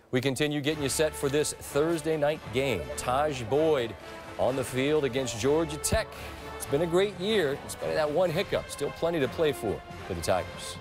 We continue getting you set for this Thursday night game. Taj Boyd on the field against Georgia Tech. It's been a great year, in spite of that one hiccup. Still plenty to play for the Tigers.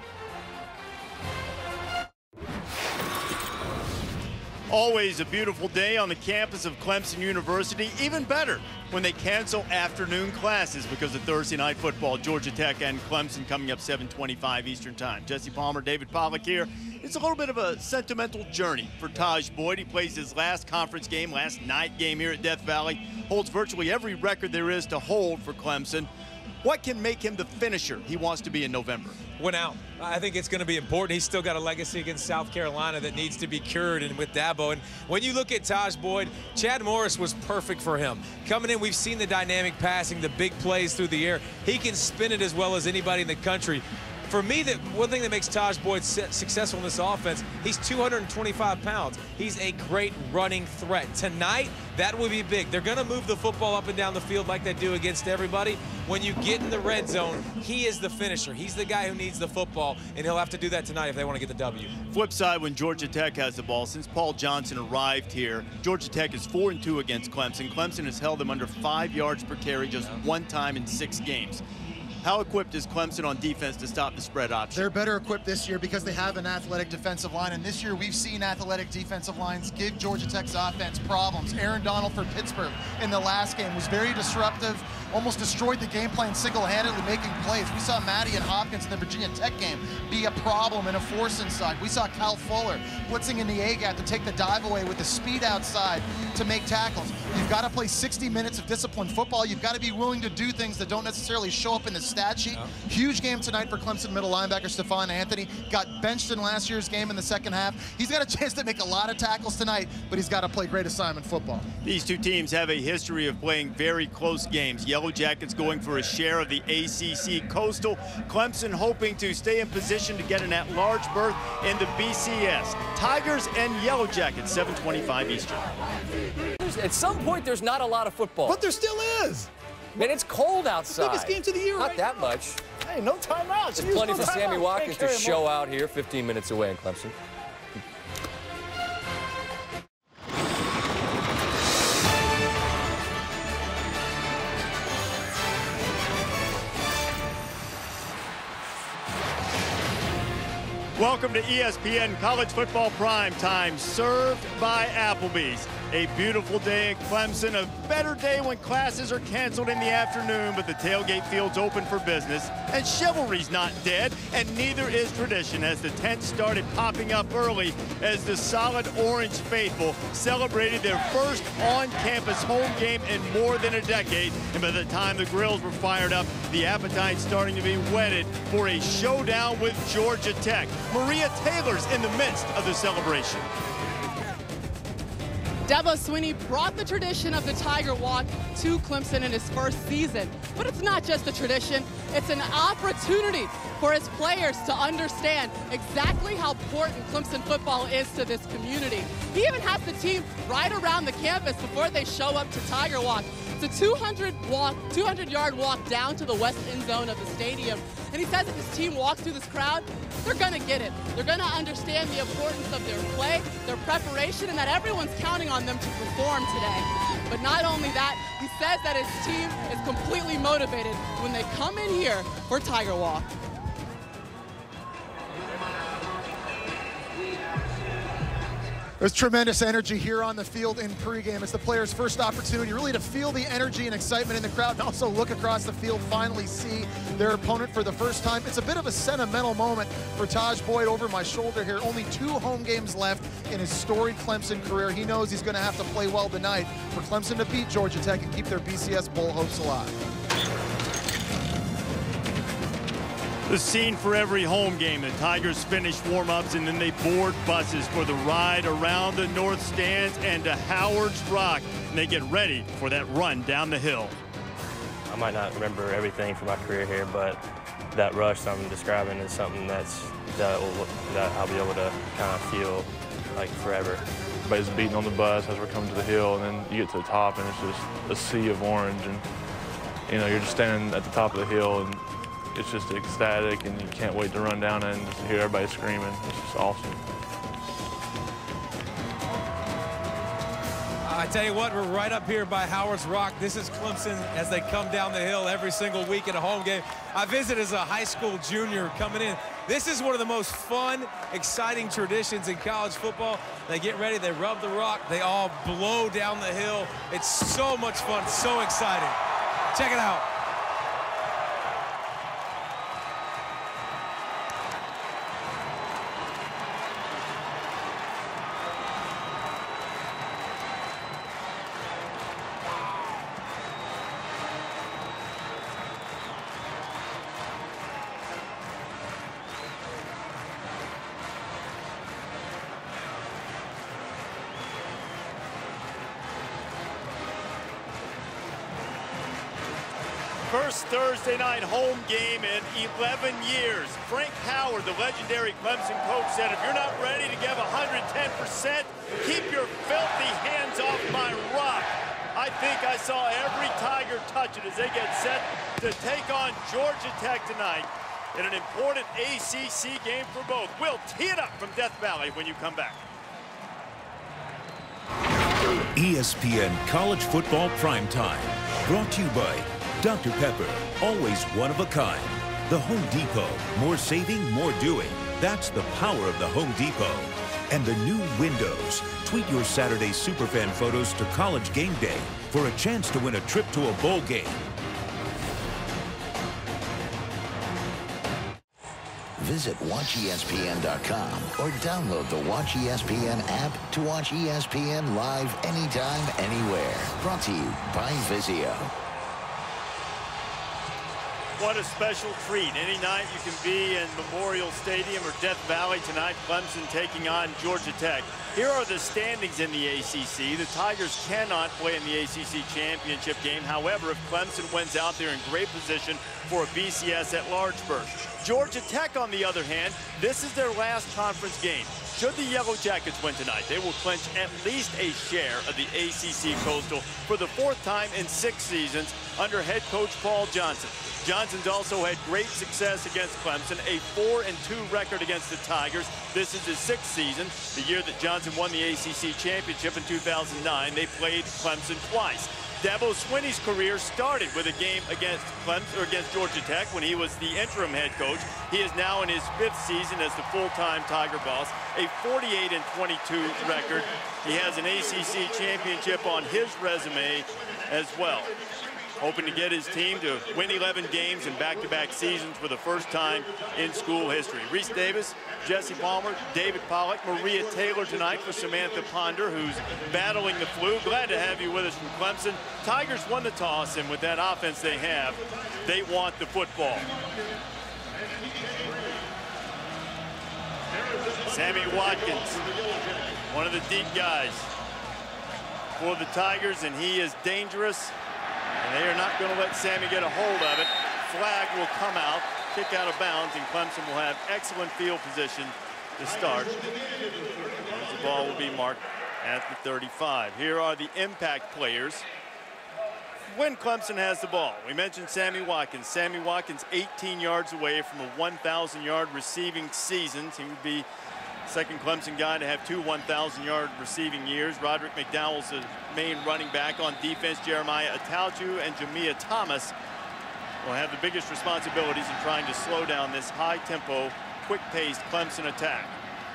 Always a beautiful day on the campus of Clemson University. Even better when they cancel afternoon classes because of Thursday night football. Georgia Tech and Clemson coming up 7:25 Eastern Time. Jesse Palmer, David Pollack here. It's a little bit of a sentimental journey for Taj Boyd. He plays his last conference game, last night game here at Death Valley. Holds virtually every record there is to hold for Clemson. What can make him the finisher he wants to be in November? Win out. I think it's going to be important. He's still got a legacy against South Carolina that needs to be cured, and with Dabo. And when you look at Taj Boyd, Chad Morris was perfect for him. Coming in, we've seen the dynamic passing, the big plays through the air. He can spin it as well as anybody in the country. For me, one thing that makes Taj Boyd successful in this offense, he's 225 pounds. He's a great running threat. Tonight, that will be big. They're going to move the football up and down the field like they do against everybody. When you get in the red zone, he is the finisher. He's the guy who needs the football, and he'll have to do that tonight if they want to get the W. Flip side, when Georgia Tech has the ball, since Paul Johnson arrived here, Georgia Tech is 4-2 against Clemson. Clemson has held them under 5 yards per carry just one time in 6 games. How equipped is Clemson on defense to stop the spread option? They're better equipped this year because they have an athletic defensive line, and this year we've seen athletic defensive lines give Georgia Tech's offense problems. Aaron Donald for Pittsburgh in the last game was very disruptive, almost destroyed the game plan single-handedly making plays. We saw Maddie and Hopkins in the Virginia Tech game be a problem and a force inside. We saw Cal Fuller blitzing in the A-gap to take the dive away with the speed outside to make tackles. You've got to play 60 minutes of disciplined football. You've got to be willing to do things that don't necessarily show up in the stat sheet. Huge game tonight for Clemson middle linebacker Stephon Anthony. Got benched in last year's game in the second half. He's got a chance to make a lot of tackles tonight, but he's got to play great assignment football. These two teams have a history of playing very close games. Yellow Jackets going for a share of the ACC Coastal. Clemson hoping to stay in position to get an at-large berth in the BCS. Tigers and Yellow Jackets, 7:25 Eastern. At some point, there's not a lot of football. But there still is. Man, it's cold outside. Biggest games of the year Not right that now. much. Hey, no timeouts. There's plenty for Sammy Watkins to show out here 15 minutes away in Clemson. Welcome to ESPN College Football Prime Time, served by Applebee's. A beautiful day in Clemson, a better day when classes are canceled in the afternoon, but the tailgate field's open for business. And chivalry's not dead, and neither is tradition, as the tents started popping up early as the Solid Orange faithful celebrated their first on-campus home game in more than a decade. And by the time the grills were fired up, the appetite's starting to be whetted for a showdown with Georgia Tech. Maria Taylor's in the midst of the celebration. Dabo Swinney brought the tradition of the Tiger Walk to Clemson in his first season. But it's not just a tradition, it's an opportunity for his players to understand exactly how important Clemson football is to this community. He even has the team right around the campus before they show up to Tiger Walk. It's a 200-yard walk down to the west end zone of the stadium. And he says if his team walks through this crowd, they're going to get it. They're going to understand the importance of their play, their preparation, and that everyone's counting on them to perform today. But not only that, he says that his team is completely motivated when they come in here for Tiger Walk. There's tremendous energy here on the field in pregame. It's the players' first opportunity really to feel the energy and excitement in the crowd and also look across the field, finally see their opponent for the first time. It's a bit of a sentimental moment for Taj Boyd over my shoulder here. Only 2 home games left in his storied Clemson career. He knows he's going to have to play well tonight for Clemson to beat Georgia Tech and keep their BCS Bowl hopes alive. The scene for every home game. The Tigers finish warm-ups and then they board buses for the ride around the north stands and to Howard's Rock. And they get ready for that run down the hill. I might not remember everything from my career here, but that rush I'm describing is something that I'll be able to kind of feel like forever. Everybody's beating on the bus as we're coming to the hill, and then you get to the top and it's just a sea of orange, and you know, you're just standing at the top of the hill and it's just ecstatic, and you can't wait to run down and just hear everybody screaming. It's just awesome. I tell you what, we're right up here by Howard's Rock. This is Clemson as they come down the hill every single week at a home game. I visit as a high school junior coming in. This is one of the most fun, exciting traditions in college football. They get ready, they rub the rock, they all blow down the hill. It's so much fun, so exciting. Check it out. First Thursday night home game in 11 years. Frank Howard, the legendary Clemson coach, said, if you're not ready to give 110%, keep your filthy hands off my rock. I think I saw every Tiger touch it as they get set to take on Georgia Tech tonight in an important ACC game for both. We'll tee it up from Death Valley when you come back. ESPN College Football Primetime, brought to you by Dr. Pepper, always one of a kind. The Home Depot, more saving, more doing. That's the power of the Home Depot. And the new Windows. Tweet your Saturday Superfan photos to College Game Day for a chance to win a trip to a bowl game. Visit WatchESPN.com or download the Watch ESPN app to watch ESPN live anytime, anywhere. Brought to you by Vizio. What a special treat. Any night you can be in Memorial Stadium or Death Valley. Tonight, Clemson taking on Georgia Tech. Here are the standings in the ACC. The Tigers cannot play in the ACC championship game. However, if Clemson wins out, they're in great position for a BCS at Largeburg. Georgia Tech, on the other hand, this is their last conference game. Should the Yellow Jackets win tonight, they will clinch at least a share of the ACC Coastal for the 4th time in 6 seasons under head coach Paul Johnson. Johnson's also had great success against Clemson, a 4-2 record against the Tigers. This is his 6th season. The year that Johnson won the ACC championship in 2009, they played Clemson twice. Dabo Swinney's career started with a game against Clemson, or against Georgia Tech, when he was the interim head coach. He is now in his 5th season as the full-time Tiger boss, a 48-22 record. He has an ACC championship on his resume as well. Hoping to get his team to win 11 games in back-to-back seasons for the first time in school history. Reese Davis, Jesse Palmer, David Pollack, Maria Taylor tonight for Samantha Ponder, who's battling the flu. Glad to have you with us from Clemson. Tigers won the toss, and with that offense they have, they want the football. Sammy Watkins, one of the deep guys for the Tigers, and he is dangerous. And they are not going to let Sammy get a hold of it. Flag will come out, kick out of bounds, and Clemson will have excellent field position to start. The ball will be marked at the 35. Here are the impact players when Clemson has the ball. We mentioned Sammy Watkins. Sammy Watkins 18 yards away from a 1,000-yard receiving season. He would be second Clemson guy to have 2 1,000-yard receiving years. Roderick McDowell's the main running back on defense. Jeremiah Atalju and Jamia Thomas will have the biggest responsibilities in trying to slow down this high-tempo, quick-paced Clemson attack.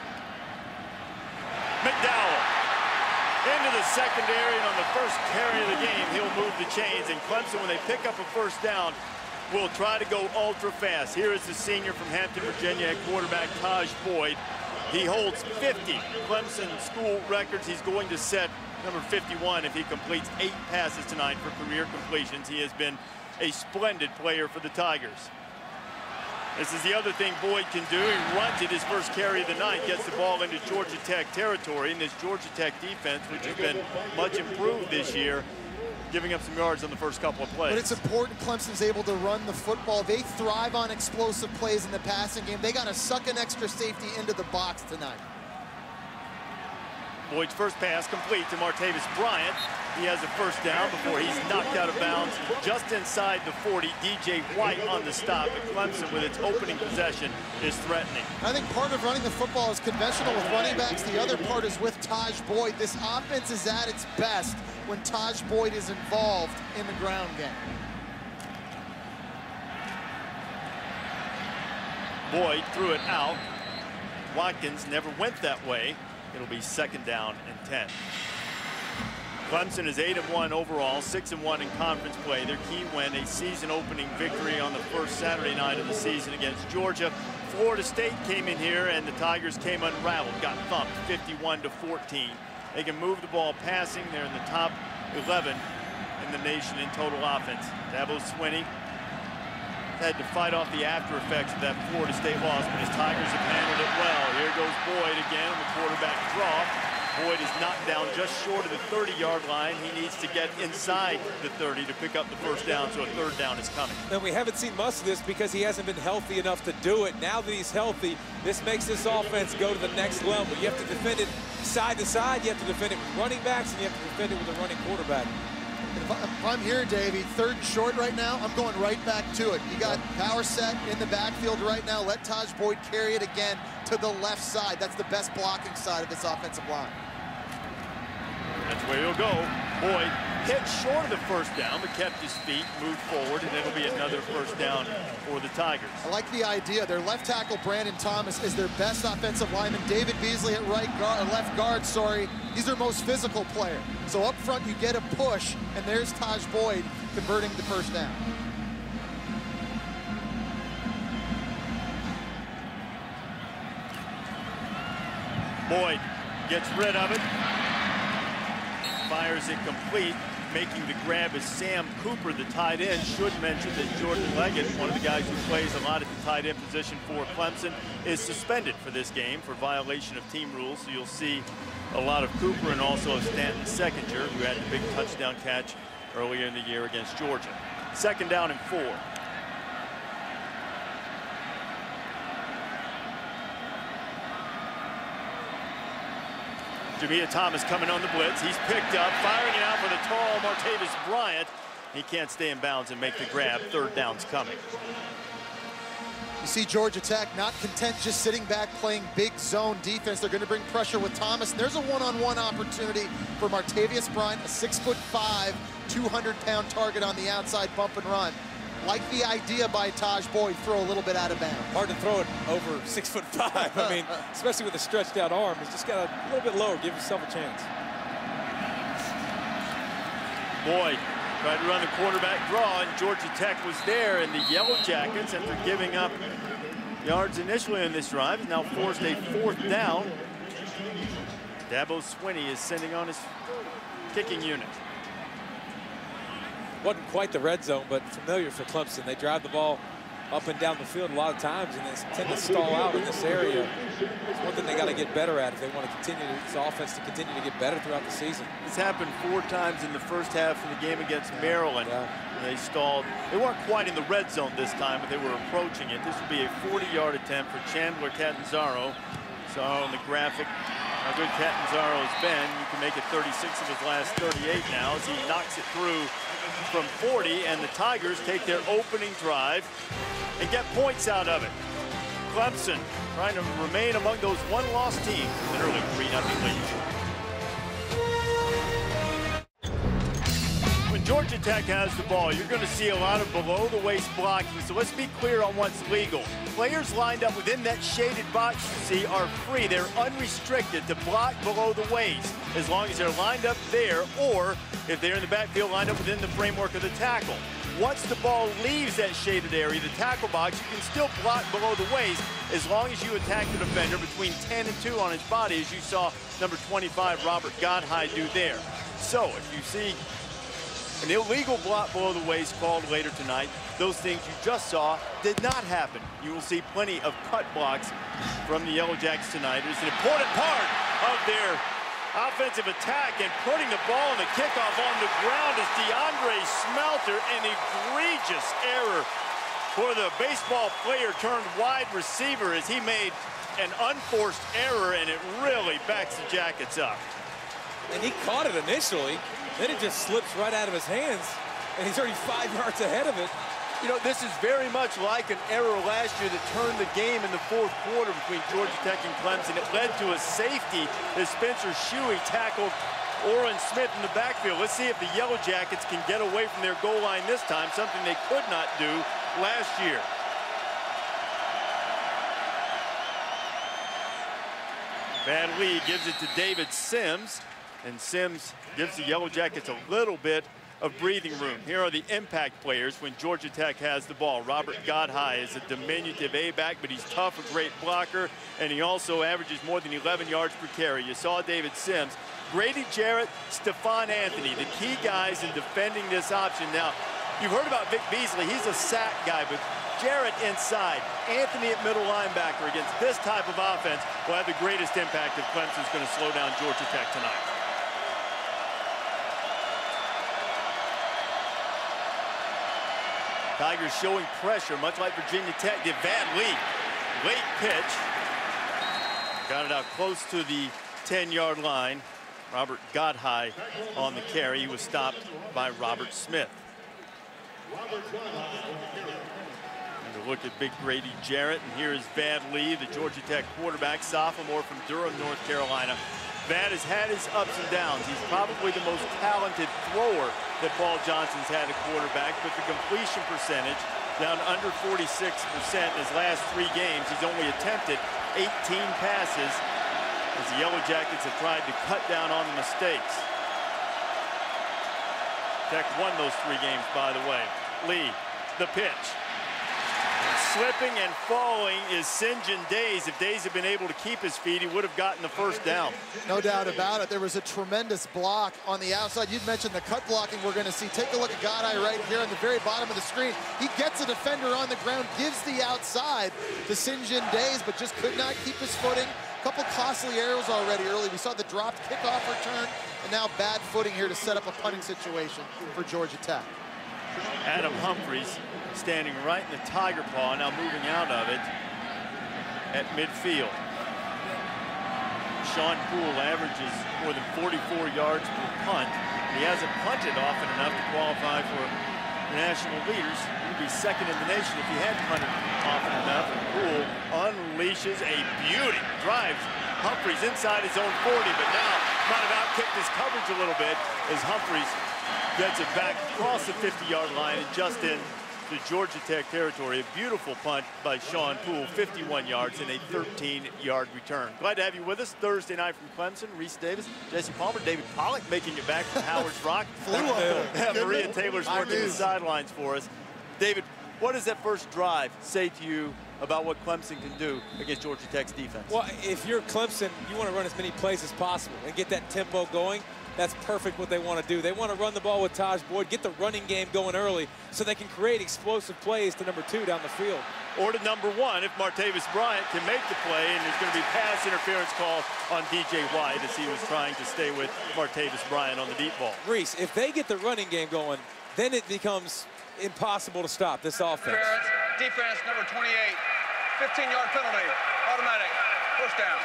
McDowell into the secondary, and on the first carry of the game, he'll move the chains. And Clemson, when they pick up a first down, will try to go ultra-fast. Here is the senior from Hampton, Virginia, at quarterback Taj Boyd. He holds 50 Clemson school records. He's going to set number 51 if he completes 8 passes tonight for career completions. He has been a splendid player for the Tigers. This is the other thing Boyd can do. He runs it his first carry of the night, gets the ball into Georgia Tech territory, and this Georgia Tech defense, which has been much improved this year, giving up some yards on the first couple of plays. But it's important Clemson's able to run the football. They thrive on explosive plays in the passing game. They got to suck an extra safety into the box tonight. Boyd's first pass complete to Martavis Bryant. He has a first down before he's knocked out of bounds just inside the 40. DJ White on the stop, but Clemson with its opening possession is threatening. I think part of running the football is conventional with running backs. The other part is with Taj Boyd. This offense is at its best when Taj Boyd is involved in the ground game. Boyd threw it out. Watkins never went that way. It'll be second down and 10. Clemson is 8-1 overall, 6-1 in conference play. Their key win, a season-opening victory on the first Saturday night of the season against Georgia. Florida State came in here, and the Tigers came unraveled, got thumped 51-14. They can move the ball passing. They're in the top 11 in the nation in total offense. Dabo Swinney had to fight off the after effects of that Florida State loss, but his Tigers have handled it well. Here goes Boyd again on the quarterback draw. Boyd is knocked down just short of the 30-yard line. He needs to get inside the 30 to pick up the first down, so a third down is coming. And we haven't seen much of this because he hasn't been healthy enough to do it. Now that he's healthy, this makes this offense go to the next level. You have to defend it side to side, you have to defend it with running backs, and you have to defend it with a running quarterback. If I'm here, Davey, third and short right now, I'm going right back to it. You got power set in the backfield right now. Let Taj Boyd carry it again to the left side. That's the best blocking side of this offensive line. That's where he'll go. Boyd hit short of the first down, but kept his feet, moved forward, and it'll be another first down for the Tigers. I like the idea. Their left tackle, Brandon Thomas, is their best offensive lineman. David Beasley at left guard, he's their most physical player. So up front, you get a push, and there's Taj Boyd converting the first down. Boyd gets rid of it. Fires it complete. Making the grab is Sam Cooper, the tight end. Should mention that Jordan Leggett, one of the guys who plays a lot at the tight end position for Clemson, is suspended for this game for violation of team rules. So you'll see a lot of Cooper and also of Stanton Seckinger, who had the big touchdown catch earlier in the year against Georgia. Second down and 4. Jamia Thomas coming on the blitz. He's picked up, firing it out for the tall Martavis Bryant. He can't stay in bounds and make the grab. Third down's coming. You see Georgia Tech not content just sitting back playing big zone defense. They're going to bring pressure with Thomas. There's a one-on-one opportunity for Martavis Bryant, a 6'5", 200-pound target on the outside bump and run. Like the idea by Taj Boyd, throw a little bit out of bounds. Hard to throw it over 6'5". I mean, especially with a stretched out arm. He's just got a little bit lower, give himself a chance. Boyd tried to run the quarterback draw, and Georgia Tech was there, and the Yellow Jackets, after giving up yards initially on this drive, is now forced a fourth down. Dabo Swinney is sending on his kicking unit. Wasn't quite the red zone, but familiar for Clemson. They drive the ball up and down the field a lot of times, and they tend to stall out in this area. It's one thing they got to get better at if they want to continue this offense to continue to get better throughout the season. This happened 4 times in the first half of the game against Maryland. Yeah. They stalled. They weren't quite in the red zone this time, but they were approaching it. This would be a 40-yard attempt for Chandler Catanzaro. Saw on the graphic how good Catanzaro has been. You can make it 36 of his last 38 now as he knocks it through from 40, and the Tigers take their opening drive and get points out of it. Clemson trying to remain among those one-loss teams with an early 3-0 lead. When Georgia Tech has the ball, you're going to see a lot of below-the-waist blocking, so let's be clear on what's legal. Players lined up within that shaded box you see are free. They're unrestricted to block below the waist as long as they're lined up there, or if they're in the backfield lined up within the framework of the tackle. Once the ball leaves that shaded area, the tackle box, you can still block below the waist as long as you attack the defender between 10 and 2 on his body, as you saw number 25, Robert Godhigh, do there. So if you see an illegal block below the waist called later tonight, those things you just saw did not happen. You will see plenty of cut blocks from the Yellow Jackets tonight. It's an important part of their offensive attack, and putting the ball in the kickoff on the ground is DeAndre Smelter. An egregious error for the baseball player turned wide receiver as he made an unforced error, and it really backs the Jackets up. and he caught it initially. Then it just slips right out of his hands, and he's already 5 yards ahead of it. You know, this is very much like an error last year that turned the game in the fourth quarter between Georgia Tech and Clemson. It led to a safety as Spencer Shuey tackled Orrin Smith in the backfield. Let's see if the Yellow Jackets can get away from their goal line this time, something they could not do last year. Van Lee gives it to David Sims, and Sims gives the Yellow Jackets a little bit of breathing room. Here are the impact players when Georgia Tech has the ball. Robert Godhigh is a diminutive A-back, but he's tough, a great blocker, and he also averages more than 11 yards per carry. You saw David Sims. Grady Jarrett, Stephon Anthony, the key guys in defending this option. Now, you've heard about Vic Beasley. He's a sack guy, but Jarrett inside, Anthony at middle linebacker against this type of offense will have the greatest impact if Clemson's going to slow down Georgia Tech tonight. Tigers showing pressure, much like Virginia Tech did. Van Lee, late pitch. Got it out close to the 10-yard line. Robert Godhigh on the carry. He was stopped by Robert Smith. And a look at big Grady Jarrett, and here is Van Lee, the Georgia Tech quarterback, sophomore from Durham, North Carolina. Van has had his ups and downs. He's probably the most talented thrower that Paul Johnson's had at quarterback, but the completion percentage down under 46% in his last 3 games. He's only attempted 18 passes as the Yellow Jackets have tried to cut down on the mistakes. Tech won those 3 games, by the way. Lee, the pitch. Slipping and falling is St. John Days. If Days had been able to keep his feet, he would have gotten the first down. No doubt about it. There was a tremendous block on the outside. You'd mentioned the cut blocking we're going to see. Take a look at Godhigh right here on the very bottom of the screen. He gets a defender on the ground, gives the outside to St. John Days, but just could not keep his footing. A couple costly errors already early. We saw the dropped kickoff return, and now bad footing here to set up a punting situation for Georgia Tech. Adam Humphries standing right in the Tiger paw, now moving out of it at midfield. Sean Poole averages more than 44 yards per punt. He hasn't punted often enough to qualify for the national leaders. He'd be second in the nation if he had punted often enough. And Poole unleashes a beauty, drives Humphries inside his own 40, but now might have outkicked his coverage a little bit as Humphries gets it back across the 50-yard line and just in the Georgia Tech territory. A beautiful punt by Sean Poole, 51 yards and a 13-yard return. Glad to have you with us Thursday night from Clemson. Reese Davis, Jesse Palmer, David Pollack making it back from Howard's Rock. Maria Taylor's working the sidelines for us. David, what does that first drive say to you about what Clemson can do against Georgia Tech's defense? Well, if you're Clemson, you want to run as many plays as possible and get that tempo going. That's perfect what they want to do. They want to run the ball with Taj Boyd, get the running game going early so they can create explosive plays to number 2 down the field. Or to number 1 if Martavis Bryant can make the play, and there's going to be pass interference call on DJ White as he was trying to stay with Martavis Bryant on the deep ball. Reese, if they get the running game going, then it becomes impossible to stop this offense. Defense number 28, 15-yard penalty, automatic, first down.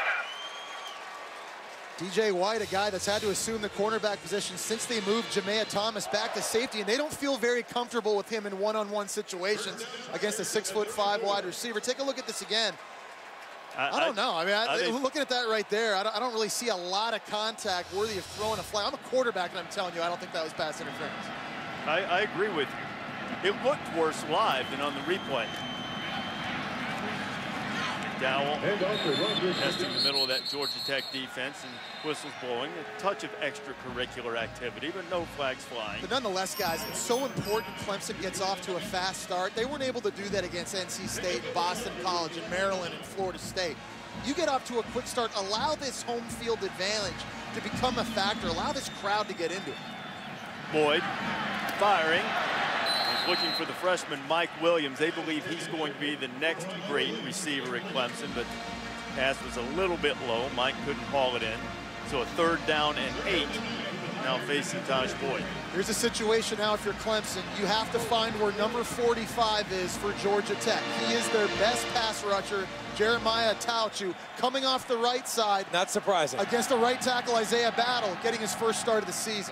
DJ White, a guy that's had to assume the cornerback position since they moved Jamea Thomas back to safety, and they don't feel very comfortable with him in one-on-one situations against a 6'5" wide receiver. Take a look at this again. I don't know. I mean, looking at that right there, I don't really see a lot of contact worthy of throwing a flag. I'm a quarterback, and I'm telling you, I don't think that was pass interference. I agree with you. It looked worse live than on the replay. Dowell testing the middle of that Georgia Tech defense, and whistles blowing. A touch of extracurricular activity, but no flags flying. But nonetheless, guys, it's so important Clemson gets off to a fast start. They weren't able to do that against NC State, Boston College, and Maryland, and Florida State. You get off to a quick start. Allow this home field advantage to become a factor. Allow this crowd to get into it. Boyd firing. Looking for the freshman Mike Williams. They believe he's going to be the next great receiver at Clemson, but pass was a little bit low. Mike couldn't haul it in. So a 3rd down and 8 now facing Taj Boyd. Here's a situation now if you're Clemson. You have to find where number 45 is for Georgia Tech. He is their best pass rusher, Jeremiah Tauchu, coming off the right side. Not surprising. Against the right tackle, Isaiah Battle, getting his first start of the season.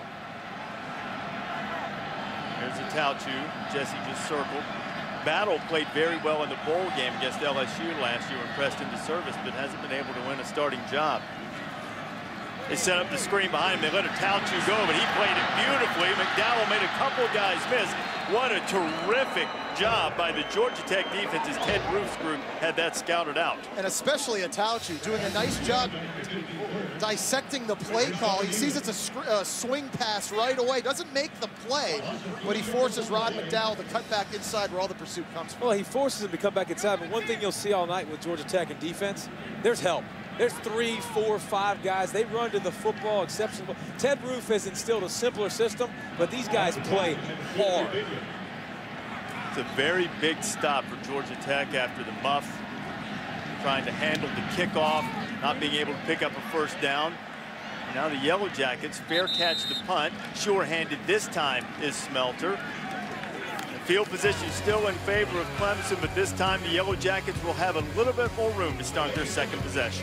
There's a Tauchu, Jesse just circled. Battle played very well in the bowl game against LSU last year when pressed into service, but hasn't been able to win a starting job. They set up the screen behind him. They let a Tauchu go, but he played it beautifully. McDowell made a couple guys miss. What a terrific job by the Georgia Tech defense as Ted Roof's group had that scouted out. And especially a Tauchu doing a nice job dissecting the play call. He sees it's a swing pass right away. Doesn't make the play, but he forces Rod McDowell to cut back inside where all the pursuit comes from. Well, he forces him to come back inside, but one thing you'll see all night with Georgia Tech in defense, there's help. There's 3, 4, 5 guys. They run to the football exceptionally. Ted Roof has instilled a simpler system, but these guys play hard. It's a very big stop for Georgia Tech after the muff, trying to handle the kickoff, not being able to pick up a first down. Now the Yellow Jackets fair catch the punt. Sure-handed this time is Smelter. The field position still in favor of Clemson, but this time the Yellow Jackets will have a little bit more room to start their second possession.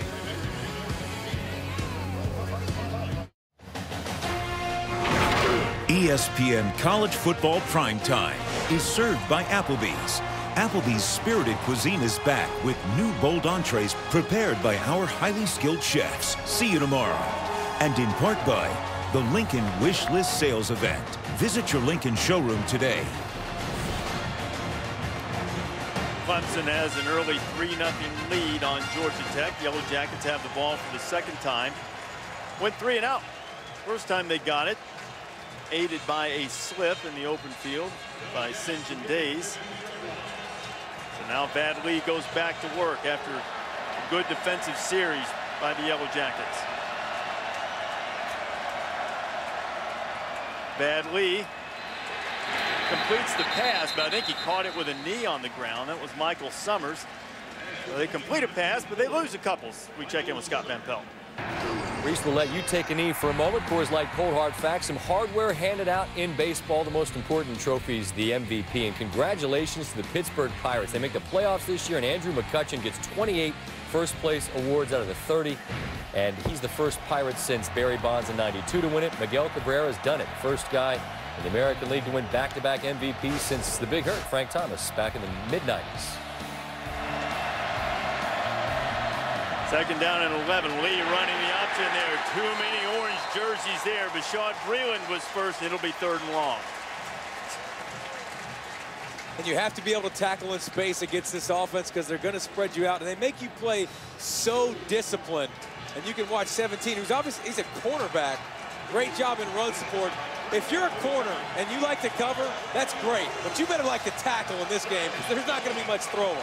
ESPN College Football Primetime is served by Applebee's. Applebee's spirited cuisine is back with new bold entrees prepared by our highly skilled chefs. See you tomorrow. And in part by the Lincoln Wish List Sales Event. Visit your Lincoln showroom today. Clemson has an early 3-0 lead on Georgia Tech. Yellow Jackets have the ball for the second time. Went 3 and out. First time they got it, aided by a slip in the open field by St. John Days. So now Bad Lee goes back to work after a good defensive series by the Yellow Jackets. Bad Lee completes the pass, but I think he caught it with a knee on the ground. That was Michael Summers. So they complete a pass, but they lose a couple. We check in with Scott Van Pelt. Reese will let you take a knee for a moment. Coors Light Cold Hard Facts. Some hardware handed out in baseball. The most important trophies, the MVP. And congratulations to the Pittsburgh Pirates. They make the playoffs this year, and Andrew McCutchen gets 28 first-place awards out of the 30. And he's the first Pirate since Barry Bonds in '92 to win it. Miguel Cabrera has done it. First guy in the American League to win back-to-back MVPs since the Big Hurt, Frank Thomas, back in the mid-'90s. Second down and 11. Lee running the option there. Too many orange jerseys there. Bashaud Breeland was first. It'll be 3rd and long. And you have to be able to tackle in space against this offense because they're going to spread you out. And they make you play so disciplined. And you can watch 17, who's obviously, he's a cornerback. Great job in run support. If you're a corner and you like to cover, that's great. But you better like to tackle in this game because there's not going to be much throwing.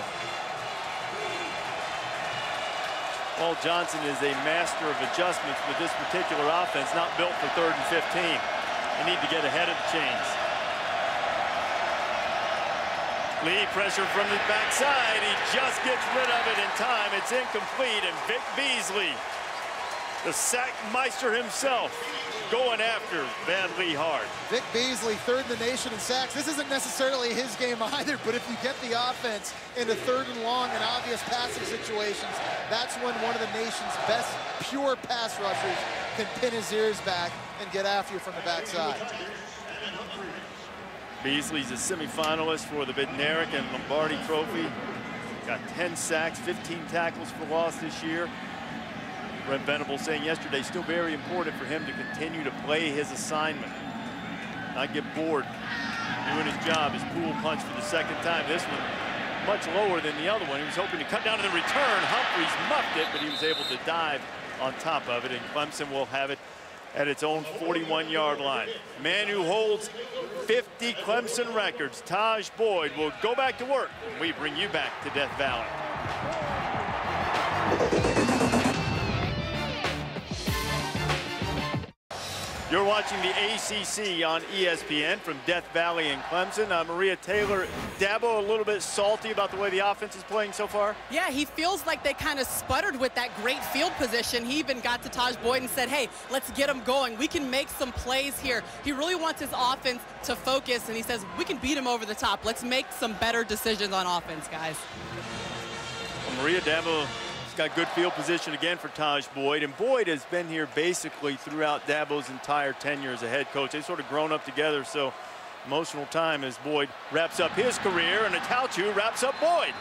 Paul Johnson is a master of adjustments with this particular offense, not built for 3rd and 15. They need to get ahead of the chains. Lee pressure from the backside. He just gets rid of it in time. It's incomplete, and Vic Beasley, the sack meister himself, going after Van Lee hard. Vic Beasley, 3rd in the nation in sacks. This isn't necessarily his game either, but if you get the offense into 3rd and long and obvious passing situations, that's when one of the nation's best pure pass rushers can pin his ears back and get after you from the backside. Beasley's a semifinalist for the Bednarik and Lombardi Trophy. Got 10 sacks, 15 tackles for loss this year. Brent Venables saying yesterday, still very important for him to continue to play his assignment, not get bored doing his job. His pool punch for the second time. This one much lower than the other one. He was hoping to cut down to the return. Humphreys muffed it, but he was able to dive on top of it, and Clemson will have it at its own 41-yard line. Man who holds 50 Clemson records, Taj Boyd, will go back to work when we bring you back to Death Valley. You're watching the ACC on ESPN from Death Valley in Clemson. Maria Taylor, Dabo a little bit salty about the way the offense is playing so far? Yeah, he feels like they kind of sputtered with that great field position. He even got to Taj Boyd and said, hey, let's get him going. We can make some plays here. He really wants his offense to focus, and he says, we can beat him over the top. Let's make some better decisions on offense, guys. Well, Maria Dabo got good field position again for Taj Boyd, and Boyd has been here basically throughout Dabo's entire tenure as a head coach. They've sort of grown up together, so emotional time as Boyd wraps up his career and Atalchu wraps up Boyd.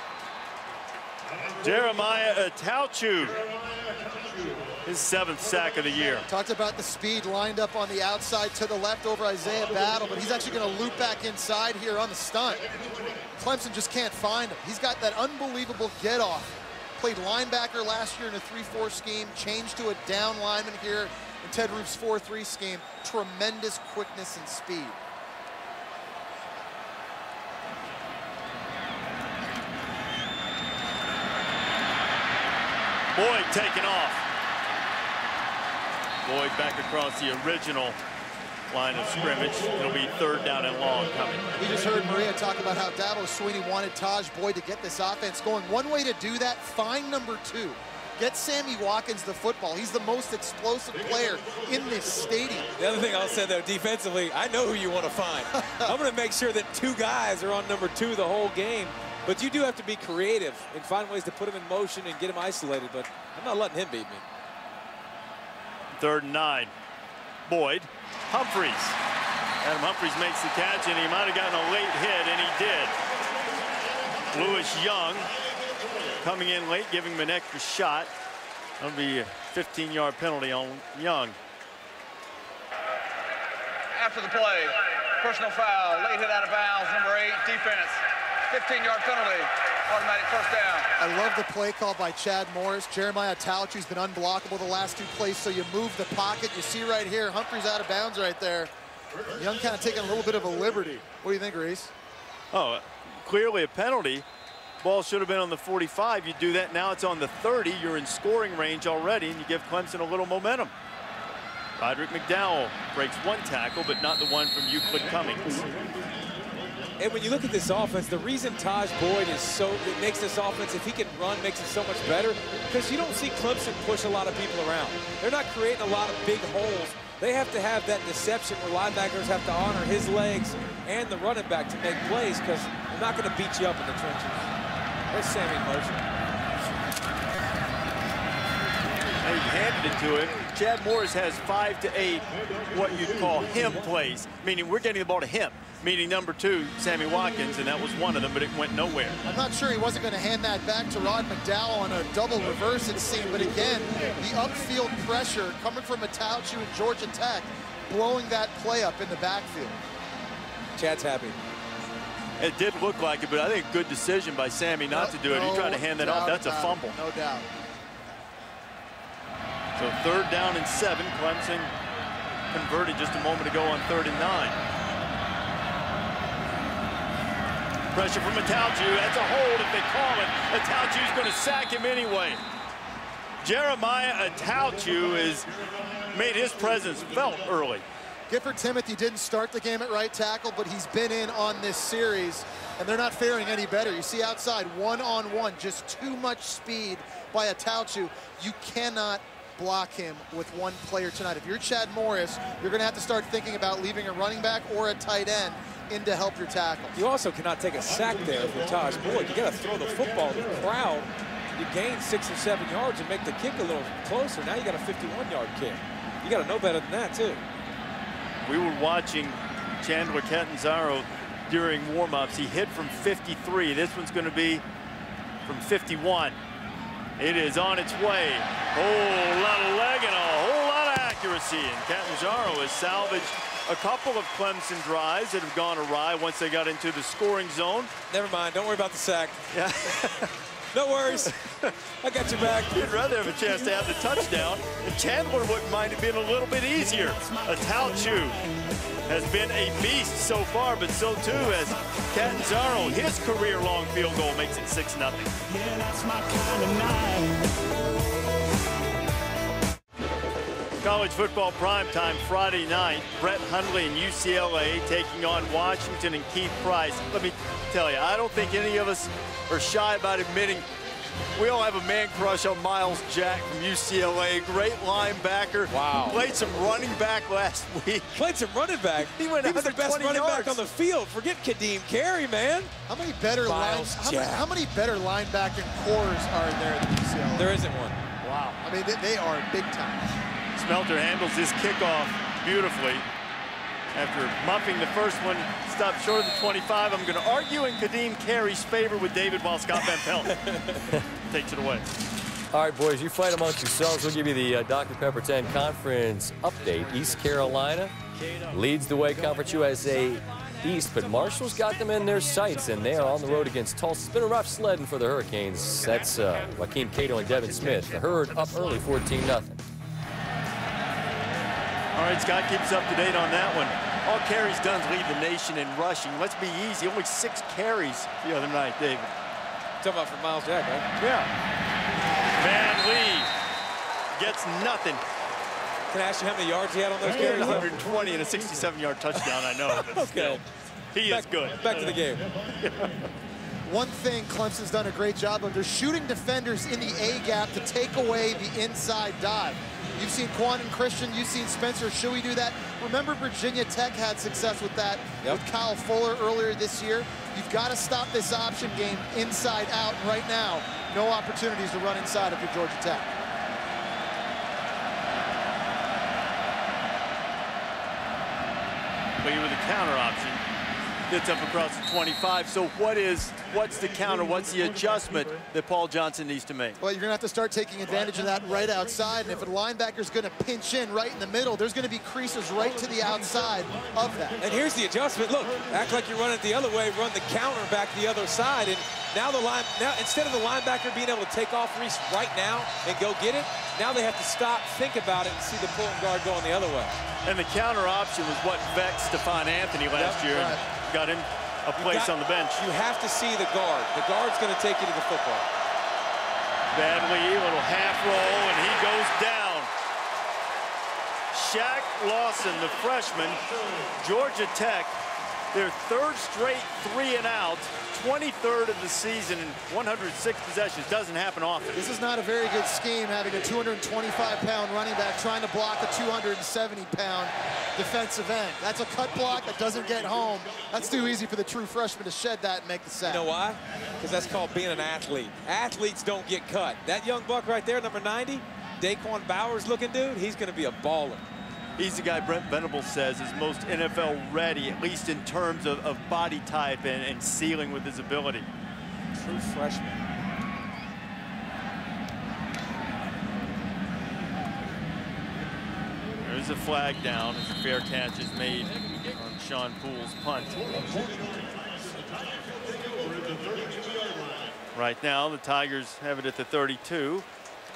Jeremiah Atalchu, his 7th sack of the year. Talked about the speed lined up on the outside to the left over Isaiah Battle, but he's actually going to loop back inside here on the stunt. Clemson just can't find him. He's got that unbelievable get-off. Played linebacker last year in a 3-4 scheme, changed to a down lineman here in Ted Roof's 4-3 scheme. Tremendous quickness and speed. Boyd taken off. Boyd back across the original line of scrimmage. It'll be 3rd down and long coming. We just heard Maria talk about how Dabo Swinney wanted Taj Boyd to get this offense going. One way to do that, find number 2. Get Sammy Watkins the football. He's the most explosive player in this stadium. The other thing I'll say, though, defensively, I know who you want to find. I'm going to make sure that 2 guys are on number 2 the whole game. But you do have to be creative and find ways to put him in motion and get him isolated. But I'm not letting him beat me. 3rd and 9. Boyd. Humphries. Adam Humphries makes the catch, and he might have gotten a late hit, and he did. Lewis Young coming in late, giving him an extra shot. That'll be a 15-yard penalty on Young. After the play, personal foul, late hit out of bounds, number 8, defense. 15-yard penalty, automatic 1st down. I love the play call by Chad Morris. Jeremiah Atalchu's been unblockable the last 2 plays, so you move the pocket. You see right here, Humphries out of bounds right there. Young kind of taking a little bit of a liberty. What do you think, Reese? Oh, clearly a penalty. Ball should have been on the 45. You do that, now it's on the 30. You're in scoring range already, and you give Clemson a little momentum. Roderick McDowell breaks 1 tackle, but not the one from Euclid Cummings. And when you look at this offense, the reason Taj Boyd is it makes this offense, if he can run, makes it so much better, because you don't see Clemson push a lot of people around. They're not creating a lot of big holes. They have to have that deception where linebackers have to honor his legs and the running back to make plays, because they're not going to beat you up in the trenches. There's Sammy in motion. They handed it to him. Chad Morris has 5 to 8 what you'd call him plays, meaning we're getting the ball to him, meaning number 2, Sammy Watkins, and that was one of them, but it went nowhere. I'm not sure he wasn't going to hand that back to Rod McDowell on a double reverse, it seemed, but again, the upfield pressure coming from Atalchu and Georgia Tech, blowing that play up in the backfield. Chad's happy. It did look like it, but I think good decision by Sammy not to do it. He tried to hand that off. That's a fumble. No doubt. So 3rd down and 7. Clemson converted just a moment ago on 3rd and 9. Pressure from Atalchu. That's a hold if they call it. Atalchu's going to sack him anyway. Jeremiah Atalchu has made his presence felt early. Gifford Timothy didn't start the game at right tackle, but he's been in on this series, and they're not faring any better. You see outside, 1-on-1, just too much speed by Atalchu. You cannot block him with one player tonight. If you're Chad Morris, you're going to have to start thinking about leaving a running back or a tight end in to help your tackle. You also cannot take a sack there for Taj Boyd. You got to throw the football to the crowd. You gain 6 or 7 yards and make the kick a little closer. Now you got a 51-yard kick. You got to know better than that, too. We were watching Chandler Catanzaro during warm-ups. He hit from 53. This one's going to be from 51. It is on its way. Whole lot of leg and a whole lot of accuracy. And Catanzaro has salvaged a couple of Clemson drives that have gone awry once they got into the scoring zone. Never mind. Don't worry about the sack. Yeah. No worries. I got your back. You'd rather have a chance to have the touchdown. And Chandler wouldn't mind it being a little bit easier. Atalchu has been a beast so far, but so too has Catanzaro. His career-long field goal makes it 6-0. Yeah, that's my kind of night. College football primetime Friday night. Brett Hundley and UCLA taking on Washington and Keith Price. Let me tell you, I don't think any of us are shy about admitting we all have a man crush on Miles Jack from UCLA. Great linebacker. Wow. Played some running back last week. Played some running back. He was the best running back on the field. Forget Kadeem Carey, man. How many better how many better linebacking cores are there than UCLA? There isn't one. Wow. I mean, they are big time. Smelter handles this kickoff beautifully. After muffing the first one, stopped short of the 25. I'm going to argue in Kadeem Carey's favor with David while Scott Van Pelt takes it away. All right, boys, you fight amongst yourselves. We'll give you the Dr. Pepper 10 Conference update. East Carolina leads the way Conference USA East, but Marshall's got them in their sights, and they are on the road against Tulsa. It's been a rough sledding for the Hurricanes. That's Joaquin Cato and Devin Smith. The Herd up early, 14-0. All right, Scott keeps up to date on that one. All carries done is lead the nation in rushing. Let's be easy. Only 6 carries the other night, David. Talking about for Miles Jack, right? Yeah. Van Lee gets nothing. Can I ask you how many yards he had on those carries? 120 and a 67-yard touchdown, I know. But okay. Still, he is good. Back to the game. One thing Clemson's done a great job of, they're shooting defenders in the A-gap to take away the inside dive. You've seen Quanton Christian, you've seen Spencer Shuey do that. Remember Virginia Tech had success with that with Kyle Fuller earlier this year. You've got to stop this option game inside out. And right now, no opportunities to run inside if you're Georgia Tech. But with a counter option. Gets up across the 25. So what's the counter? What's the adjustment that Paul Johnson needs to make? Well, you're going to have to start taking advantage of that right outside. And if a linebacker's going to pinch in right in the middle, there's going to be creases right to the outside of that. And here's the adjustment. Look, act like you're running it the other way, run the counter back the other side. And now instead of the linebacker being able to take off Reese right now and go get it, now they have to stop, think about it, and see the pulling guard going the other way. And the counter option was what vexed Stephon Anthony last year. Right. Got him a place on the bench. You have to see the guard. The guard's going to take you to the football. Badly, little half roll, and he goes down. Shaq Lawson, the freshman, Georgia Tech, their 3rd straight 3-and-out, 23rd of the season, and 106 possessions. Doesn't happen often. This is not a very good scheme, having a 225-pound running back trying to block a 270-pound defensive end. That's a cut block that doesn't get home. That's too easy for the true freshman to shed that and make the sack. You know why? Because that's called being an athlete. Athletes don't get cut. That young buck right there, number 90, Daquan Bowers looking dude, he's going to be a baller. He's the guy Brent Venables says is most NFL ready, at least in terms of body type and ceiling with his ability. True freshman. There's a flag down as a fair catch is made on Sean Poole's punt. Right now, the Tigers have it at the 32.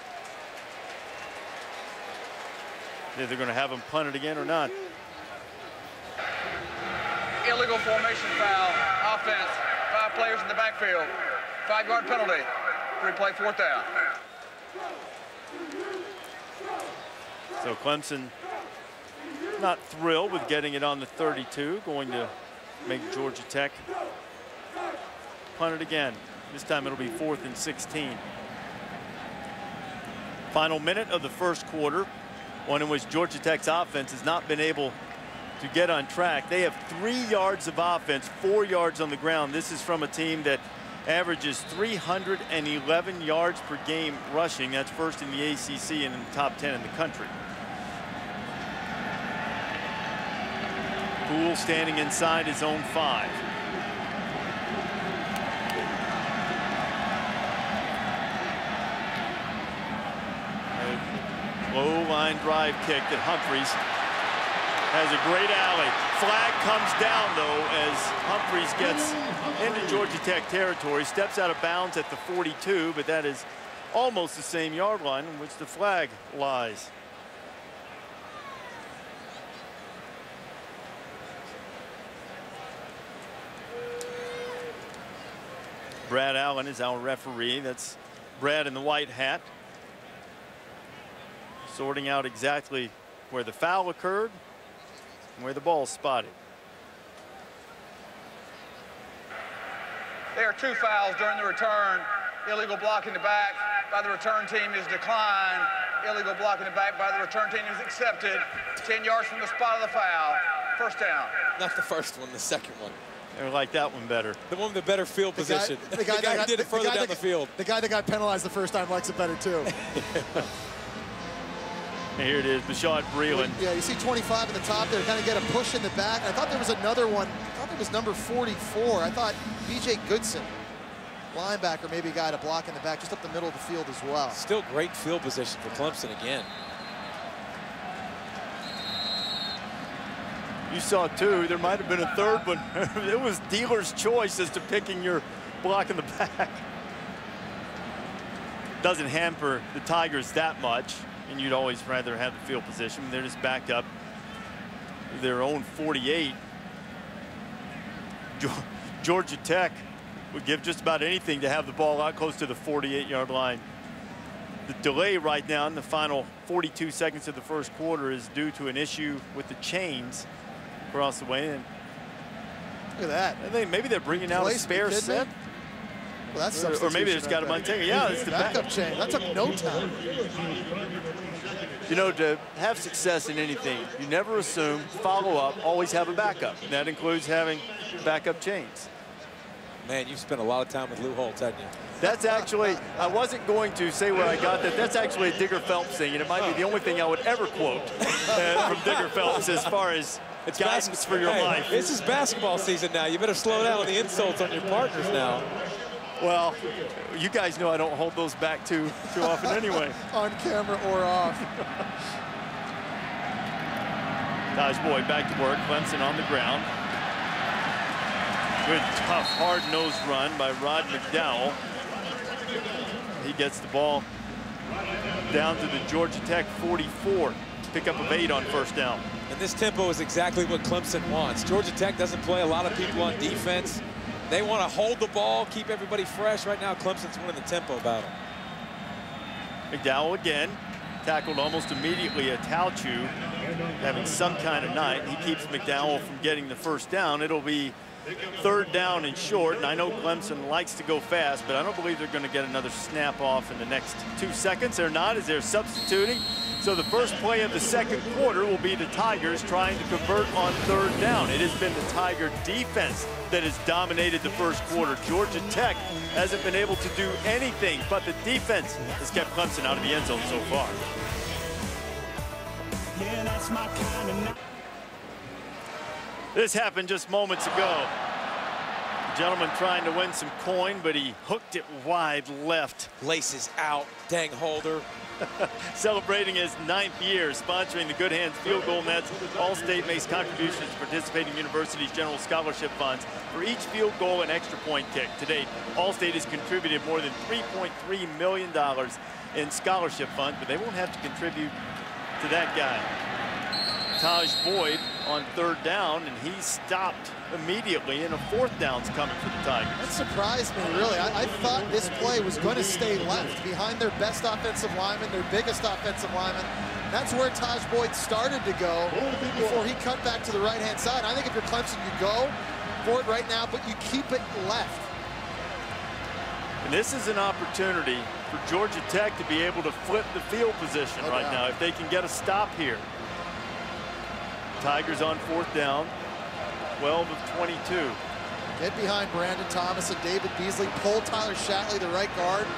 They're going to have him punt it again or not. Illegal formation foul, offense, 5 players in the backfield, 5-yard penalty, 3-play 4th down. So Clemson not thrilled with getting it on the 32, going to make Georgia Tech punt it again. This time it'll be 4th and 16. Final minute of the first quarter, one in which Georgia Tech's offense has not been able to get on track. They have 3 yards of offense, 4 yards on the ground. This is from a team that averages 311 yards per game rushing. That's first in the ACC and in the top 10 in the country. Poole standing inside his own 5. Low line drive kick that Humphreys has a great alley. Flag comes down, though, as Humphreys gets into Georgia Tech territory, steps out of bounds at the 42, but that is almost the same yard line in which the flag lies. Brad Allen is our referee. That's Brad in the white hat, sorting out exactly where the foul occurred and where the ball is spotted. There are 2 fouls during the return. Illegal block in the back by the return team is declined. Illegal block in the back by the return team is accepted. 10 yards from the spot of the foul. First down. Not the first one, the second one. I like that one better. The one with the better field position. The guy who did it further down the field. The guy that got penalized the first time likes it better, too. And here it is, Bashaud Breeland. Yeah, you see 25 at the top there, kind of get a push in the back. I thought there was another one. I thought it was number 44. I thought B.J. Goodson, linebacker, maybe a guy to block in the back, just up the middle of the field as well. Still great field position for Clemson again. You saw two. There might have been a third one. It was dealer's choice as to picking your block in the back. Doesn't hamper the Tigers that much, and you'd always rather have the field position. They're just backed up their own 48. Georgia Tech would give just about anything to have the ball out close to the 48-yard line. The delay right now in the final 42 seconds of the first quarter is due to an issue with the chains across the way in. Look at that. I think maybe they're bringing out a spare set. Well, that's or maybe they just got them untangled. Yeah, it's the backup chain. That took no time. You know, to have success in anything, you never assume, follow up, always have a backup. And that includes having backup chains. Man, you've spent a lot of time with Lou Holtz, haven't you? That's actually, I wasn't going to say where I got that. That's actually a Digger Phelps thing, and it might be the only thing I would ever quote from Digger Phelps as far as it's guidance for your life. This is basketball season now. You better slow down with the insults on your partners now. Well, you guys know I don't hold those back too often anyway. On camera or off. Taj Boyd back to work. Clemson on the ground. Good, tough, hard-nosed run by Rod McDowell. He gets the ball down to the Georgia Tech 44. Pickup of 8 on first down. And this tempo is exactly what Clemson wants. Georgia Tech doesn't play a lot of people on defense. They want to hold the ball, keep everybody fresh. Right now, Clemson's winning the tempo battle. McDowell again, tackled almost immediately at Tauchu, having some kind of night. He keeps McDowell from getting the first down. It'll be third down and short, and I know Clemson likes to go fast, but I don't believe they're going to get another snap off in the next 2 seconds. They're not, as they're substituting. So the first play of the second quarter will be the Tigers trying to convert on third down. It has been the Tiger defense that has dominated the first quarter. Georgia Tech hasn't been able to do anything, but the defense has kept Clemson out of the end zone so far. Yeah, that's my kind of night. This happened just moments ago. The gentleman trying to win some coin, but he hooked it wide left. Laces out, dang Holder. Celebrating his 9th year, sponsoring the Good Hands Field Goal Nets. All-State makes contributions to participating universities' general scholarship funds for each field goal and extra point kick. To date, All-State has contributed more than $3.3 million in scholarship funds, but they won't have to contribute to that guy. Taj Boyd on third down, and he stopped immediately, and a fourth down's coming for the Tigers. That surprised me, really. I thought this play was going to stay left behind their best offensive lineman, their biggest offensive lineman. That's where Taj Boyd started to go before he cut back to the right-hand side. I think if you're Clemson, you go for it right now, but you keep it left. And this is an opportunity for Georgia Tech to be able to flip the field position right now if they can get a stop here. Tigers on fourth down, 12 of 22. Get behind Brandon Thomas and David Beasley. Pull Tyler Shatley, the right guard.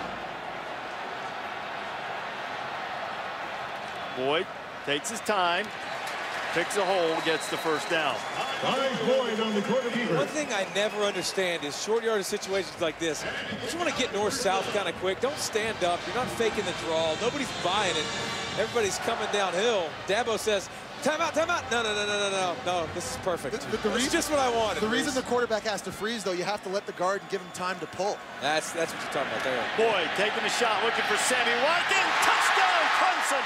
Boyd takes his time, picks a hole, gets the first down. One thing I never understand is short yardage situations like this. You want to get north-south kind of quick. Don't stand up. You're not faking the draw. Nobody's buying it. Everybody's coming downhill. Dabo says, timeout, timeout. No, this is perfect. This is just what I wanted. The reason the quarterback has to freeze, though, you have to let the guard give him time to pull. That's what you're talking about there. Boyd taking a shot, looking for Sammy Watkins. Touchdown, Clemson!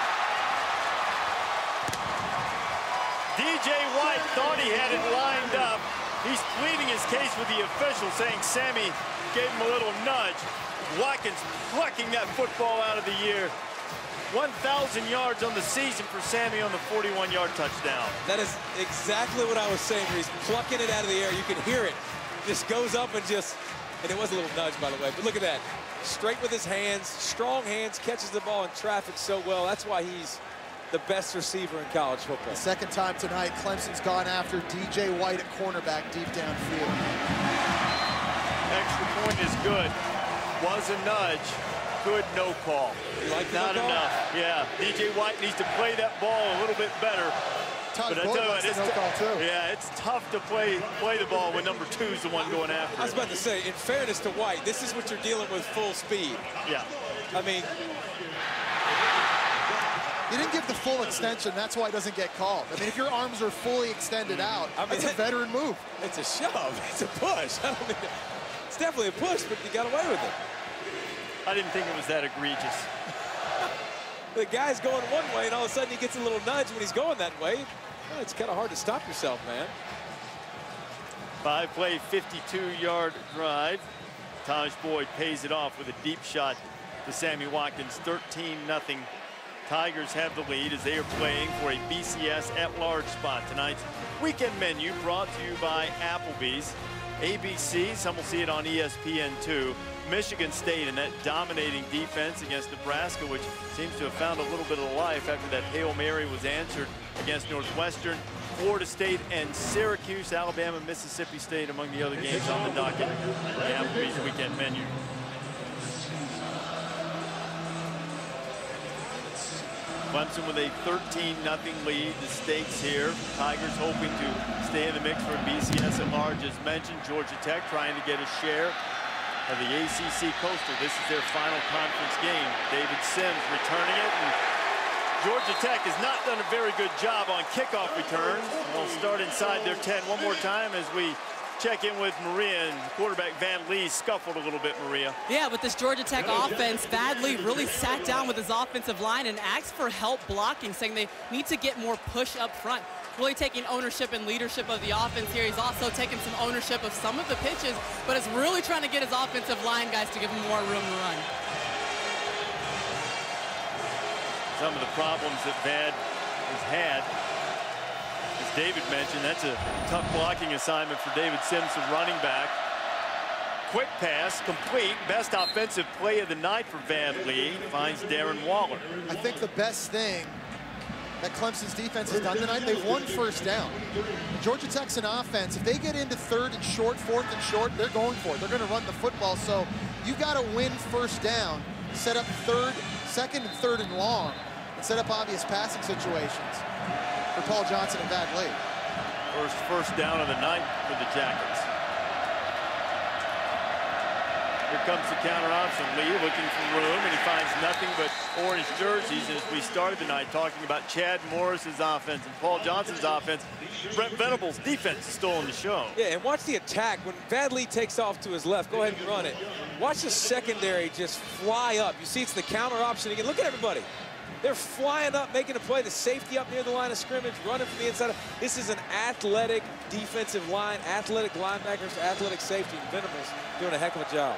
DJ White thought he had it lined up. He's pleading his case with the official, saying Sammy gave him a little nudge. Watkins plucking that football out of the air 1,000 yards on the season for Sammy on the 41-yard touchdown. That is exactly what I was saying. He's plucking it out of the air. You can hear it. Just goes up and it was a little nudge, by the way. But look at that. Straight with his hands, strong hands, catches the ball in traffic so well. That's why he's the best receiver in college football. The second time tonight, Clemson's gone after DJ White at cornerback deep downfield. Extra point is good. Was a nudge. Good no call. Not enough. Yeah, DJ White needs to play that ball a little bit better. But I tell you what, it's tough to play the ball when number 2 is the one going after it. I was about to say, in fairness to White, this is what you're dealing with full speed. Yeah. I mean, he didn't give the full extension. That's why it doesn't get called. I mean, if your arms are fully extended out, that's a veteran move. It's a shove. It's a push. I don't mean, it's definitely a push, but you got away with it. I didn't think it was that egregious. The guy's going one way, and all of a sudden he gets a little nudge when he's going that way. Well, it's kind of hard to stop yourself, man. 5-play, 52-yard drive. Taj Boyd pays it off with a deep shot to Sammy Watkins. 13-0. Tigers have the lead as they are playing for a BCS at-large spot. Tonight's weekend menu brought to you by Applebee's. ABC, some will see it on ESPN2. Michigan State in that dominating defense against Nebraska, which seems to have found a little bit of life after that Hail Mary was answered against Northwestern. Florida State and Syracuse, Alabama, Mississippi State among the other games on the docket for the Applebee's weekend menu. Clemson with a 13-0 lead. The stakes here. Tigers hoping to stay in the mix for BCS at large. As mentioned, Georgia Tech trying to get a share of the ACC Coastal. This is their final conference game. David Sims returning it. And Georgia Tech has not done a very good job on kickoff returns. They'll start inside their 10 one more time as we check in with Maria, and quarterback Van Lee scuffled a little bit, Maria. Yeah, with this Georgia Tech offense, Van Lee really sat down with his offensive line and asked for help blocking, saying they need to get more push up front. Really taking ownership and leadership of the offense here. He's also taking some ownership of some of the pitches, but is really trying to get his offensive line guys to give him more room to run. Some of the problems that Van has had, as David mentioned, that's a tough blocking assignment for David Sims, the running back. Quick pass, complete. Best offensive play of the night for Van Lee. Finds Darren Waller. I think the best thing that Clemson's defense has done tonight, they've won first down. Georgia Tech's an offense. If they get into 3rd and short, 4th and short, they're going for it. They're going to run the football. So you got to win first down, set up 2nd and 3rd and long, and set up obvious passing situations for Paul Johnson and Van Lee. First down of the night for the Jackets. Here comes the counter option. Lee looking for room, and he finds nothing but orange jerseys. As we started the night talking about Chad Morris's offense and Paul Johnson's offense, Brent Venables' defense is still in the show. Yeah, and watch the attack. When Van Lee takes off to his left, go ahead and run it. Watch the secondary just fly up. You see it's the counter option again. Look at everybody. They're flying up, making a play. The safety up near the line of scrimmage, running from the inside. This is an athletic defensive line, athletic linebackers, athletic safety. Venables doing a heck of a job.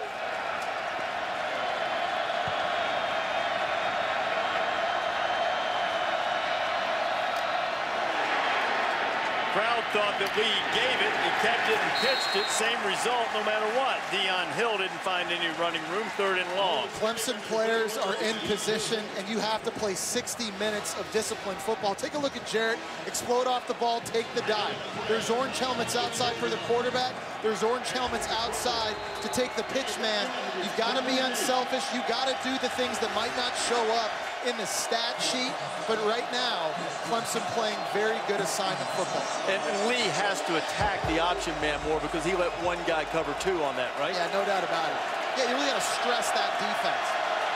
Crowd thought that Lee gave it, he kept it and pitched it, same result no matter what. Deion Hill didn't find any running room, 3rd and long. Clemson players are in position, and you have to play 60 minutes of disciplined football. Take a look at Jarrett, explode off the ball, take the dive. There's orange helmets outside for the quarterback. There's orange helmets outside to take the pitch man. You've got to be unselfish. You've got to do the things that might not show up in the stat sheet, but right now, Clemson playing very good assignment football. And Lee has to attack the option man more because he let one guy cover 2 on that, right? Yeah, no doubt about it. Yeah, you really got to stress that defense.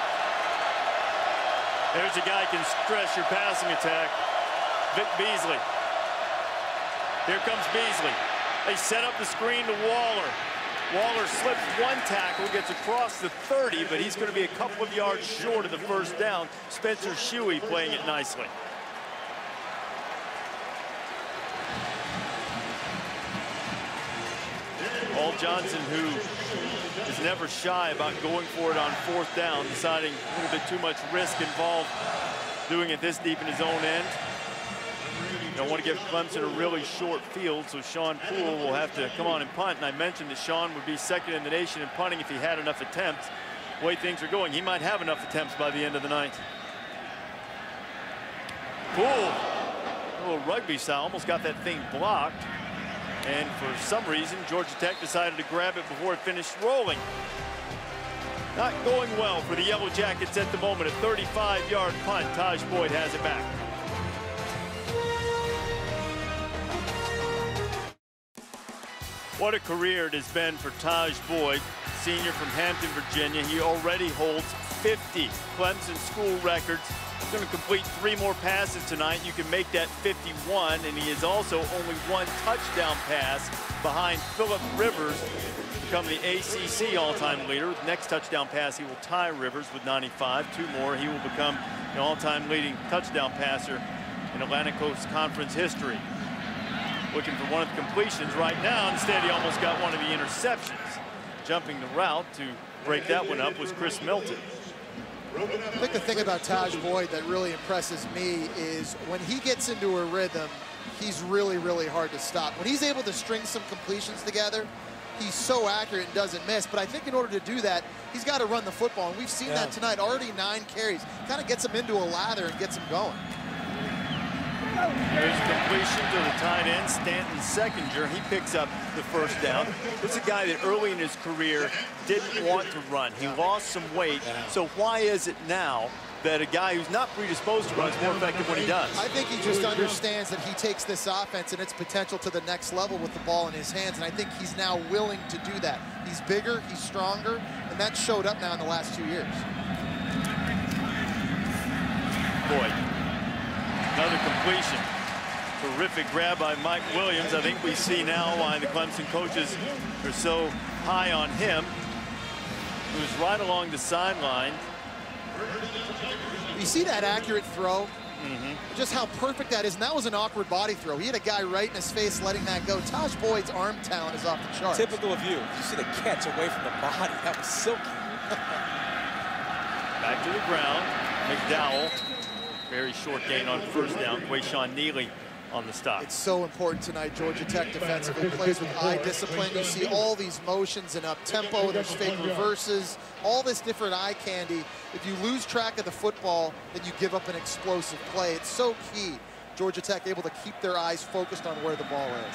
There's a guy who can stress your passing attack. Vic Beasley. Here comes Beasley. They set up the screen to Waller. Waller slips one tackle, gets across the 30, but he's going to be a couple of yards short of the first down. Spencer Shuey playing it nicely. Paul Johnson, who is never shy about going for it on 4th down, deciding a little bit too much risk involved doing it this deep in his own end. Don't want to give Clemson a really short field, so Sean Poole will have to come on and punt. And I mentioned that Sean would be second in the nation in punting if he had enough attempts. The way things are going, he might have enough attempts by the end of the night. Poole, a little rugby style, almost got that thing blocked. And for some reason, Georgia Tech decided to grab it before it finished rolling. Not going well for the Yellow Jackets at the moment. A 35-yard punt. Taj Boyd has it back. What a career it has been for Taj Boyd, senior from Hampton, Virginia. He already holds 50 Clemson school records. He's going to complete 3 more passes tonight. You can make that 51, and he is also only 1 touchdown pass behind Phillip Rivers to become the ACC all-time leader. With next touchdown pass, he will tie Rivers with 95. 2 more, he will become the all-time leading touchdown passer in Atlantic Coast Conference history. Looking for one of the completions right now. Instead, he almost got one of the interceptions. Jumping the route to break that one up was Chris Milton. I think the thing about Taj Boyd that really impresses me is when he gets into a rhythm, he's really, really hard to stop. When he's able to string some completions together, he's so accurate and doesn't miss. But I think in order to do that, he's got to run the football. And we've seen that tonight. Already 9 carries. Kind of gets him into a lather and gets him going. There's a completion to the tight end, Stanton Seckinger. He picks up the first down. This is a guy that early in his career didn't want to run. He lost some weight. So why is it now that a guy who's not predisposed to run is more effective when he does? I think he just understands that he takes this offense and its potential to the next level with the ball in his hands, and I think he's now willing to do that. He's bigger, he's stronger, and that showed up now in the last 2 years. Boyd. Another completion. Terrific grab by Mike Williams. I think we see now why the Clemson coaches are so high on him. He was right along the sideline. You see that accurate throw? Just how perfect that is. And that was an awkward body throw. He had a guy right in his face letting that go. Taj Boyd's arm talent is off the charts. Typical of you. You see the catch away from the body. That was silky. Back to the ground. McDowell. Very short gain on first down. Quayshawn Neely on the stop. It's so important tonight, Georgia Tech defensively. Plays with eye discipline. You see all these motions and up-tempo. There's fake reverses. All this different eye candy. If you lose track of the football, then you give up an explosive play. It's so key. Georgia Tech able to keep their eyes focused on where the ball is.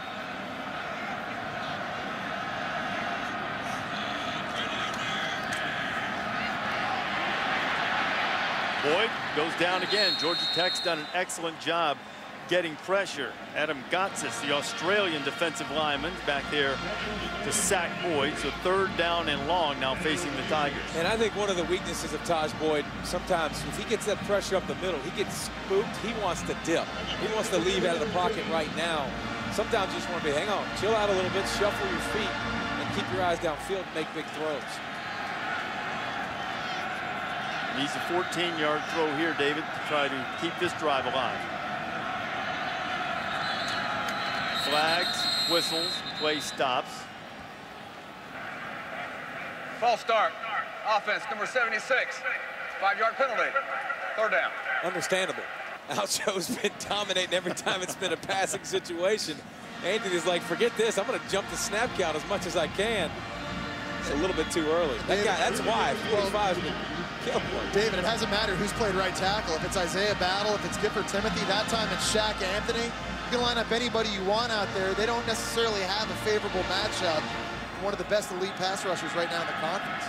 Boyd goes down again. Georgia Tech's done an excellent job getting pressure. Adam Gotsis, the Australian defensive lineman, back there to sack Boyd. So 3rd down and long now facing the Tigers. And I think one of the weaknesses of Taj Boyd, sometimes if he gets that pressure up the middle, he gets spooked, he wants to dip. He wants to leave out of the pocket right now. Sometimes you just want to be, hang on, chill out a little bit, shuffle your feet, and keep your eyes downfield and make big throws. Needs a 14-yard throw here, David, to try to keep this drive alive. Flags, whistles, play stops. False start. Offense, number 76. 5-yard penalty. 3rd down. Understandable. Alcho's been dominating every time it's been a passing situation. Anthony's like, forget this. I'm going to jump the snap count as much as I can. It's a little bit too early. That guy, that's why 45 has been killed. David, it hasn't mattered who's played right tackle. If it's Isaiah Battle, if it's Gifford Timothy, that time it's Shaq Anthony. You can line up anybody you want out there. They don't necessarily have a favorable matchup. One of the best elite pass rushers right now in the conference.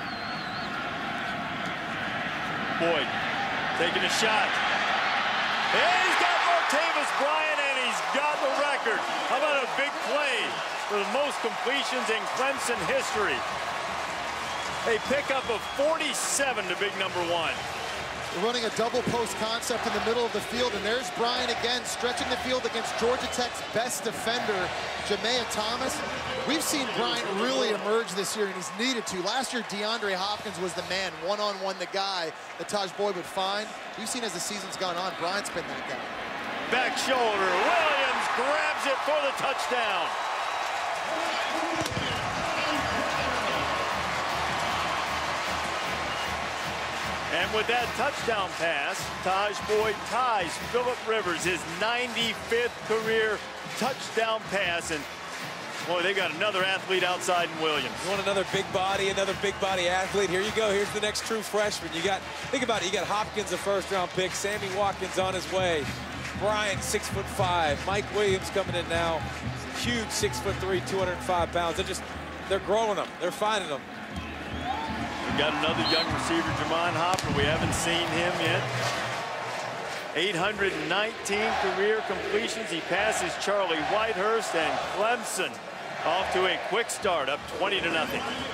Boyd taking a shot. And he's got Martavis Bryant, and he's got the record. How about a big play for the most completions in Clemson history? A pickup of 47 to big number 1. We're running a double post concept in the middle of the field, and there's Bryant again, stretching the field against Georgia Tech's best defender, Jamea Thomas. We've seen Bryant really emerge this year, and he's needed to. Last year, DeAndre Hopkins was the man, one-on-one the guy that Taj Boyd would find. We've seen as the season's gone on, Bryant's been that guy. Back shoulder, Williams grabs it for the touchdown. And with that touchdown pass, Taj Boyd ties Phillip Rivers, his 95th career touchdown pass. And boy, they got another athlete outside in Williams. You want another big body athlete? Here you go. Here's the next true freshman. Think about it. You got Hopkins, a first-round pick. Sammy Watkins on his way. Bryant, 6'5". Mike Williams coming in now. Huge, 6'3", 205 pounds. They're growing them. They're finding them. We got another young receiver, Jamon Hopper. We haven't seen him yet. 819 career completions. He passes Charlie Whitehurst, and Clemson off to a quick start, up 20-0.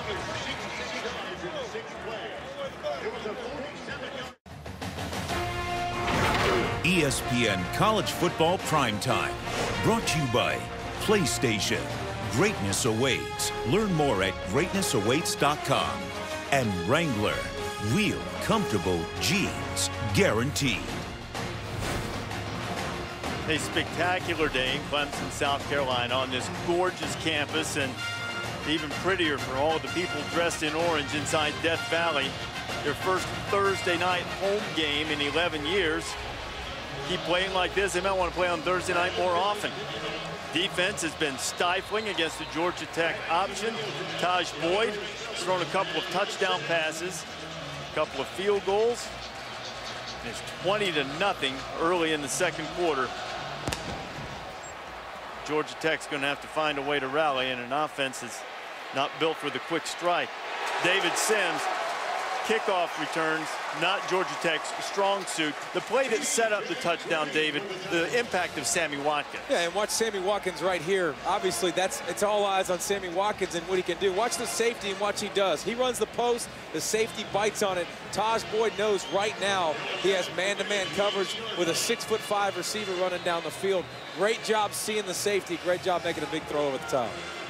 ESPN College Football Primetime, brought to you by PlayStation. Greatness awaits. Learn more at greatnessawaits.com. And Wrangler, real comfortable jeans, guaranteed. A spectacular day in Clemson, South Carolina, on this gorgeous campus, and even prettier for all of the people dressed in orange inside Death Valley. Their first Thursday night home game in 11 years. Keep playing like this, they might want to play on Thursday night more often. Defense has been stifling against the Georgia Tech option. Taj Boyd has thrown a couple of touchdown passes, a couple of field goals. It's 20-0 early in the second quarter. Georgia Tech's going to have to find a way to rally, and an offense is not built for the quick strike. David Sims, kickoff returns, not Georgia Tech's strong suit. The play that set up the touchdown, David, the impact of Sammy Watkins. Yeah, and watch Sammy Watkins right here. Obviously, it's all eyes on Sammy Watkins and what he can do. Watch the safety and watch he does. He runs the post, the safety bites on it. Taj Boyd knows right now he has man-to-man coverage with a 6'5" receiver running down the field. Great job seeing the safety. Great job making a big throw over the top.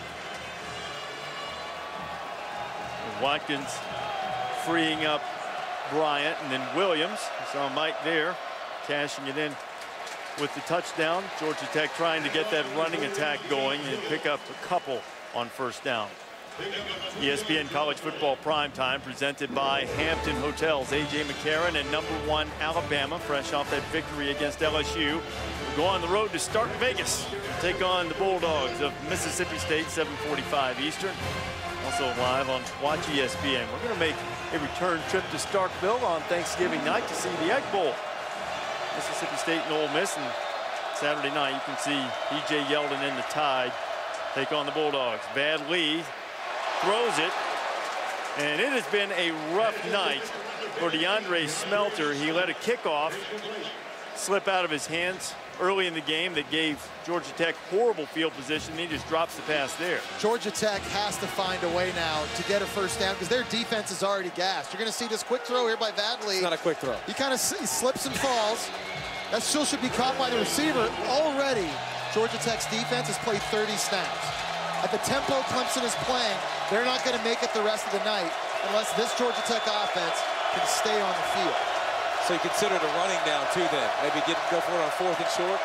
Watkins freeing up Bryant, and then Williams. You saw Mike there cashing it in with the touchdown. Georgia Tech trying to get that running attack going and pick up a couple on first down. ESPN College Football Primetime presented by Hampton Hotels. A.J. McCarron and #1 Alabama, fresh off that victory against LSU. We'll go on the road to Stark Vegas. Take on the Bulldogs of Mississippi State, 7:45 Eastern. Also live on Watch ESPN. We're going to make a return trip to Starkville on Thanksgiving night to see the Egg Bowl. Mississippi State and Ole Miss. And Saturday night, you can see E.J. Yeldon and the Tide take on the Bulldogs. Vad Lee throws it, and it has been a rough night for DeAndre Smelter. He let a kickoff slip out of his hands early in the game that gave Georgia Tech horrible field position. He just drops the pass there. Georgia Tech has to find a way now to get a first down because their defense is already gassed. You're going to see this quick throw here by Vad Lee. It's not a quick throw. He kind of slips and falls. That still should be caught by the receiver. Already, Georgia Tech's defense has played 30 snaps. At the tempo Clemson is playing, they're not going to make it the rest of the night unless this Georgia Tech offense can stay on the field. So you consider it a running down too then. Maybe go for it on 4th and short.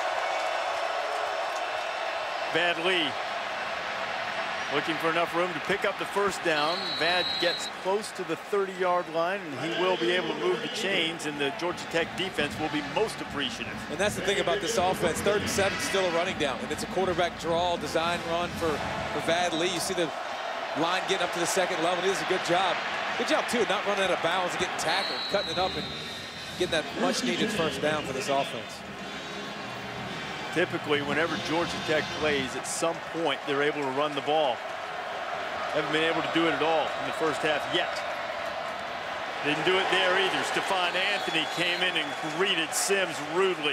Vad Lee looking for enough room to pick up the first down. Vad gets close to the 30-yard line, and he will be able to move the chains, and the Georgia Tech defense will be most appreciative. And that's the thing about this offense. 3rd and 7, still a running down, and it's a quarterback draw, design run for Vad Lee. You see the line getting up to the 2nd level. He does a good job. Good job, too, not running out of bounds and getting tackled, cutting it up, and getting that much-needed first down for this offense. Typically, whenever Georgia Tech plays, at some point, they're able to run the ball. Haven't been able to do it at all in the first half yet. Didn't do it there either. Stephon Anthony came in and greeted Sims rudely.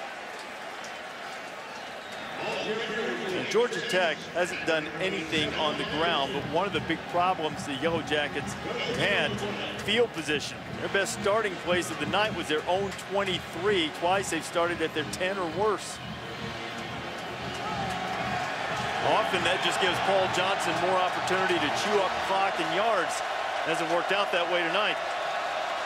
And Georgia Tech hasn't done anything on the ground, but one of the big problems the Yellow Jackets have had, field position. Their best starting place of the night was their own 23. Twice they've started at their 10 or worse. Often that just gives Paul Johnson more opportunity to chew up clock and yards. Hasn't worked out that way tonight.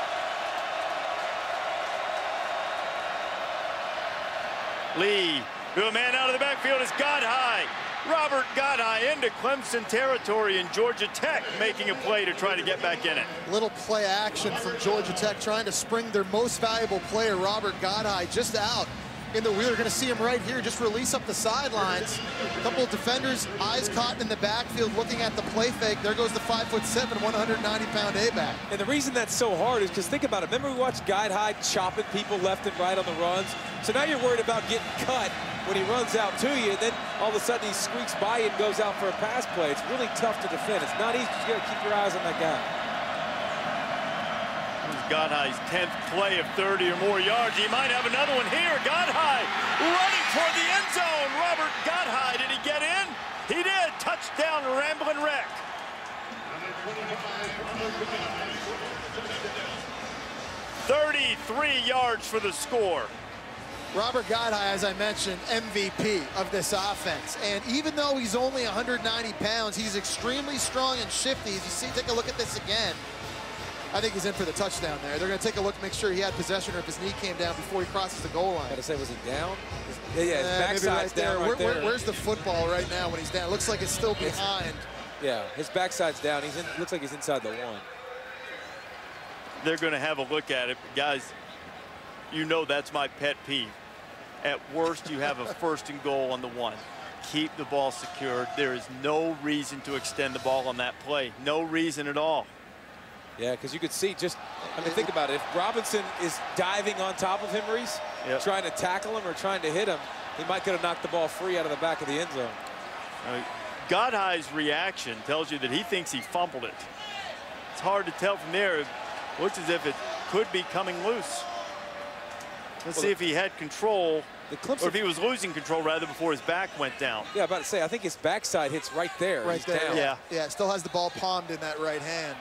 Lee To a man out of the backfield is Godhigh. Robert Godhigh into Clemson territory, and Georgia Tech making a play to try to get back in it. Little play action from Georgia Tech trying to spring their most valuable player, Robert Godhigh, just out in the wheel. You're going to see him right here just release up the sidelines. A couple of defenders, eyes caught in the backfield looking at the play fake. There goes the 5'7", 190-pound A-back. And the reason that's so hard is because think about it. Remember we watched Godhigh chopping people left and right on the runs? So now you're worried about getting cut when he runs out to you, and then all of a sudden he squeaks by you and goes out for a pass play. It's really tough to defend. It's not easy. You got to keep your eyes on that guy. Godhigh's 10th play of 30 or more yards. He might have another one here. Godhigh running toward the end zone. Robert Godhigh, did he get in? He did. Touchdown, Ramblin' Wreck. 33 yards for the score. Robert Godhigh, as I mentioned, MVP of this offense. And even though he's only 190 pounds, he's extremely strong and shifty. As you see, take a look at this again. I think he's in for the touchdown there. They're going to take a look to make sure he had possession or if his knee came down before he crosses the goal line. Got to say, was he down? Yeah, his backside's down right there. Where's the football right now when he's down? It looks like it's still behind. Yeah, his backside's down. Looks like he's inside the one. They're going to have a look at it. Guys, you know that's my pet peeve. At worst, you have a 1st and goal on the 1. Keep the ball secured. There is no reason to extend the ball on that play. No reason at all. Yeah, because you could see just, I mean, think about it. If Robinson is diving on top of him, Reese, trying to tackle him or trying to hit him, he might could have knocked the ball free out of the back of the end zone. Godhigh's reaction tells you that he thinks he fumbled it. It's hard to tell from there. It looks as if it could be coming loose. Let's see if he had control, or if he was losing control, rather, before his back went down. Yeah, about to say, I think his backside hits right there. Right there, down. Yeah, still has the ball palmed in that right hand.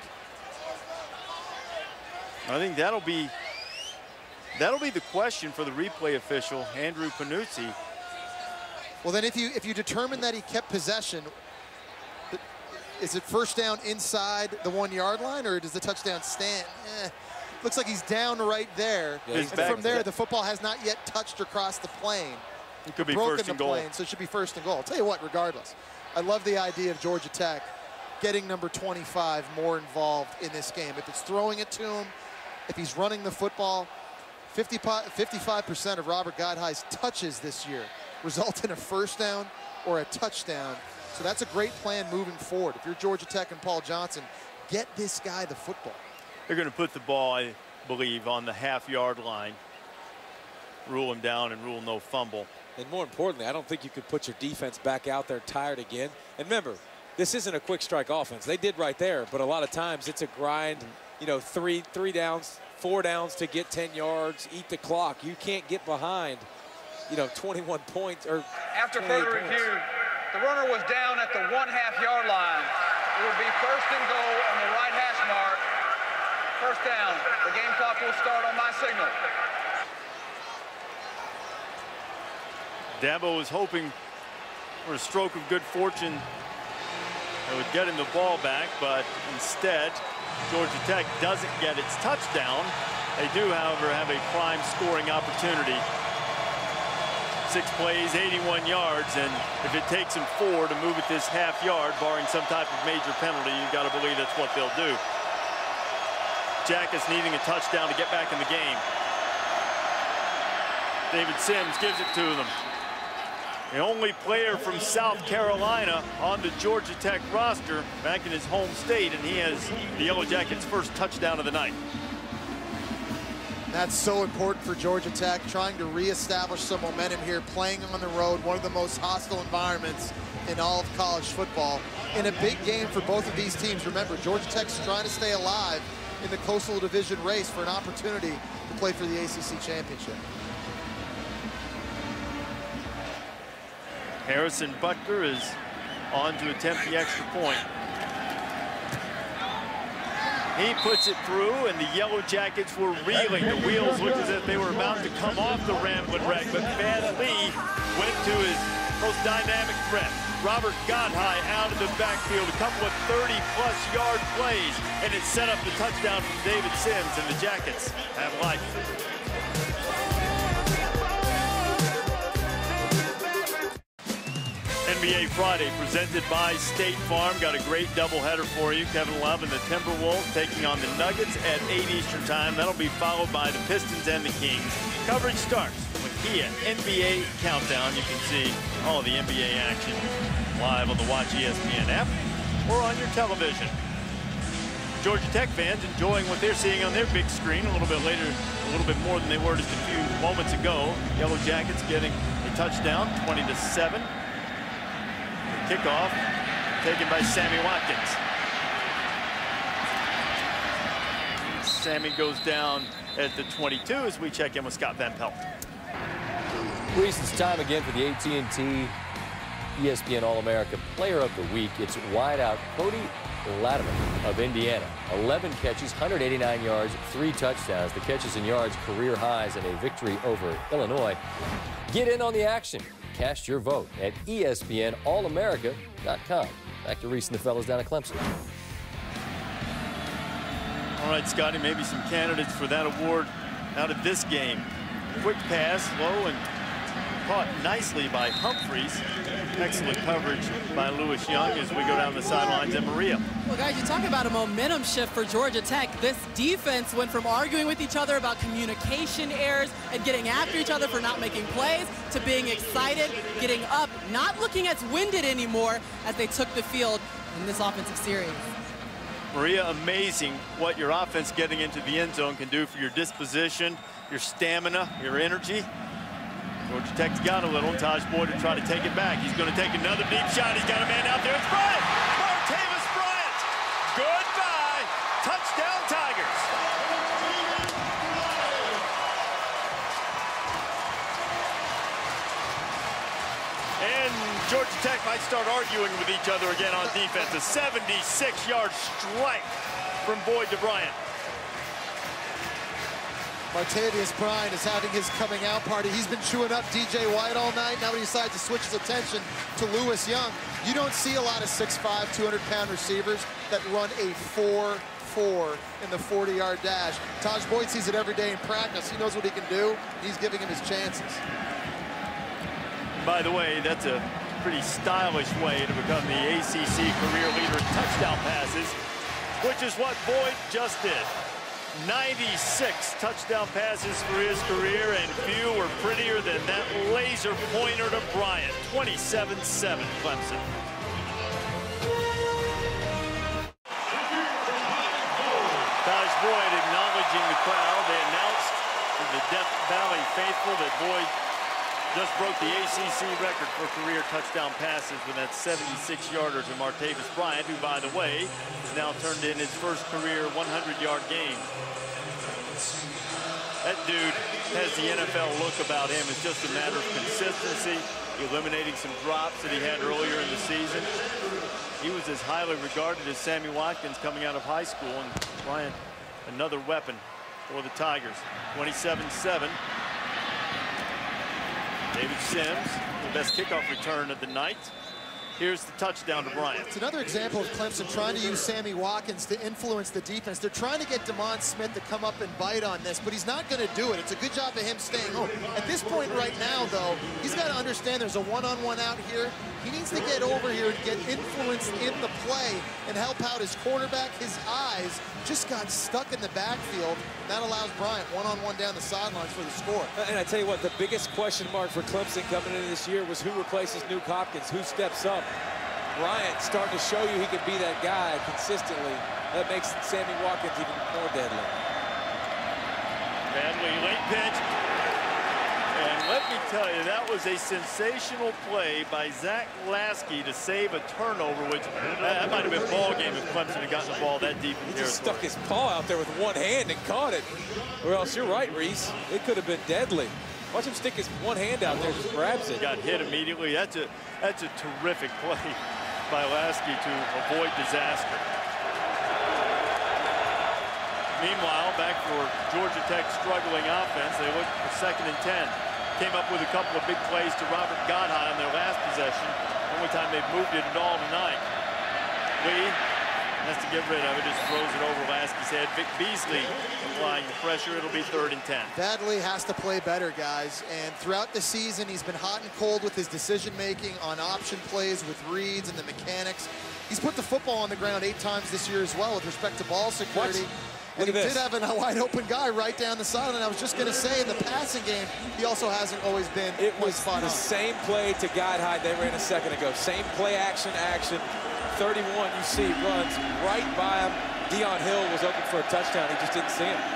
I think that'll be the question for the replay official, Andrew Panuzzi. Well, then if you determine that he kept possession, is it 1st down inside the 1-yard line, or does the touchdown stand? Looks like he's down right there. Yeah, and from there, the football has not yet touched or crossed the plane. It could be 1st and goal. Plane, so it should be 1st and goal. I'll tell you what, regardless, I love the idea of Georgia Tech getting number 25 more involved in this game. If it's throwing it to him, if he's running the football, 55% of Robert Godhigh's touches this year result in a 1st down or a touchdown. So that's a great plan moving forward. If you're Georgia Tech and Paul Johnson, get this guy the football. They're going to put the ball, I believe, on the half-yard line. Rule him down and rule no fumble. And more importantly, I don't think you could put your defense back out there tired again. And remember, this isn't a quick strike offense. They did right there, but a lot of times it's a grind, you know, three downs, 4 downs to get 10 yards, eat the clock. You can't get behind, you know, 21 points or after further review, the runner was down at the 1/2-yard line. It would be 1st and goal on the right hash mark. 1st down. The game clock will start on my signal. Dabo was hoping for a stroke of good fortune that would get him the ball back, but instead, Georgia Tech doesn't get its touchdown. They do, however, have a prime scoring opportunity. 6 plays, 81 yards, and if it takes them 4 to move it this half-yard, barring some type of major penalty, you've got to believe that's what they'll do. Jackets needing a touchdown to get back in the game. David Sims gives it to them. The only player from South Carolina on the Georgia Tech roster back in his home state, and he has the Yellow Jackets' 1st touchdown of the night. That's so important for Georgia Tech, trying to reestablish some momentum here, playing on the road, one of the most hostile environments in all of college football. In a big game for both of these teams. Remember, Georgia Tech's trying to stay alive in the Coastal Division race for an opportunity to play for the ACC Championship. Harrison Butker is on to attempt the extra point. He puts it through, and the Yellow Jackets were reeling. The wheels looked as if they were about to come off the Ramblin' Wreck, but Van Lee went to his most dynamic threat. Robert Godhigh out of the backfield, a couple of 30-plus yard plays, and it set up the touchdown from David Sims, and the Jackets have life. NBA Friday presented by State Farm. Got a great doubleheader for you. Kevin Love and the Timberwolves taking on the Nuggets at 8 Eastern time. That'll be followed by the Pistons and the Kings. Coverage starts with Kia NBA Countdown. You can see all of the NBA action live on the Watch ESPN app or on your television. Georgia Tech fans enjoying what they're seeing on their big screen a little bit later, a little bit more than they were just a few moments ago. Yellow Jackets getting a touchdown, 20-7. Kickoff taken by Sammy Watkins. Sammy goes down at the 22 as we check in with Scott Van Pelt. Reese, it's time again for the AT&T ESPN All-America Player of the Week. It's wideout Cody Latimer of Indiana. 11 catches, 189 yards, 3 touchdowns. The catches and yards career highs in a victory over Illinois. Get in on the action. Cast your vote at ESPNAllamerica.com. Back to Reese and the fellas down at Clemson. All right, Scotty, maybe some candidates for that award out of this game. Quick pass, low, and caught nicely by Humphreys. Excellent coverage by Lewis Young as we go down the sidelines and Maria. Well, guys, you talk about a momentum shift for Georgia Tech. This defense went from arguing with each other about communication errors and getting after each other for not making plays to being excited, getting up, not looking as winded anymore as they took the field in this offensive series. Maria, amazing what your offense getting into the end zone can do for your disposition, your stamina, your energy. Georgia Tech's got a little. Taj Boyd to try to take it back. He's going to take another deep shot. He's got a man out there. It's Bryant. Martavis Bryant. Goodbye. Touchdown, Tigers. And Georgia Tech might start arguing with each other again on defense. A 76-yard strike from Boyd to Bryant. Martavis Bryant is having his coming out party. He's been chewing up DJ White all night. Now he decides to switch his attention to Lewis Young. You don't see a lot of 6'5", 200-pound receivers that run a 4.4 in the 40-yard dash. Taj Boyd sees it every day in practice. He knows what he can do. He's giving him his chances. By the way, that's a pretty stylish way to become the ACC career leader in touchdown passes, which is what Boyd just did. 96 touchdown passes for his career, and few were prettier than that laser pointer to Bryant. 27-7 Clemson. Taj Boyd acknowledging the crowd. They announced to the Death Valley faithful that Boyd just broke the ACC record for career touchdown passes with that 76-yarder to Martavis Bryant, who, by the way, has now turned in his first career 100-yard game. That dude has the NFL look about him. It's just a matter of consistency, eliminating some drops that he had earlier in the season. He was as highly regarded as Sammy Watkins coming out of high school, and Bryant, another weapon for the Tigers. 27-7. David Sims, the best kickoff return of the night. Here's the touchdown to Bryant. It's another example of Clemson trying to use Sammy Watkins to influence the defense. They're trying to get Demond Smith to come up and bite on this, but he's not going to do it. It's a good job of him staying home. At this point right now, though, he's got to understand there's a one-on-one out here. He needs to get over here and get influence in the play and help out his cornerback. His eyes just got stuck in the backfield. That allows Bryant one-on-one down the sidelines for the score. And I tell you what, the biggest question mark for Clemson coming into this year was who replaces Nuke Hopkins, who steps up. Bryant starting to show you he can be that guy consistently. That makes Sammy Watkins even more deadly. Badly late pitch. And let me tell you, that was a sensational play by Zach Lasky to save a turnover, which that might have been a ball game if Clemson had gotten the ball that deep in the He just stuck his paw out there with one hand and caught it. Or else you're right, Reese. It could have been deadly. Watch him stick his one hand out there, just grabs it. Got hit immediately. That's a terrific play by Lasky to avoid disaster. Meanwhile, back for Georgia Tech's struggling offense, they look for 2nd and 10. Came up with a couple of big plays to Robert Godhigh on their last possession. Only time they've moved it at all tonight. Lee Has to get rid of it, just throws it over Lasky's head. Vic Beasley applying the pressure. It'll be 3rd and 10. Thad Lee has to play better, guys. And throughout the season, he's been hot and cold with his decision-making on option plays with reads and the mechanics. He's put the football on the ground 8 times this year as well with respect to ball security. And he did have a wide-open guy right down the sideline. I was just going to say, in the passing game, he also hasn't always been It was spot the on. same play to guide high they ran a second ago. Same play, action. 31, you see, runs right by him. Deion Hill was open for a touchdown. He just didn't see him.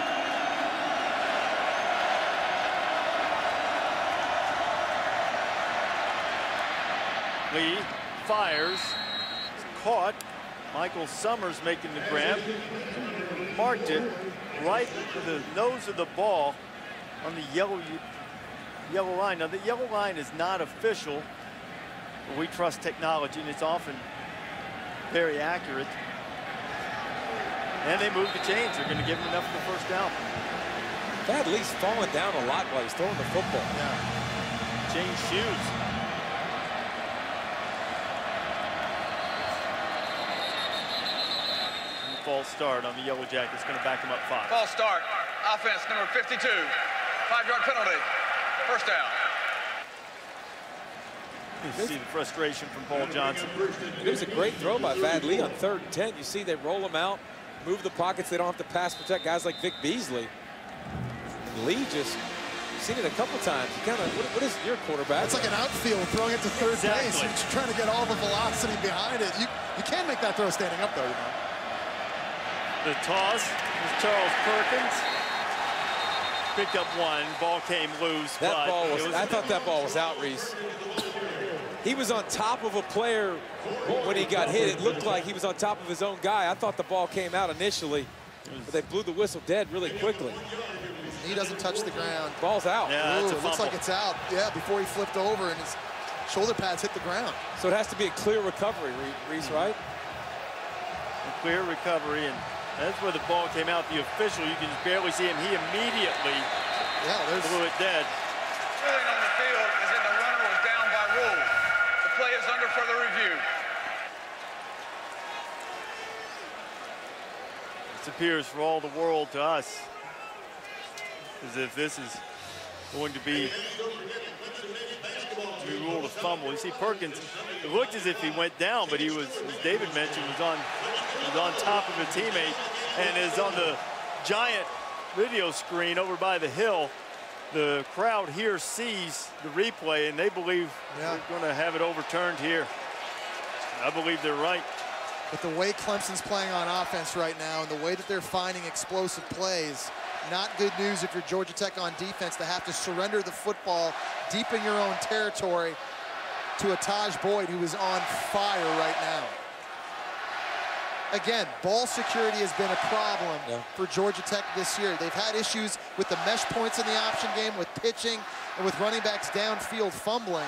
Lee fires. Caught. Michael Summers making the grab. Marked it right to the nose of the ball on the yellow line. Now, the yellow line is not official, but we trust technology, and it's often very accurate. And they move the chains. They're going to give him enough for the first down. Thad Lee's falling down a lot while he's throwing the football. Yeah. Change shoes. False start on the Yellow Jackets. Going to back him up 5. False start. Offense number 52. 5-yard penalty. First down. You see the frustration from Paul Johnson. It was a great throw by Thad Lee on 3rd and 10. You see they roll him out, move the pockets. They don't have to pass protect guys like Vic Beasley. And Lee just seen it a couple times. You kind of, what is your quarterback? It's like an outfield throwing it to third base. You're trying to get all the velocity behind it. You can make that throw standing up, though, you know. The toss is Charles Perkins. Picked up 1. Ball came loose. That ball was, I thought that ball was out, Reese. He was on top of a player when he got hit. It looked like he was on top of his own guy. I thought the ball came out initially, but they blew the whistle dead really quickly. He doesn't touch the ground. Ball's out. Yeah, Ooh, it looks like it's out. Yeah, before he flipped over and his shoulder pads hit the ground. So it has to be a clear recovery, Reese, right? A clear recovery, and that's where the ball came out. The official, you can just barely see him. He immediately blew it dead. Ruling on the field is in the runner was down by rule. The play is under further review. This appears for all the world to us as if this is going to be ruled a fumble. You see Perkins, it looked as if he went down, but he was, as David mentioned, was on top of a teammate, and is on the giant video screen over by the hill. The crowd here sees the replay, and they believe they're going to have it overturned here. I believe they're right. But the way Clemson's playing on offense right now and the way that they're finding explosive plays, not good news if you're Georgia Tech on defense to have to surrender the football deep in your own territory to a Taj Boyd who is on fire right now. Again, ball security has been a problem for Georgia Tech this year. They've had issues with the mesh points in the option game, with pitching, and with running backs downfield fumbling.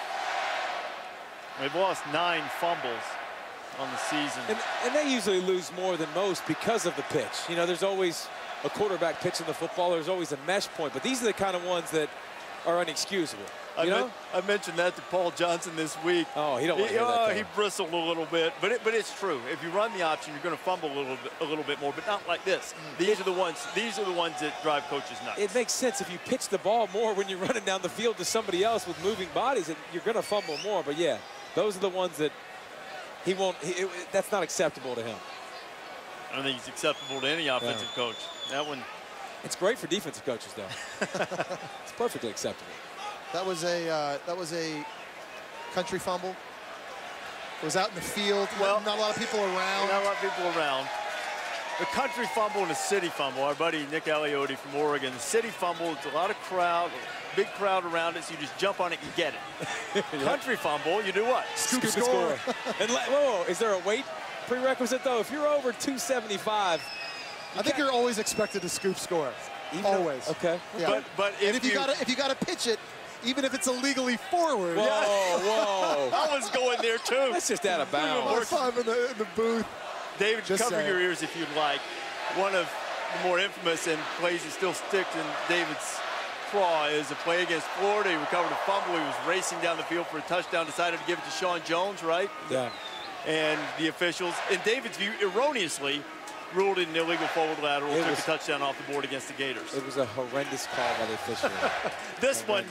They've lost 9 fumbles on the season. And they usually lose more than most because of the pitch. You know, there's always a quarterback pitching the football. There's always a mesh point. But these are the kind of ones that are inexcusable. I mentioned that to Paul Johnson this week. Oh, he don't want to hear that. He bristled a little bit, but it's true. If you run the option, you're going to fumble a little bit more, but not like this. These are the ones that drive coaches nuts. It makes sense if you pitch the ball more when you're running down the field to somebody else with moving bodies, and you're going to fumble more. But yeah, those are the ones that he won't. That's not acceptable to him. I don't think it's acceptable to any offensive coach. That one. It's great for defensive coaches, though. It's perfectly acceptable. That was a country fumble. It was out in the field. Well, not a lot of people around. Not a lot of people around. The country fumble and a city fumble. Our buddy Nick Aliotti from Oregon. The city fumble, it's a lot of crowd, big crowd around it, so you just jump on it and get it. Country fumble, you do what? Scoop score. And whoa, is there a weight prerequisite, though? If you're over 275, I think you're always expected to scoop score. Always. Okay. Yeah. But if you gotta pitch it, even if it's illegally forward. Whoa, whoa. I was going there too. That's just out of bounds. High five in the booth. David, cover your ears if you'd like. One of the more infamous and plays that still sticks in David's craw is a play against Florida. He recovered a fumble. He was racing down the field for a touchdown, decided to give it to Sean Jones, right? Yeah. And the officials, in David's view, erroneously ruled it an illegal forward lateral, took a touchdown off the board against the Gators. It was a horrendous call by the official. This one,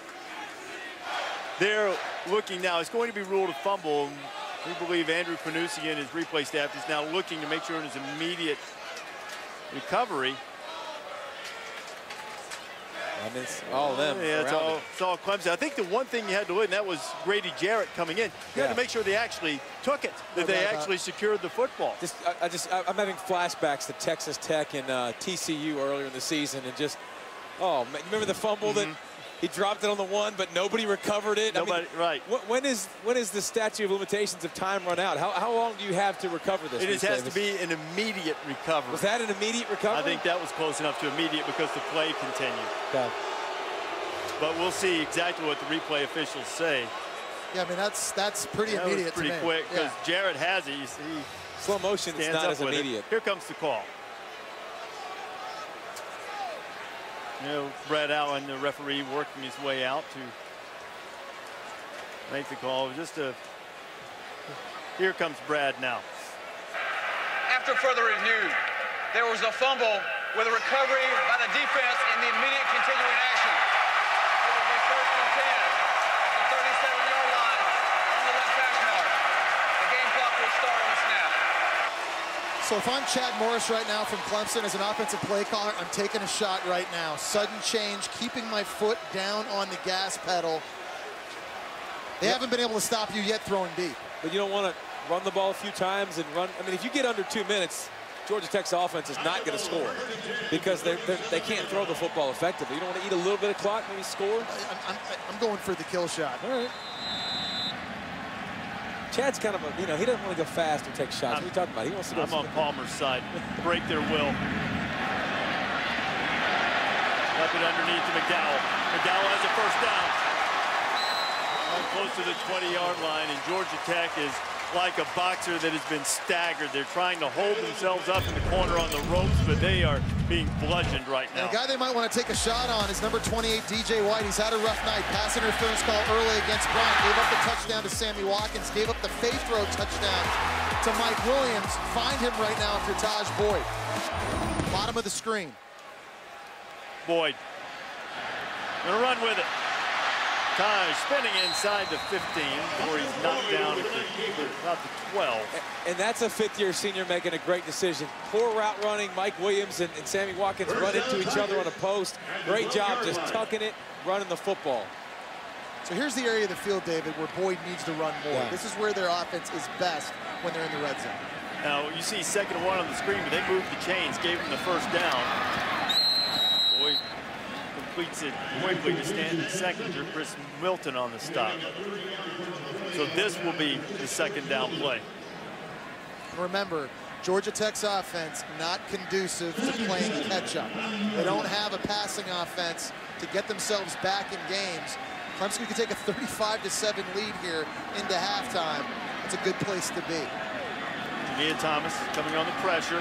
they're looking now. It's going to be ruled a fumble. We believe Andrew Panusian, his replay staff, is now looking to make sure there's immediate recovery. And it's all them. Yeah, it's all Clemson. I think the one thing you had to look, and that was Grady Jarrett coming in. You had to make sure they actually took it, that they actually secured the football. I'm having flashbacks to Texas Tech and TCU earlier in the season, and just, oh, man, remember the fumble that he dropped it on the one, but nobody recovered it? Right. When is the statute of limitations of time run out? How long do you have to recover this? It has to be an immediate recovery. Was that an immediate recovery? I think that was close enough to immediate because the play continued. Okay. But we'll see exactly what the replay officials say. Yeah, I mean, that's pretty immediate. Pretty quick because Jarrett has it. He slow motion is not as immediate. Here comes the call. You know, Brad Allen, the referee, working his way out to make the call. Here comes Brad now. After further review, there was a fumble with a recovery by the defense in the immediate continuing action. It will be 1st and 10 at the 37-yard line on the left hash mark. The game clock will start on the snap. So if I'm Chad Morris right now from Clemson as an offensive play caller, I'm taking a shot right now. Sudden change, keeping my foot down on the gas pedal. They haven't been able to stop you yet throwing deep. But you don't want to run the ball a few times and run. I mean, if you get under 2 minutes, Georgia Tech's offense is not going to score because they can't throw the football effectively. You don't want to eat a little bit of clock, maybe score? I'm going for the kill shot. All right. Chad's kind of a, he doesn't want to go fast and take shots. What are you talking about? He wants to go. I'm on Palmer's side. Break their will. Left it underneath to McDowell. McDowell has a first down. Close to the 20-yard line, and Georgia Tech is like a boxer that has been staggered. They're trying to hold themselves up in the corner on the ropes, but they are being bludgeoned right now. And a guy they might want to take a shot on is number 28, DJ White. He's had a rough night. Pass interference call early against Bryant. Gave up the touchdown to Sammy Watkins. Gave up the fake throw touchdown to Mike Williams. Find him right now if you're Taj Boyd. Bottom of the screen. Boyd. Gonna run with it. Taj spinning inside the 15 before he's knocked down at about the 12. And that's a fifth-year senior making a great decision. Poor route running. Mike Williams and Sammy Watkins run into each other on a post. Great job just tucking it, running the football. So here's the area of the field, David, where Boyd needs to run more. Yeah. This is where their offense is best when they're in the red zone. Now, you see 2nd and 1 on the screen, but they moved the chains, gave him the first down. Boyd completes it quickly to Stanton Seckinger. Chris Milton on the stop. So this will be the 2nd down play. Remember, Georgia Tech's offense not conducive to playing catch-up. They don't have a passing offense to get themselves back in games. Clemson could take a 35-7 lead here into halftime. It's a good place to be. Mia Thomas coming on the pressure.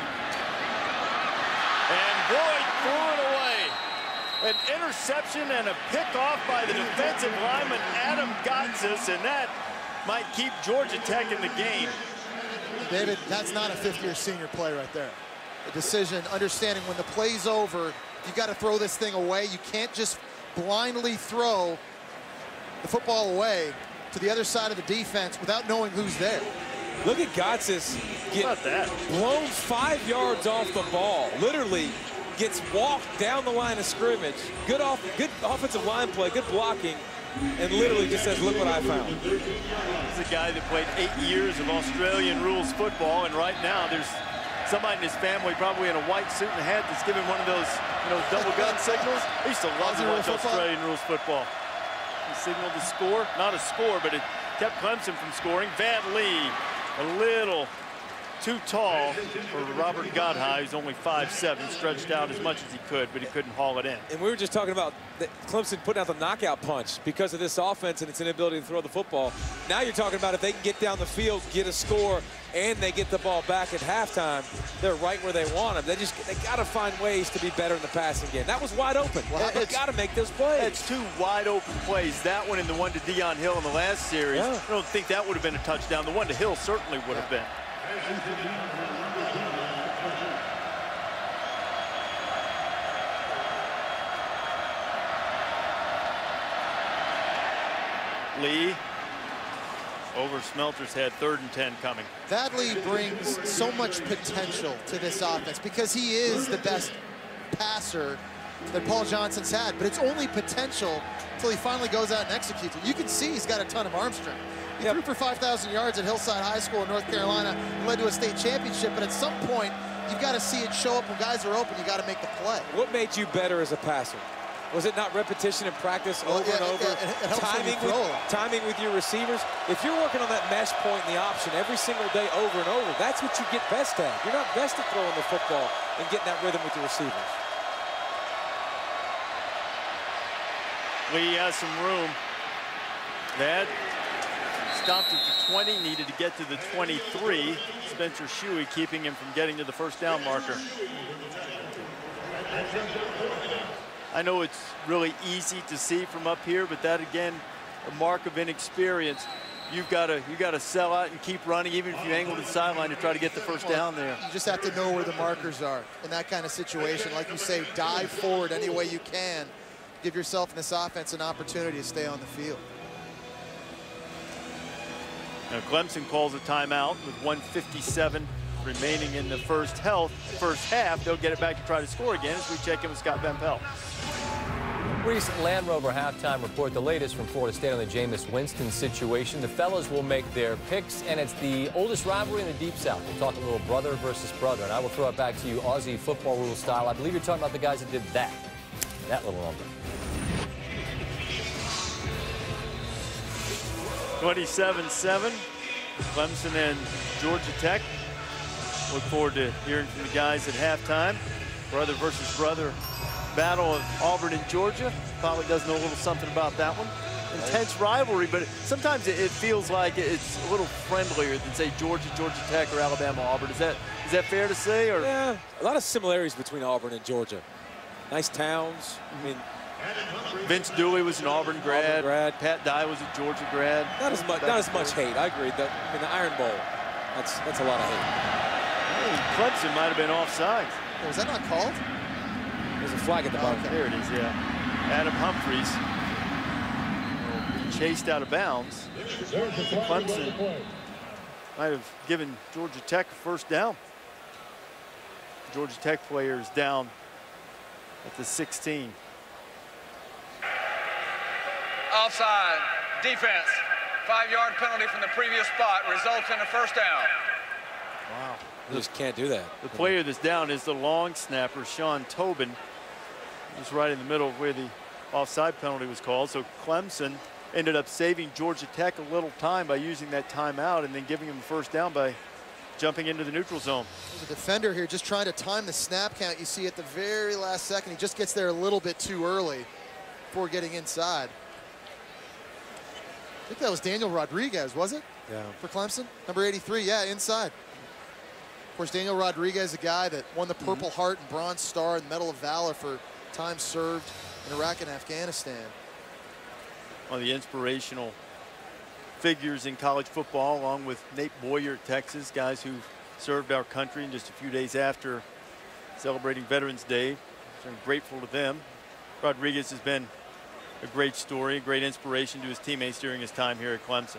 And Boyd threw it away. An interception and a pickoff by the defensive lineman, Adam Gotsis, and that might keep Georgia Tech in the game. David, that's not a 5th-year senior play right there. A decision, understanding when the play's over, you've got to throw this thing away. You can't just blindly throw the football away to the other side of the defense without knowing who's there. Look at Gotsis get blown 5 yards off the ball. Literally gets walked down the line of scrimmage. Good offensive line play, good blocking, and literally just says, look what I found. He's a guy that played 8 years of Australian rules football, and right now there's somebody in his family probably in a white suit and hat that's giving one of those, double gun signals. He used to love to watch Australian rules football. He signaled the score, not a score, but it kept Clemson from scoring. Van Lee, a little too tall for Robert Godhigh, who's only 5'7", stretched out as much as he could, but he couldn't haul it in. And we were just talking about Clemson putting out the knockout punch because of this offense and its inability to throw the football. Now you're talking about if they can get down the field, get a score, and they get the ball back at halftime, they're right where they want them. They got to find ways to be better in the passing game. That was wide open. Well, they've got to make those plays. It's two wide open plays. That one and the one to Deion Hill in the last series. Yeah. I don't think that would have been a touchdown. The one to Hill certainly would have been. Lee over Smelter's head, 3rd and 10 coming. That Lee brings so much potential to this offense because he is the best passer that Paul Johnson's had, but it's only potential until he finally goes out and executes it. You can see he's got a ton of arm strength. He threw for 5,000 yards at Hillside High School in North Carolina and led to a state championship, but at some point, you've got to see it show up when guys are open. You got to make the play. What made you better as a passer? Was it not repetition and practice over and over? Timing with your receivers? If you're working on that mesh point and the option every single day over and over, that's what you get best at. You're not best at throwing the football and getting that rhythm with your receivers. Lee has some room. That stopped at the 20, needed to get to the 23. Spencer Shuey keeping him from getting to the first down marker. I know it's really easy to see from up here, but that again, a mark of inexperience. You've got to sell out and keep running, even if you angle to the sideline to try to get the first down there. You just have to know where the markers are in that kind of situation. Like you say, dive forward any way you can. Give yourself in this offense an opportunity to stay on the field. Now Clemson calls a timeout with 1:57 remaining in the first half. They'll get it back to try to score again as we check in with Scott Van Pelt. Recent Land Rover halftime report, the latest from Florida State on the Jameis Winston situation. The fellas will make their picks, and it's the oldest rivalry in the Deep South. We'll talk a little brother versus brother, and I will throw it back to you Aussie football rule style. I believe you're talking about the guys that did that little number. 27-7, Clemson and Georgia Tech. Look forward to hearing from the guys at halftime. Brother versus brother battle of Auburn and Georgia. Probably does know a little something about that one. Intense rivalry, but sometimes it feels like it's a little friendlier than, say, Georgia Tech or Alabama Auburn. Is that fair to say? Or? Yeah, a lot of similarities between Auburn and Georgia. Nice towns. I mean, Vince Dooley was an Auburn grad. Pat Dye was a Georgia grad. Not as much hate. I agree. I mean, the Iron Bowl. That's a lot of hate. Clemson might have been offside. Oh, was that not called? There's a flag at the bottom. Okay. There it is. Yeah. Adam Humphries chased out of bounds. Clemson might have given Georgia Tech a first down. Georgia Tech players down at the 16. Offside. Defense. 5-yard penalty from the previous spot results in a first down. Wow. You just can't do that. The player that's down is the long snapper, Sean Tobin. He's right in the middle of where the offside penalty was called. So Clemson ended up saving Georgia Tech a little time by using that timeout and then giving them the first down by jumping into the neutral zone. There's a defender here just trying to time the snap count. You see at the very last second, he just gets there a little bit too early before getting inside. I think that was Daniel Rodriguez, was it? Yeah. For Clemson, number 83, yeah, inside. Of course, Daniel Rodriguez, a guy that won the Purple Heart and Bronze Star and Medal of Valor for time served in Iraq and Afghanistan. One of the inspirational figures in college football, along with Nate Boyer at Texas, guys who served our country, and just a few days after celebrating Veterans Day. So I'm grateful to them. Rodriguez has been a great story, a great inspiration to his teammates during his time here at Clemson.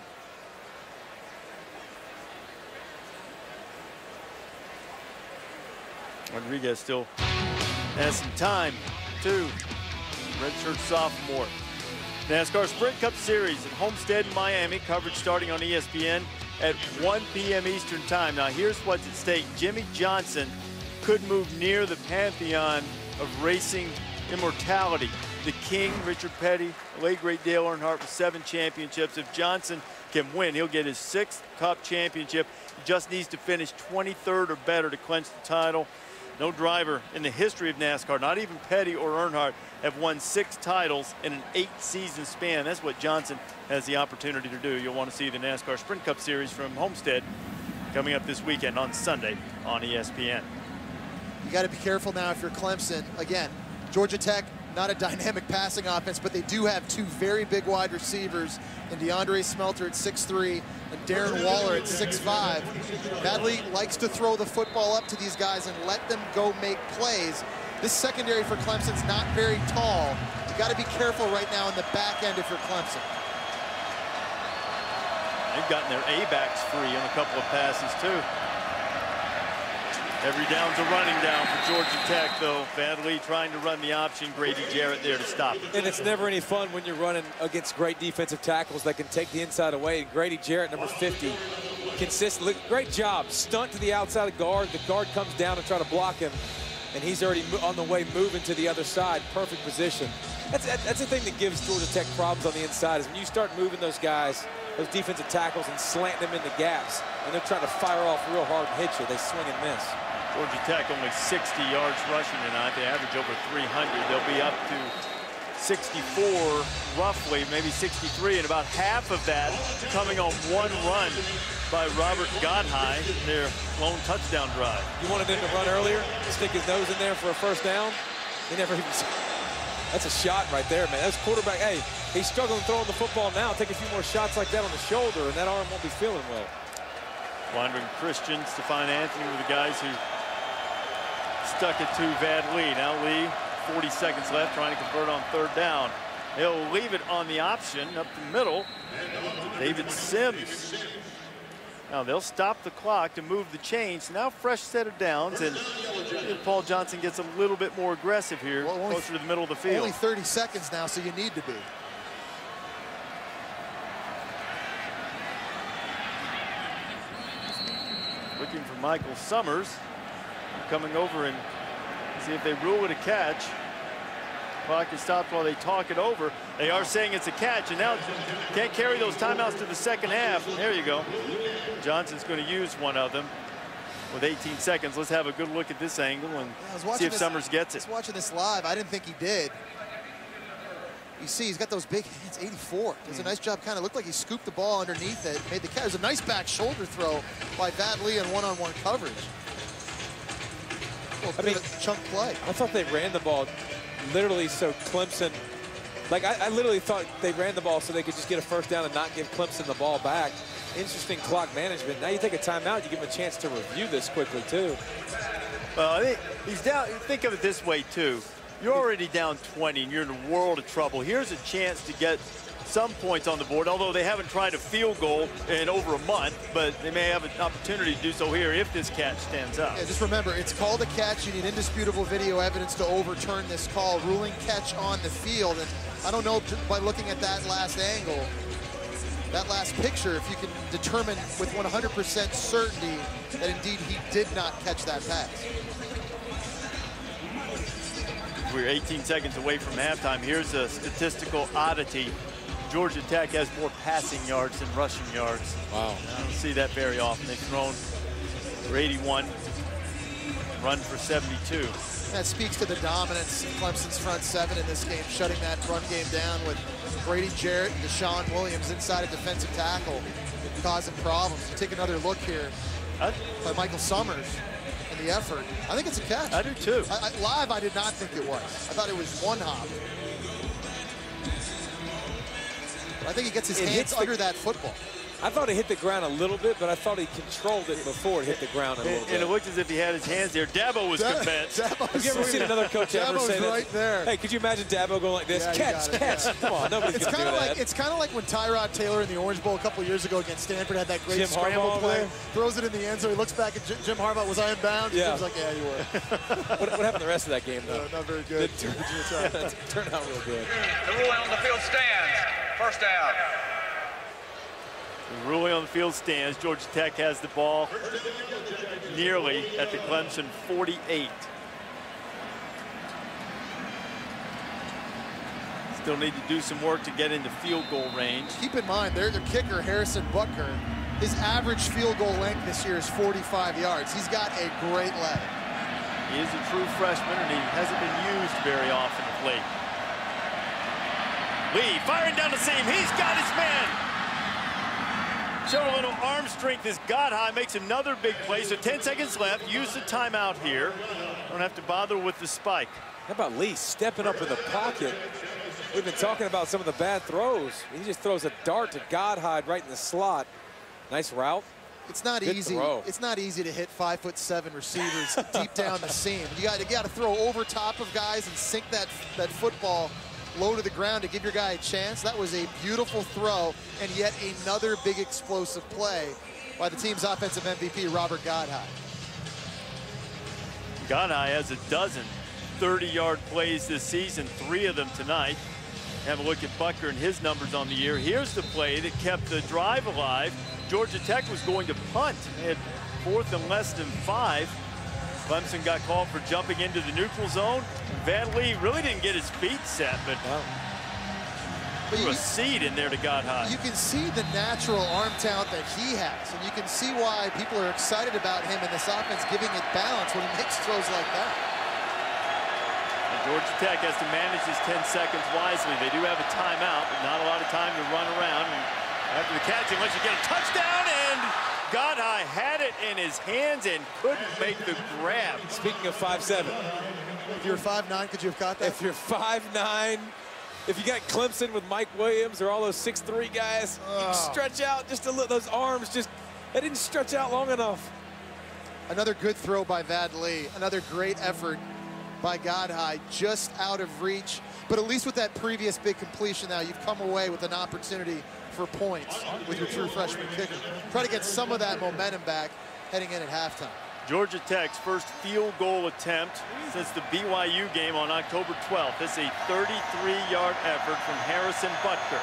Rodriguez still has some time, too. Redshirt sophomore. NASCAR Sprint Cup Series at Homestead in Miami. Coverage starting on ESPN at 1 p.m. Eastern Time. Now, here's what's at stake. Jimmy Johnson could move near the pantheon of racing immortality. the king, Richard Petty, the late great Dale Earnhardt with 7 championships. If Johnson can win, he'll get his 6th Cup championship. He just needs to finish 23rd or better to clinch the title. No driver in the history of NASCAR, not even Petty or Earnhardt, have won 6 titles in an 8-season span. That's what Johnson has the opportunity to do. You'll want to see the NASCAR Sprint Cup Series from Homestead coming up this weekend on Sunday on ESPN. You got to be careful now if you're Clemson. Again, Georgia Tech, not a dynamic passing offense, but they do have 2 very big wide receivers in DeAndre Smelter at 6'3" and Darren Waller at 6'5". Badley likes to throw the football up to these guys and let them go make plays. This secondary for Clemson's not very tall. You got to be careful right now in the back end if you're Clemson. They've gotten their A-backs free on a couple of passes, too. Every down's a running down for Georgia Tech, though. Badly trying to run the option. Grady Jarrett there to stop it. And it's never any fun when you're running against great defensive tackles that can take the inside away. And Grady Jarrett, number 50, consistent. Great job. Stunt to the outside of guard. The guard comes down to try to block him, and he's already on the way moving to the other side. Perfect position. That's the thing that gives Georgia Tech problems on the inside, is when you start moving those guys, those defensive tackles, and slant them into gaps, and they're trying to fire off real hard and hit you. They swing and miss. Georgia Tech only 60 yards rushing tonight. They average over 300. They'll be up to 64 roughly, maybe 63, and about half of that coming on one run by Robert Godhigh in their lone touchdown drive. You wanted him to run earlier, stick his nose in there for a first down? They never even... That's a shot right there, man. That's quarterback. Hey, he's struggling throwing the football now. Take a few more shots like that on the shoulder, and that arm won't be feeling well. Wandering Christian, Stephon Anthony were the guys who stuck it to Vad Lee. Now Lee, 40 seconds left, trying to convert on 3rd down. He'll leave it on the option up the middle. David Sims. Now they'll stop the clock to move the chains. Now fresh set of downs, and Paul Johnson gets a little bit more aggressive here, closer to the middle of the field. Only 30 seconds now, so you need to be. Looking for Michael Summers, coming over and see if they rule it a catch. Clock is stopped while they talk it over. They are saying it's a catch, and now can't carry those timeouts to the second half. There you go. Johnson's going to use one of them with 18 seconds. Let's have a good look at this angle and see if Summers gets it. I was watching this live. I didn't think he did. You see, he's got those big hands, 84. Does a nice job, kind of looked like he scooped the ball underneath it, made the catch. It was a nice back shoulder throw by Vad Lee on one-on-one coverage. I mean, chunk play. I thought they ran the ball literally so Clemson, like I literally thought they ran the ball so they could just get a first down and not give Clemson the ball back. Interesting clock management. Now you take a timeout, you give him a chance to review this quickly too. Well, I think he's down. Think of it this way too. You're already down 20 and you're in a world of trouble. Here's a chance to get some points on the board, although they haven't tried a field goal in over a month, but they may have an opportunity to do so here if this catch stands up. Yeah, just remember, it's called a catch. You need indisputable video evidence to overturn this call. Ruling catch on the field. And I don't know, by looking at that last angle, that last picture, if you can determine with 100% certainty that indeed he did not catch that pass. We're 18 seconds away from halftime. Here's a statistical oddity. Georgia Tech has more passing yards than rushing yards. Wow. I don't see that very often. They've thrown for 81, run for 72. That speaks to the dominance of Clemson's front 7 in this game, shutting that run game down with Grady Jarrett and Deshaun Williams inside a defensive tackle, causing problems. Take another look here by Michael Summers and the effort. I think it's a catch. I do too. Live, I did not think it was. I thought it was one hop. I think he gets his hands under that football. I thought it hit the ground a little bit, but I thought he controlled it before it hit the ground a little bit. And it looked as if he had his hands there. Dabo was convinced. Have you ever seen another coach ever say that? Right there. Hey, could you imagine Dabo going like this? Yeah, catch. Come on, nobody's going to do that. It's kind of like when Tyrod Taylor in the Orange Bowl a couple years ago against Stanford had that great scramble play. Throws it in the end zone. He looks back at Jim Harbaugh. Was I in bounds? Yeah. Jim's like, yeah, you were. What happened the rest of that game, though? Not very good. It turned out real good. The ruling on the field stands. First down. The ruling on the field stands. Georgia Tech has the ball nearly at the Clemson 48. They'll need to do some work to get into field goal range. Keep in mind, their kicker, Harrison Butker, his average field goal length this year is 45 yards. He's got a great leg. He is a true freshman, and he hasn't been used very often of late. Lee firing down the seam. He's got his man. Showing a little arm strength as Godhigh makes another big play. So 10 seconds left. Use the timeout here. Don't have to bother with the spike. How about Lee stepping up in the pocket? We've been talking about some of the bad throws. He just throws a dart to Godhigh right in the slot. Nice route. It's not easy. It's not easy to hit 5'7" receivers deep down the seam. You got to throw over top of guys and sink that football low to the ground to give your guy a chance. That was a beautiful throw, and yet another big explosive play by the team's offensive MVP, Robert Godhigh. Godhigh has a dozen 30-yard plays this season, 3 of them tonight. Have a look at Butker and his numbers on the year. Here's the play that kept the drive alive. Georgia Tech was going to punt. They had 4th and less than 5. Clemson got called for jumping into the neutral zone. Van Lee really didn't get his feet set, but threw a seed in there to Godhigh. You can see the natural arm talent that he has, and you can see why people are excited about him in this offense, giving it balance when he makes throws like that. And Georgia Tech has to manage his 10 seconds wisely. They do have a timeout, but not a lot of time to run around. And after the catch, unless you get a touchdown, and Godhigh had it in his hands and couldn't make the grab. Speaking of 5'7", if you're 5'9", could you have caught that? If you're 5'9", if you got Clemson with Mike Williams or all those 6'3" guys, you can stretch out just a little. Those arms they didn't stretch out long enough. Another good throw by Vad Lee. Another great effort by Godhigh, just out of reach. But at least with that previous big completion now, you've come away with an opportunity for points with your true freshman kicker. Try to get some of that momentum back heading in at halftime. Georgia Tech's first field goal attempt since the BYU game on October 12th. This is a 33-yard effort from Harrison Butker.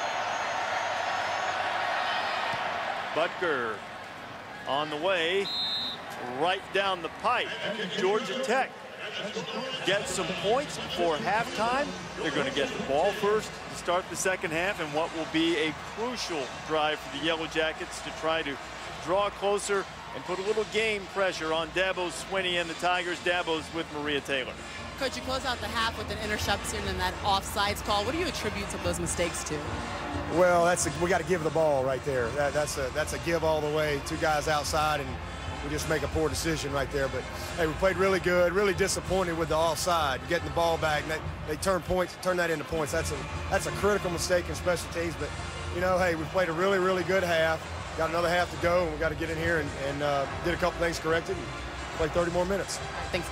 Butker on the way, right down the pipe. Georgia Tech gets some points before halftime. They're going to get the ball first to start the second half, and what will be a crucial drive for the Yellow Jackets to try to draw closer and put a little game pressure on Dabo Swinney and the Tigers. Dabo's with Maria Taylor. Coach, you close out the half with an interception and that offsides call. What do you attribute some of those mistakes to? Well, we got to give the ball right there. That's a give all the way. 2 guys outside, and we just make a poor decision right there. But hey, we played really good. Really disappointed with the offside, getting the ball back. And they turn that into points. That's a critical mistake in special teams. But you know, hey, we played a really, really good half. Got another half to go, and we got to get in here and did a couple things corrected and play 30 more minutes. Thanks.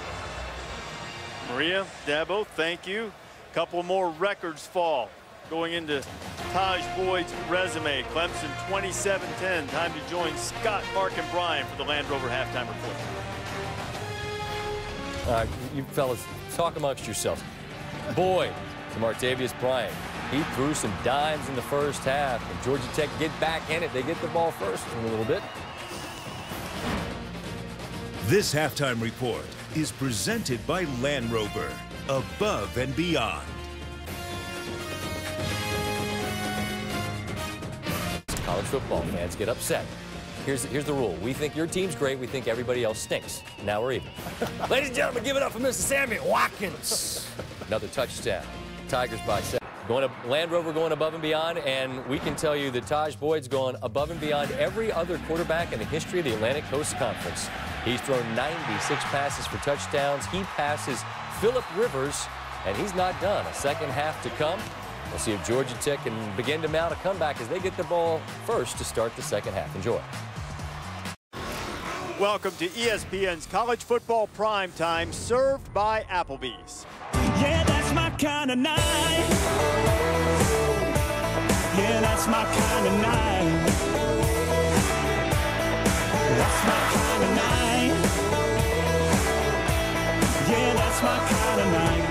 Maria, Dabo, thank you. A couple more records fall going into Taj Boyd's resume. Clemson 27-10. Time to join Scott, Mark, and Brian for the Land Rover halftime report. You fellas, talk amongst yourselves. Boyd to Martavius Bryant. He threw some dimes in the first half, and Georgia Tech get back in it. They get the ball first in a little bit. This halftime report is presented by Land Rover, above and beyond. College football fans get upset. Here's the rule. We think your team's great. We think everybody else stinks. Now we're even. Ladies and gentlemen, give it up for Mr. Sammy Watkins. Another touchdown. Tigers by 7. Land Rover going above and beyond, and we can tell you that Taj Boyd's gone above and beyond every other quarterback in the history of the Atlantic Coast Conference. He's thrown 96 passes for touchdowns. He passes Phillip Rivers, and he's not done. A second half to come. We'll see if Georgia Tech can begin to mount a comeback as they get the ball first to start the second half. Enjoy. Welcome to ESPN's College Football Prime Time, served by Applebee's. Yeah, that's my kind of night. Yeah, that's my kind of night. That's my kind of night. Yeah, that's my kind of night.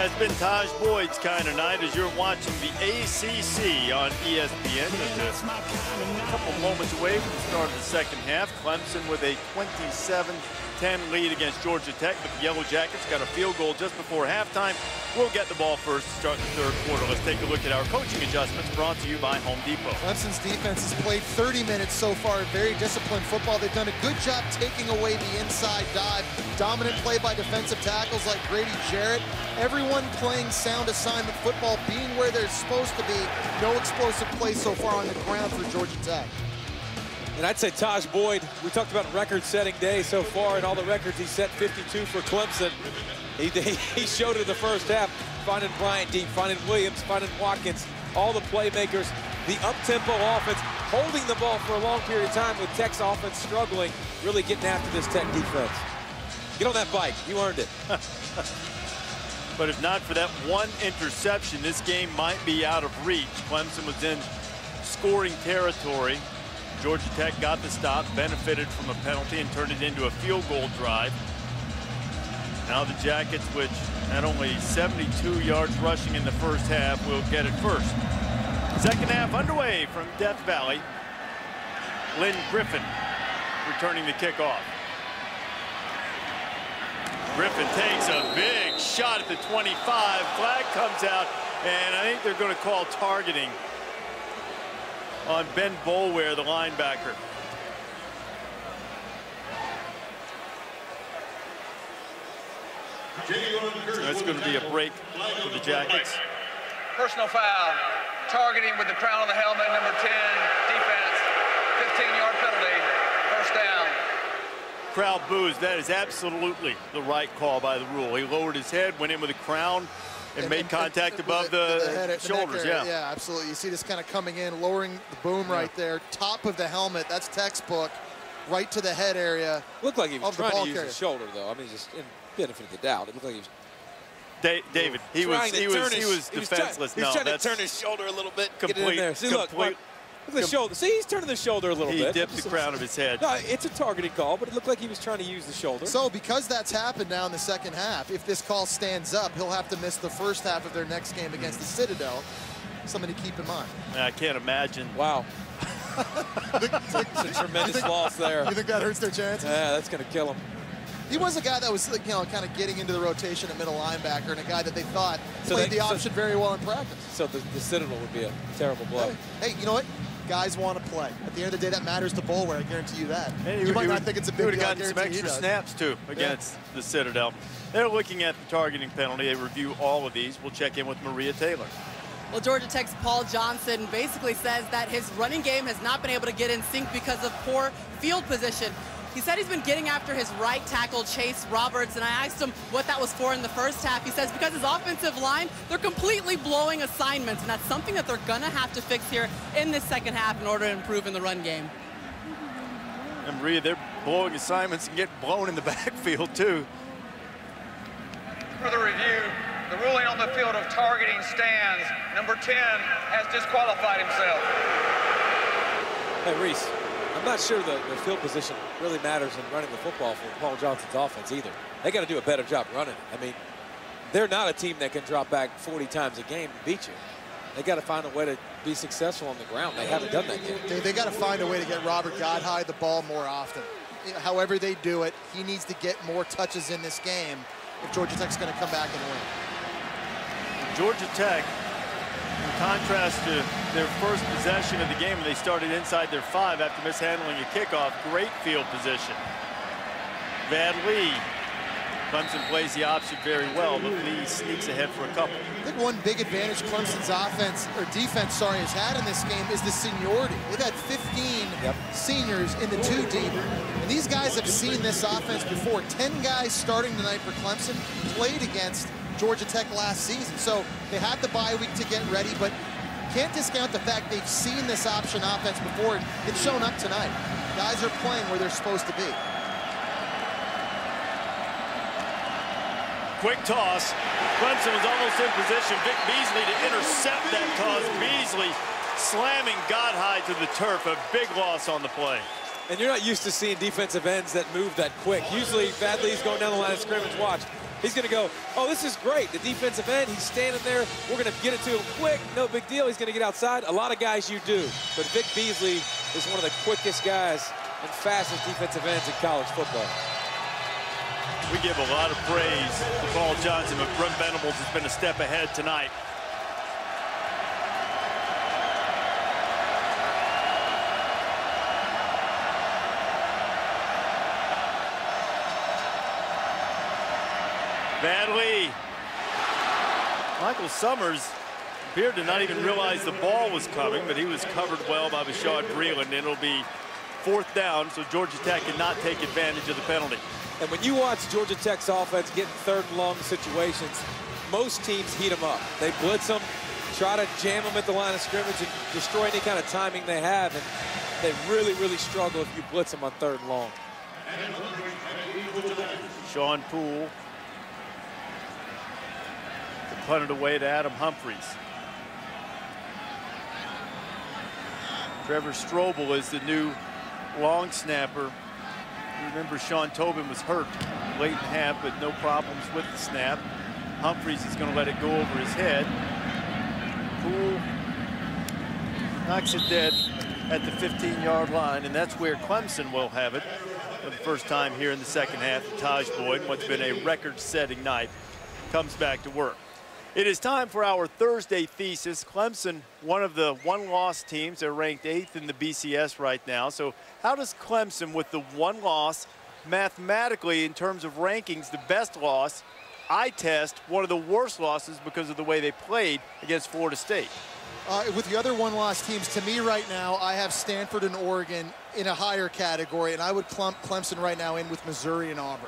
Has been Taj Boyd's kind of night as you're watching the ACC on ESPN. Just a couple moments away from the start of the second half. Clemson with a 27-10 lead against Georgia Tech, but the Yellow Jackets got a field goal just before halftime. We'll get the ball first to start the third quarter. Let's take a look at our coaching adjustments brought to you by Home Depot. Clemson's defense has played 30 minutes so far. Very disciplined football. They've done a good job taking away the inside dive. Dominant play by defensive tackles like Grady Jarrett. Everyone playing sound assignment football, being where they're supposed to be. No explosive play so far on the ground for Georgia Tech. And I'd say Taj Boyd, we talked about record-setting day so far, and all the records he set, 52 for Clemson. He showed it in the first half, finding Bryant deep, finding Williams, finding Watkins, all the playmakers, the up-tempo offense, holding the ball for a long period of time with Tech's offense struggling, really getting after this Tech defense. Get on that bike, you earned it. But if not for that one interception, this game might be out of reach. Clemson was in scoring territory. Georgia Tech got the stop, benefited from a penalty, and turned it into a field goal drive. Now the Jackets, which had only 72 yards rushing in the first half, will get it first. Second half underway from Death Valley. Lynn Griffin returning the kickoff. Griffin takes a big shot at the 25. Flag comes out, and I think they're going to call targeting on Ben Boulware, the linebacker. That's going to be a break for the Jackets. Personal foul, targeting with the crown of the helmet, number 10, defense, 15-yard penalty, first down. Crowd boos. That is absolutely the right call by the rule. He lowered his head, went in with a crown, and made contact above the shoulders. Yeah, absolutely. You see this kind of coming in, lowering the boom right there, top of the helmet. That's textbook, right to the head area. Looked like he was trying to use his shoulder, though. I mean, just in benefit of the doubt, it looked like he was. David, he was defenseless. He was trying to turn his shoulder a little bit, get it in there. See, look at the shoulder. See, he's turning the shoulder a little bit. He dipped the crown of his head. No, it's a targeting call, but it looked like he was trying to use the shoulder. So because that's happened now in the second half, if this call stands up, he'll have to miss the first half of their next game against the Citadel. Something to keep in mind. I can't imagine. Wow. It's a tremendous loss there. You think that hurts their chances? Yeah, that's going to kill him. He was a guy that was, kind of getting into the rotation at middle linebacker, and a guy that they thought played the option very well in practice. So the Citadel would be a terrible blow. Hey, you know what? Guys want to play. At the end of the day, that matters to Boulware. I guarantee you that. You might not think it's a big deal. He would have gotten some extra snaps, too, against the Citadel. They're looking at the targeting penalty. They review all of these. We'll check in with Maria Taylor. Well, Georgia Tech's Paul Johnson basically says that his running game has not been able to get in sync because of poor field position. He said he's been getting after his right tackle, Chase Roberts, and I asked him what that was for in the first half. He says because his offensive line, they're completely blowing assignments, and that's something that they're going to have to fix here in this second half in order to improve in the run game. And Maria, they're blowing assignments and getting blown in the backfield, too. For the review, the ruling on the field of targeting stands. Number 10 has disqualified himself. Hey, Reese. I'm not sure the field position really matters in running the football for Paul Johnson's offense either. They got to do a better job running it. I mean, they're not a team that can drop back 40 times a game and beat you. They got to find a way to be successful on the ground. They haven't done that yet. They got to find a way to get Robert Godhigh the ball more often. However they do it, he needs to get more touches in this game if Georgia Tech's going to come back and win. Georgia Tech, in contrast to their first possession of the game when they started inside their 5 after mishandling a kickoff, great field position. Van Lee, Clemson plays the option very well, but Lee sneaks ahead for a couple. I think one big advantage Clemson's defense has had in this game is the seniority. They've had 15 seniors in the 2 deep, and these guys have seen this offense before. 10 guys starting tonight for Clemson played against Georgia Tech last season, so they had the bye week to get ready, but can't discount the fact they've seen this option offense before, and it's shown up tonight. Guys are playing where they're supposed to be. Quick toss. Clemson was almost in position. Vic Beasley to intercept that toss. Beasley slamming Godhigh to the turf. A big loss on the play. And you're not used to seeing defensive ends that move that quick. Usually, Vadley's going down the line of scrimmage. Watch. He's going to go, oh, this is great. The defensive end, he's standing there. We're going to get it to him quick. No big deal. He's going to get outside. A lot of guys you do. But Vic Beasley is one of the quickest guys and fastest defensive ends in college football. We give a lot of praise to Paul Johnson, but Brent Venables has been a step ahead tonight. Vadley. Michael Summers appeared to not even realize the ball was coming, but he was covered well by Bashaud Breeland, and it'll be 4th down, so Georgia Tech cannot take advantage of the penalty. And when you watch Georgia Tech's offense get in 3rd and long situations, most teams heat them up. They blitz them, try to jam them at the line of scrimmage and destroy any kind of timing they have, and they really, really struggle if you blitz them on 3rd and long. Sean Poole punted away to Adam Humphries. Trevor Strobel is the new long snapper. Remember, Sean Tobin was hurt late in half, but no problems with the snap. Humphries is going to let it go over his head. Poole knocks it dead at the 15-yard line, and that's where Clemson will have it for the first time here in the second half. Taj Boyd, what's been a record-setting night, comes back to work. It is time for our Thursday thesis. Clemson, one of the one-loss teams. They're ranked 8th in the BCS right now. So how does Clemson, with the one loss, mathematically, in terms of rankings, the best loss, eye test one of the worst losses because of the way they played against Florida State? With the other one-loss teams, to me right now, I have Stanford and Oregon in a higher category, and I would clump Clemson right now in with Missouri and Auburn.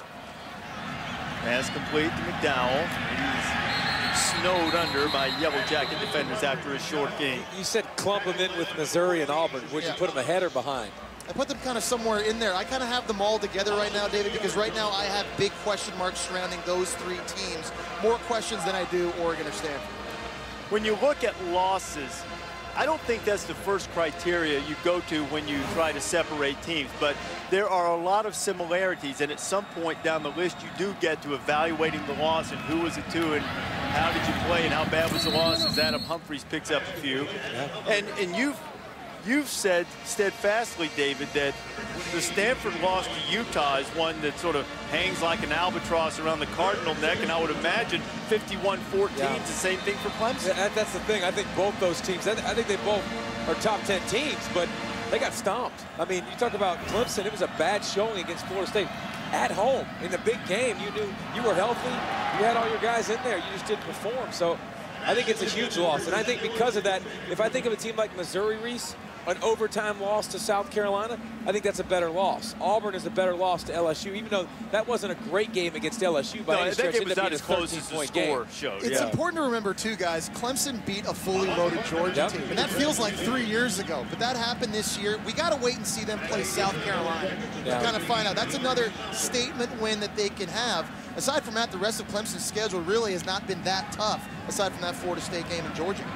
Pass complete to McDowell. He's snowed under by Yellow Jacket defenders after a short game. You said clump them in with Missouri and Auburn. Would you put them ahead or behind? I put them kind of somewhere in there. I kind of have them all together right now, David, because right now I have big question marks surrounding those 3 teams. More questions than I do Oregon or Stanford. When you look at losses, I don't think that's the first criteria you go to when you try to separate teams, but there are a lot of similarities, and at some point down the list you do get to evaluating the loss and who was it to and how did you play and how bad was the loss, as Adam Humphries picks up a few. And you've said steadfastly, David, that the Stanford loss to Utah is one that sort of hangs like an albatross around the Cardinal neck, and I would imagine 51-14 is the same thing for Clemson. That's the thing. I think both those teams, I think they both are top 10 teams, but they got stomped. I mean, you talk about Clemson, it was a bad showing against Florida State. At home, in the big game, you knew you were healthy, you had all your guys in there, you just didn't perform. So I think it's a huge loss, and I think because of that, if I think of a team like Missouri, Reese, an overtime loss to South Carolina, I think that's a better loss. Auburn is a better loss to LSU, even though that wasn't a great game against LSU by any stretch. That game was not as close as the score showed. It's important to remember, too, guys, Clemson beat a fully loaded Georgia team, and that feels like 3 years ago. But that happened this year. We got to wait and see them play South Carolina to kind of find out. That's another statement win that they can have. Aside from that, the rest of Clemson's schedule really has not been that tough, aside from that Florida State game in Georgia.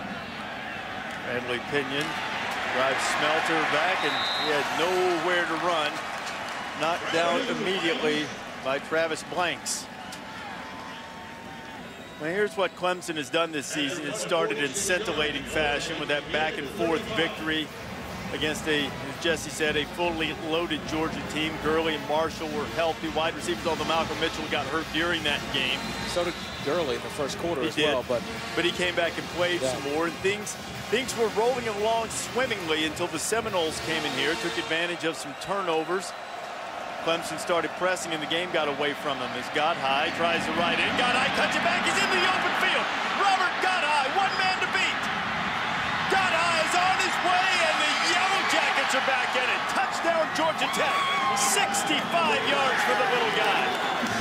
Bradley Pinion drives Smelter back, and he had nowhere to run. Knocked down immediately by Travis Blanks. Well, here's what Clemson has done this season. It started in scintillating fashion with that back-and-forth victory against as Jesse said, a fully loaded Georgia team. Gurley and Marshall were healthy. Wide receivers, although Malcolm Mitchell got hurt during that game. So did Gurley in the first quarter as well. But he came back and played some more, and things were rolling along swimmingly until the Seminoles came in here, took advantage of some turnovers. Clemson started pressing, and the game got away from them as Godhigh tries to ride in. Godhigh cuts it back. He's in the open field. Robert Godhigh, one man to beat. Godhigh is on his way, and the Yellow Jackets are back in it. Touchdown, Georgia Tech. 65 yards for the little guy.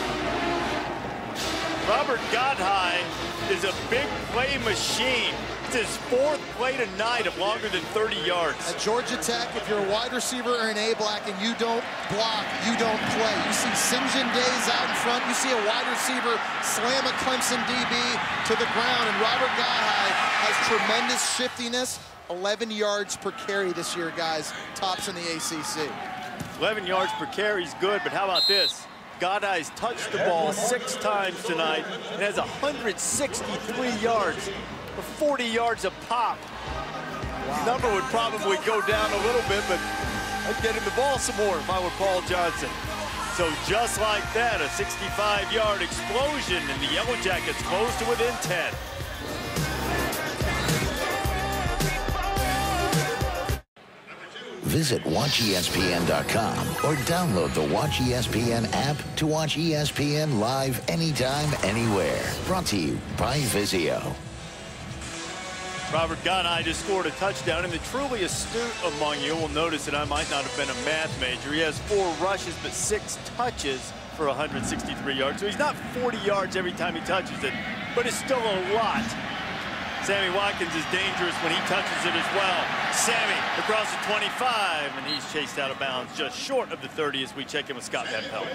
Robert Godhigh is a big play machine. He's his 4th play tonight of longer than 30 yards. At Georgia Tech, if you're a wide receiver or an A-block and you don't block, you don't play. You see St. John Days out in front. You see a wide receiver slam a Clemson DB to the ground. And Robert Godhigh has tremendous shiftiness. 11 yards per carry this year, guys. Tops in the ACC. 11 yards per carry is good, but how about this? Godhigh's touched the ball 6 times tonight and has 163 yards for 40 yards a pop. Wow. Number would probably go down a little bit, but I'd get him the ball some more if I were Paul Johnson. So just like that, a 65-yard explosion, and the Yellow Jackets close to within 10. Visit WatchESPN.com or download the Watch ESPN app to watch ESPN live anytime, anywhere. Brought to you by Vizio. Robert Godhigh just scored a touchdown, and the truly astute among you will notice that I might not have been a math major. He has 4 rushes but 6 touches for 163 yards. So he's not 40 yards every time he touches it, but it's still a lot. Sammy Watkins is dangerous when he touches it as well. Sammy across the 25, and he's chased out of bounds just short of the 30 as we check in with Scott Van Pelt.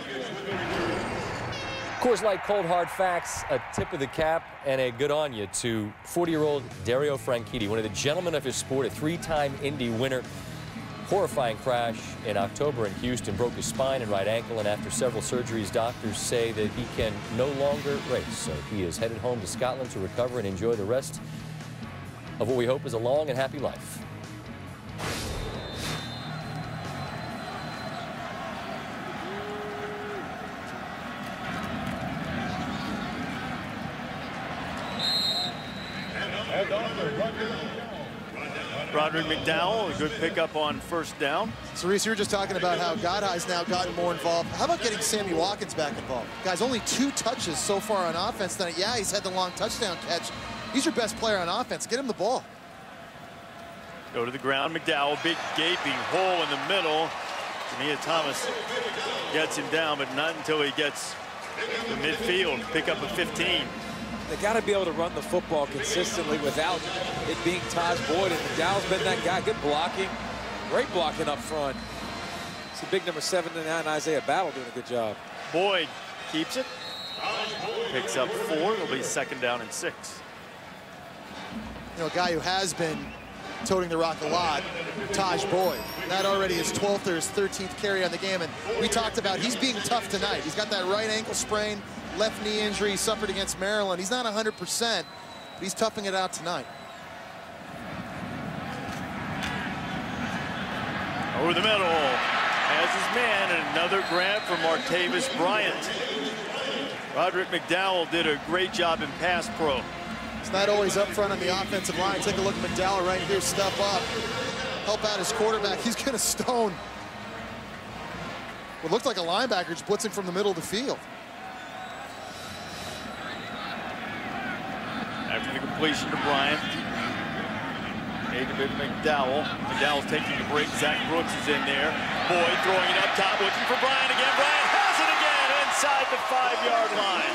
Coors Light Cold Hard Facts, a tip of the cap and a good on you to 40-year-old Dario Franchitti, one of the gentlemen of his sport, a 3-time Indy winner. Horrifying crash in October in Houston, broke his spine and right ankle, and after several surgeries, doctors say that he can no longer race. So he is headed home to Scotland to recover and enjoy the rest of what we hope is a long and happy life. Roderick McDowell, a good pickup on first down. So, Reese, you were just talking about how Godhigh's now gotten more involved. How about getting Sammy Watkins back involved? Guys, only 2 touches so far on offense tonight. Yeah, he's had the long touchdown catch. He's your best player on offense. Get him the ball. Go to the ground. McDowell, big gaping hole in the middle. Jamia Thomas gets him down, but not until he gets to midfield. Pick up a 15. They got to be able to run the football consistently without it being Taj Boyd. And McDowell's been that guy. Good blocking. Great blocking up front. It's a big number 79, Isaiah Battle, doing a good job. Boyd keeps it. Picks up 4. It'll be 2nd down and 6. You know, a guy who has been toting the rock a lot, Taj Boyd. That already is 12th or his 13th carry on the game. And we talked about he's being tough tonight. He's got that right ankle sprain. Left knee injury he suffered against Maryland. He's not 100%, but he's toughing it out tonight. Over the middle, has his man, and another grab for Martavis Bryant. Roderick McDowell did a great job in pass pro. It's not always up front on the offensive line. Take a look at McDowell right here, step up, help out his quarterback. He's going to stone what looked like a linebacker just blitzing from the middle of the field. After the completion to Bryant, David McDowell. McDowell's taking a break. Zach Brooks is in there. Boyd throwing it up top, looking for Bryant again. Bryant has it again inside the 5-yard line.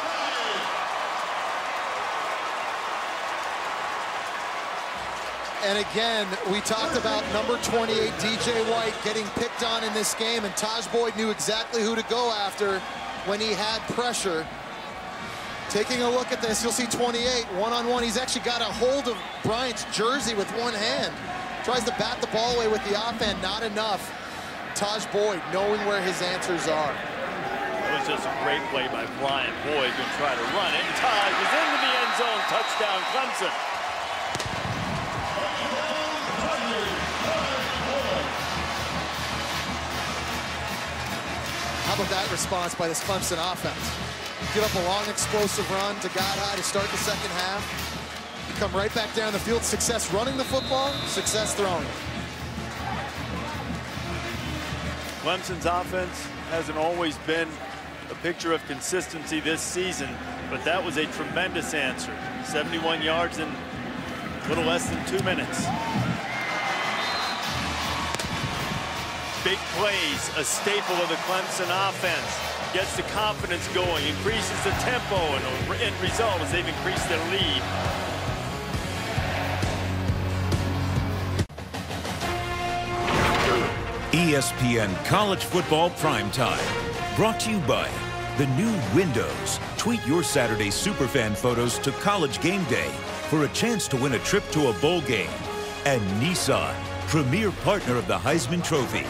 And again, we talked about number 28, DJ White, getting picked on in this game, and Taj Boyd knew exactly who to go after when he had pressure. Taking a look at this, you'll see 28, one-on-one. He's actually got a hold of Bryant's jersey with one hand. Tries to bat the ball away with the offhand, not enough. Taj Boyd knowing where his answers are. It was just a great play by Bryant. Boyd going to try to run it, and Taj is into the end zone. Touchdown, Clemson. How about that response by this Clemson offense? Give up a long, explosive run to Godhigh to start the second half. You come right back down the field. Success running the football, success throwing it. Clemson's offense hasn't always been a picture of consistency this season, but that was a tremendous answer. 71 yards in a little less than 2 minutes. Big plays, a staple of the Clemson offense. Gets the confidence going, increases the tempo, and end result is they've increased their lead. ESPN College Football Primetime. Brought to you by the new Windows. Tweet your Saturday Superfan photos to College Game Day for a chance to win a trip to a bowl game. And Nissan, premier partner of the Heisman Trophy.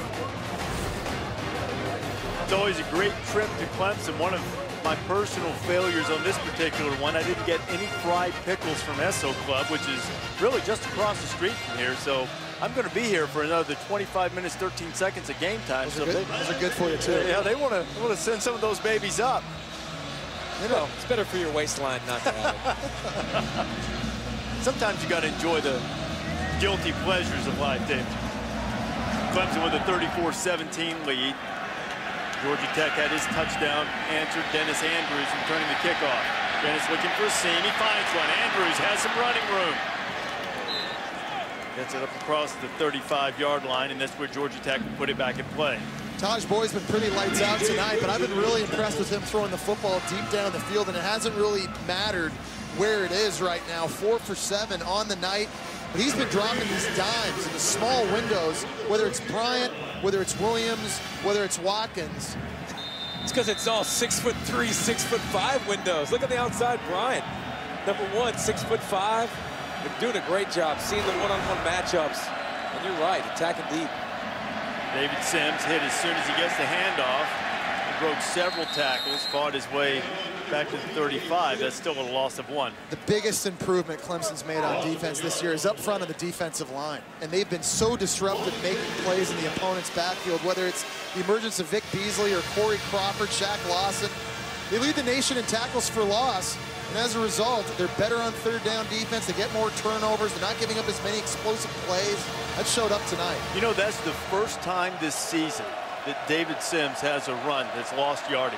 It's always a great trip to Clemson. One of my personal failures on this particular one, I didn't get any fried pickles from Esso Club, which is really just across the street from here. So I'm going to be here for another 25 minutes, 13 seconds of game time. Those are good for you, too. Yeah, they want to send some of those babies up. You know, it's better for your waistline not to have it. Sometimes you got to enjoy the guilty pleasures of life, Dave. Clemson with a 34-17 lead. Georgia Tech had his touchdown answered. Dennis Andrews returning the kickoff. Dennis looking for a seam. He finds one. Andrews has some running room. Gets it up across the 35-yard line, and that's where Georgia Tech put it back in play. Taj Boyd's been pretty lights out tonight, but I've been really impressed with him throwing the football deep down the field, and it hasn't really mattered where it is right now. 4 for 7 on the night. But he's been dropping these dimes in the small windows, whether it's Bryant, whether it's Williams, whether it's Watkins. It's because it's all 6'3", 6'5" windows. Look at the outside Bryant. Number 1, 6'5". They're doing a great job seeing the one-on-one matchups. And you're right, attacking deep. David Sims hit as soon as he gets the handoff. He broke several tackles, fought his way back to the 35. That's still a loss of 1. The biggest improvement Clemson's made on defense this year is up front of the defensive line. And they've been so disruptive making plays in the opponent's backfield, whether it's the emergence of Vic Beasley or Corey Crawford, Shaq Lawson. They lead the nation in tackles for loss. And as a result, they're better on third down defense. They get more turnovers. They're not giving up as many explosive plays. That showed up tonight. You know, that's the first time this season that David Sims has a run that's lost yardage.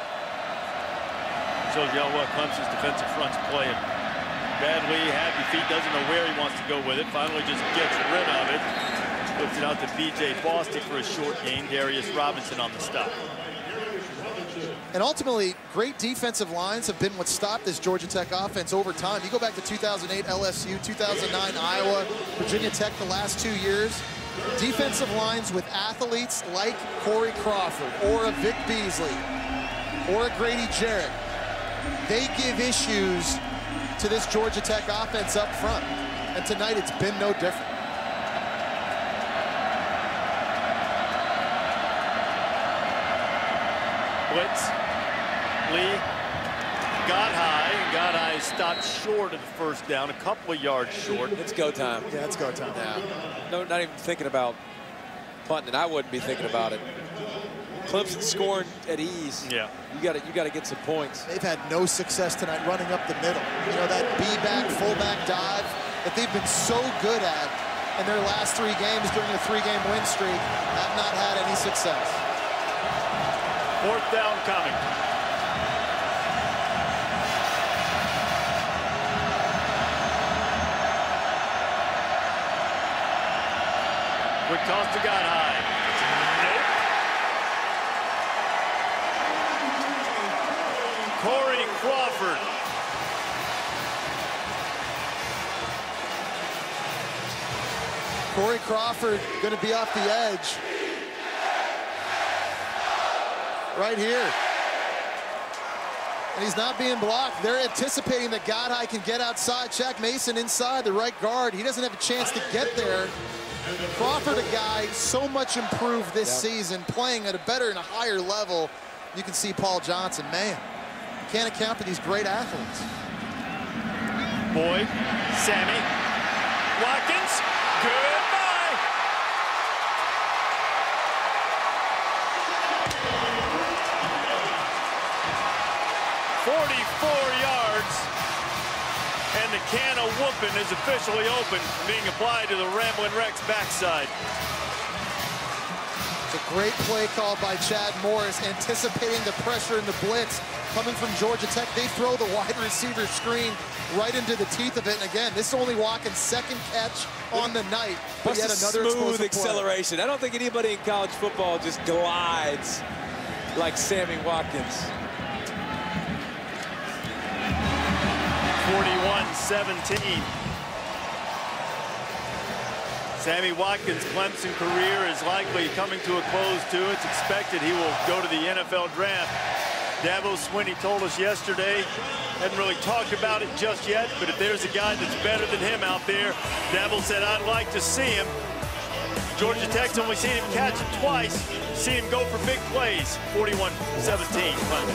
Shows you how well Clemson's defensive front's playing. Bradley, happy feet, doesn't know where he wants to go with it. Finally just gets rid of it. Puts it out to B.J. Bostic for a short gain. Darius Robinson on the stop. And ultimately, great defensive lines have been what stopped this Georgia Tech offense over time. You go back to 2008 LSU, 2009 Iowa, Virginia Tech the last 2 years. Defensive lines with athletes like Corey Crawford or a Vic Beasley or a Grady Jarrett. They give issues to this Georgia Tech offense up front. And tonight it's been no different. Blitz. Lee got high, and got high stopped short of the first down, a couple of yards short. It's go time. Yeah, it's go time. Yeah. No, not even thinking about punting. I wouldn't be thinking about it. Clemson scoring at ease. Yeah. You got to get some points. They've had no success tonight running up the middle. You know, that B-back, fullback dive that they've been so good at in their last 3 games during a 3-game win streak have not had any success. 4th down coming. Quick toss to Godhigh. Nope. Corey Crawford. Corey Crawford going to be off the edge. Right here. And he's not being blocked. They're anticipating that Godhigh can get outside. Shaq Mason inside the right guard. He doesn't have a chance to get there. Crawford, a guy so much improved this season, playing at a better and a higher level. You can see Paul Johnson, man, can't account for these great athletes. Boyd, Sammy, Watkins, goodbye. "44 yards, and the can of whooping is officially open, being applied to the Ramblin' Rex backside." It's a great play call by Chad Morris, anticipating the pressure and the blitz coming from Georgia Tech. They throw the wide receiver screen right into the teeth of it. And again, this is only Watkins' 2nd catch on the night. But Plus yet another smooth acceleration. Play. I don't think anybody in college football just glides like Sammy Watkins. 41-17. Sammy Watkins' Clemson career is likely coming to a close, too. It's expected he will go to the NFL draft. Dabo Swinney told us yesterday, hadn't really talked about it just yet, but if there's a guy that's better than him out there, Dabo said, I'd like to see him. Georgia Tech's only seen him catch it twice. See him go for big plays. 41-17.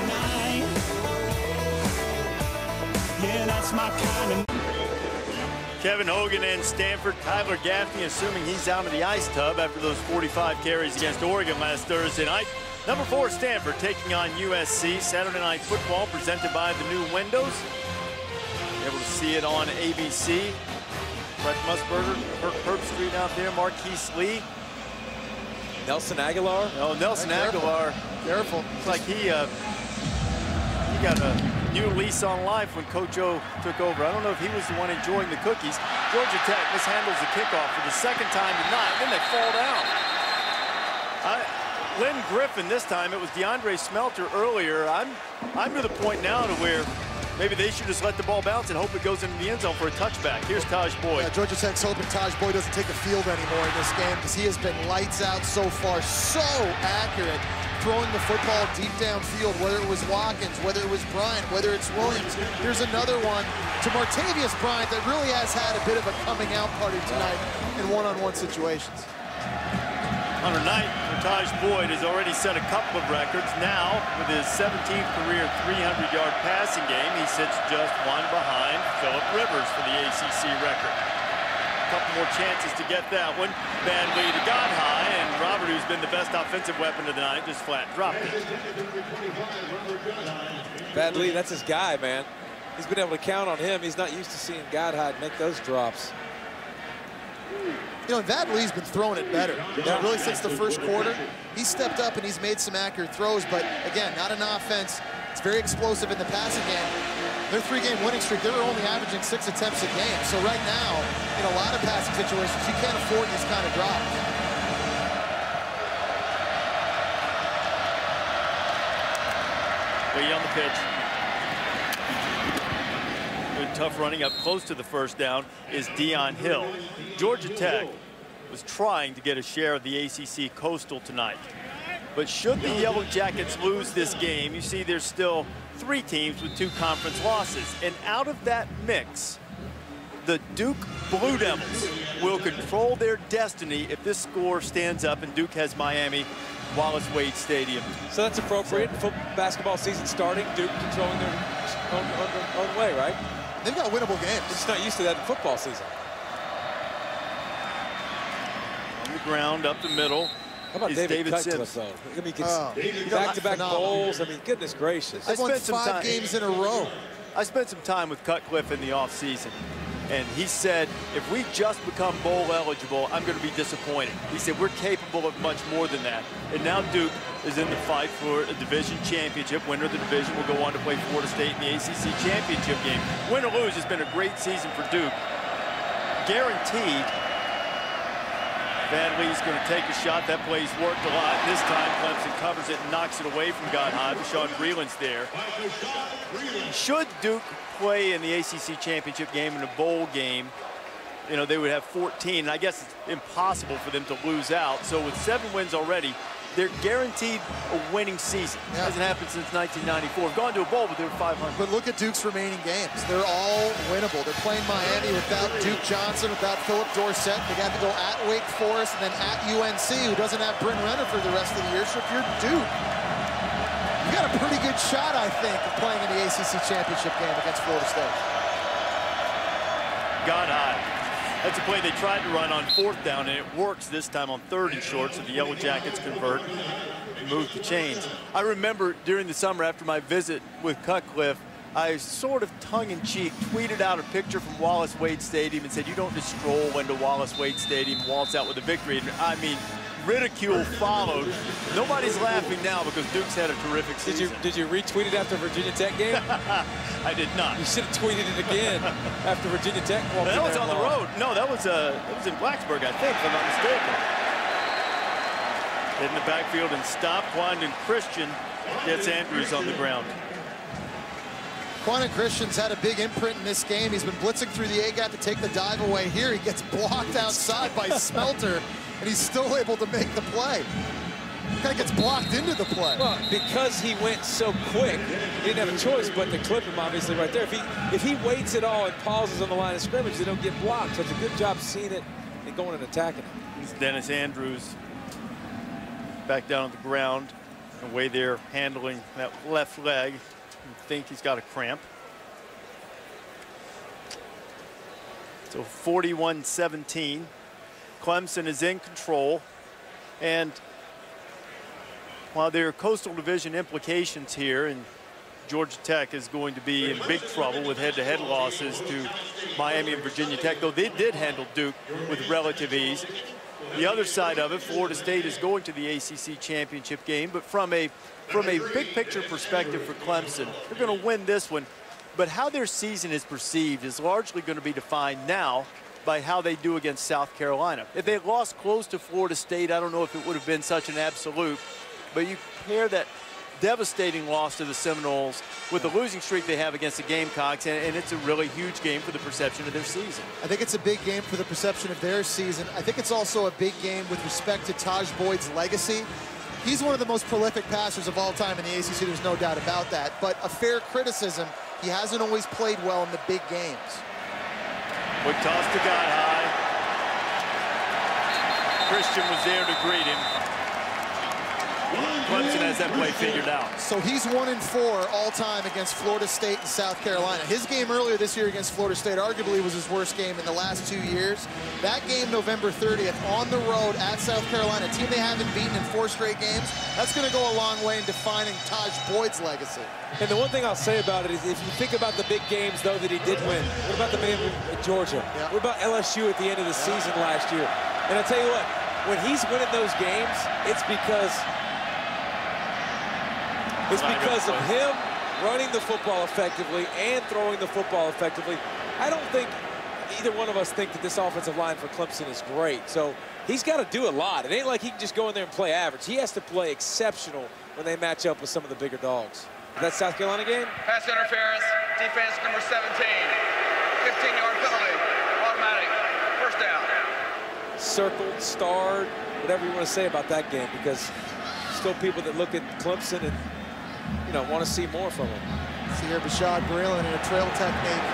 Yeah, that's my kind of. Kevin Hogan and Stanford. Tyler Gaffney, assuming he's out of the ice tub after those 45 carries against Oregon last Thursday night. Number 4, Stanford taking on USC. Saturday Night Football presented by the new Windows. You're able to see it on ABC. Brett Musburger, Kirk Herbstreit out there, Marquise Lee. Nelson Aguilar. Oh, Nelson Aguilar. Careful. It's like he got a new lease on life when Coach O took over. I don't know if he was the one enjoying the cookies. Georgia Tech mishandles the kickoff for the second time tonight. Then they fall down. Lynn Griffin this time. It was DeAndre Smelter earlier. I'm to the point now to where maybe they should just let the ball bounce and hope it goes into the end zone for a touchback. Here's Taj Boyd. Yeah, Georgia Tech's hoping Taj Boyd doesn't take the field anymore in this game because he has been lights out so far. So accurate throwing the football deep downfield, whether it was Watkins, whether it was Bryant, whether it's Williams. Here's another one to Martavius Bryant that really has had a bit of a coming out party tonight in one-on-one situations. Hunter Knight for Taj Boyd has already set a couple of records. Now, with his 17th career 300-yard passing game, he sits just one behind Phillip Rivers for the ACC record. A couple more chances to get that one. Bad lead to Godhigh, and Robert, who's been the best offensive weapon of the night, just flat dropped it. Bad lead, that's his guy, man. He's been able to count on him. He's not used to seeing Godhigh make those drops. You know, Vad Lee's been throwing it better. Really since the first quarter. He stepped up and he's made some accurate throws, but again, not an offense. It's very explosive in the passing game. Their 3-game winning streak, they were only averaging 6 attempts a game. So right now, in a lot of passing situations, you can't afford these kind of drops. Lee on the pitch. Good tough running up close to the first down is Dion Hill. Georgia Tech was trying to get a share of the ACC Coastal tonight. But should the Yellow Jackets lose this game, you see there's still 3 teams with 2 conference losses. And out of that mix, the Duke Blue Devils will control their destiny if this score stands up and Duke has Miami, Wallace Wade Stadium. So that's appropriate. Basketball season starting, Duke controlling their own way, right? They've got winnable games. Just not used to that in football season. On the ground, up the middle. How about David Cutcliffe, though? I mean, back-to-back bowls. I mean, goodness gracious. They've won 5 games in a row. I spent some time with Cutcliffe in the offseason, and he said, if we just become bowl eligible, I'm going to be disappointed. He said, we're capable of much more than that. And now Duke is in the fight for a division championship. Winner of the division will go on to play Florida State in the ACC championship game. Win or lose, it's been a great season for Duke. Guaranteed. Van Lee's going to take a shot. That play's worked a lot. This time, Clemson covers it and knocks it away from Godhigh. Deshaun Breeland's there. Should Duke play in the ACC championship game in a bowl game, you know, they would have 14. And I guess it's impossible for them to lose out. So with 7 wins already, they're guaranteed a winning season. Yeah. Hasn't happened since 1994. We've gone to a bowl, but they were 500. But look at Duke's remaining games. They're all winnable. They're playing Miami without Duke Johnson, without Philip Dorsett. They got to go at Wake Forest and then at UNC, who doesn't have Bryn Renner for the rest of the year. So if you're Duke, you got a pretty good shot, I think, of playing in the ACC championship game against Florida State. Godhigh. That's a play they tried to run on 4th down, and it works this time on 3rd and short, so the Yellow Jackets convert and move the chains. I remember during the summer after my visit with Cutcliffe, I sort of tongue-in-cheek tweeted out a picture from Wallace Wade Stadium and said, you don't just stroll into Wallace Wade Stadium and waltz out with a victory. And I mean, ridicule followed. Nobody's laughing now because Duke's had a terrific season. Did you retweet it after Virginia Tech game? I did not. You should have tweeted it again after Virginia Tech. That was on the road. No, that was in Blacksburg, I think, if I'm not mistaken. In the backfield and stop. Quandon Christian gets Andrews on the ground. Quanton Christian's had a big imprint in this game. He's been blitzing through the A-gap to take the dive away here. He gets blocked outside by Smelter, and he's still able to make the play. Kind of gets blocked into the play. Well, because he went so quick, he didn't have a choice but to clip him, obviously, right there. If he waits at all and pauses on the line of scrimmage, they don't get blocked. So it's a good job seeing it and going and attacking it. It's Dennis Andrews back down on the ground. The way they're handling that left leg, you think he's got a cramp. So 41-17. Clemson is in control. And while there are Coastal Division implications here, and Georgia Tech is going to be in big trouble with head-to-head losses to Miami and Virginia Tech, though they did handle Duke with relative ease. The other side of it, Florida State is going to the ACC championship game, but from a big picture perspective for Clemson, they're going to win this one. But how their season is perceived is largely going to be defined now by how they do against South Carolina. If they lost close to Florida State, I don't know if it would have been such an absolute, but you pair that devastating loss to the Seminoles with the losing streak they have against the Gamecocks, and it's a really huge game for the perception of their season. I think it's a big game for the perception of their season. I think it's also a big game with respect to Tajh Boyd's legacy. He's one of the most prolific passers of all time in the ACC, there's no doubt about that. But a fair criticism, he hasn't always played well in the big games. Quick toss to God high. Christian was there to greet him. Clemson has that play figured out. So he's 1-4 all-time against Florida State and South Carolina. His game earlier this year against Florida State arguably was his worst game in the last 2 years. That game, November 30th, on the road at South Carolina, a team they haven't beaten in 4 straight games, that's going to go a long way in defining Tajh Boyd's legacy. And the one thing I'll say about it is if you think about the big games, though, that he did win, what about the game at Georgia? Yeah. What about LSU at the end of the season last year? And I'll tell you what, when he's winning those games, it's because of him running the football effectively and throwing the football effectively. I don't think either one of us think that this offensive line for Clemson is great. So he's got to do a lot. It ain't like he can just go in there and play average. He has to play exceptional when they match up with some of the bigger dogs. That South Carolina game? Pass interference, defense number 17. 15-yard penalty, automatic, first down. Circled, starred, whatever you want to say about that game, because still people that look at Clemson and want to see more from him. See here, Bashad Breeland in a trail technique.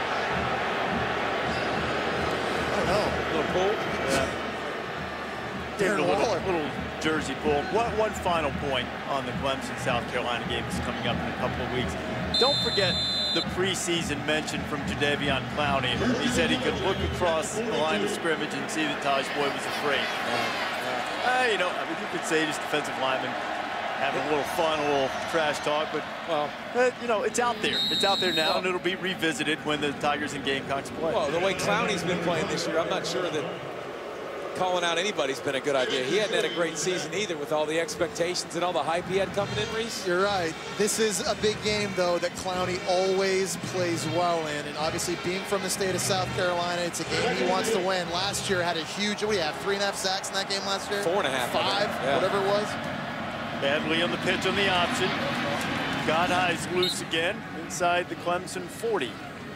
I don't know. A little pull? Yeah. Darren Waller. Little jersey pull. One final point on the Clemson-South Carolina game that's coming up in a couple of weeks. Don't forget the preseason mention from Jadeveon Clowney. He said he could look across the line of scrimmage and see that Tajh Boyd was afraid. I mean, you could say just defensive lineman having a little fun, a little trash talk, but it's out there. It's out there now, and it'll be revisited when the Tigers and Gamecocks play. Well, the way Clowney's been playing this year, I'm not sure that calling out anybody's been a good idea. He hadn't had a great season either with all the expectations and all the hype he had coming in, Reese. You're right. This is a big game, though, that Clowney always plays well in. And obviously, being from the state of South Carolina, it's a game he wants to win. Last year had a huge, what do you have, 3.5 sacks in that game last year? 4.5. 5, whatever it was. Badly on the pitch on the option. Godhigh loose again inside the Clemson 40.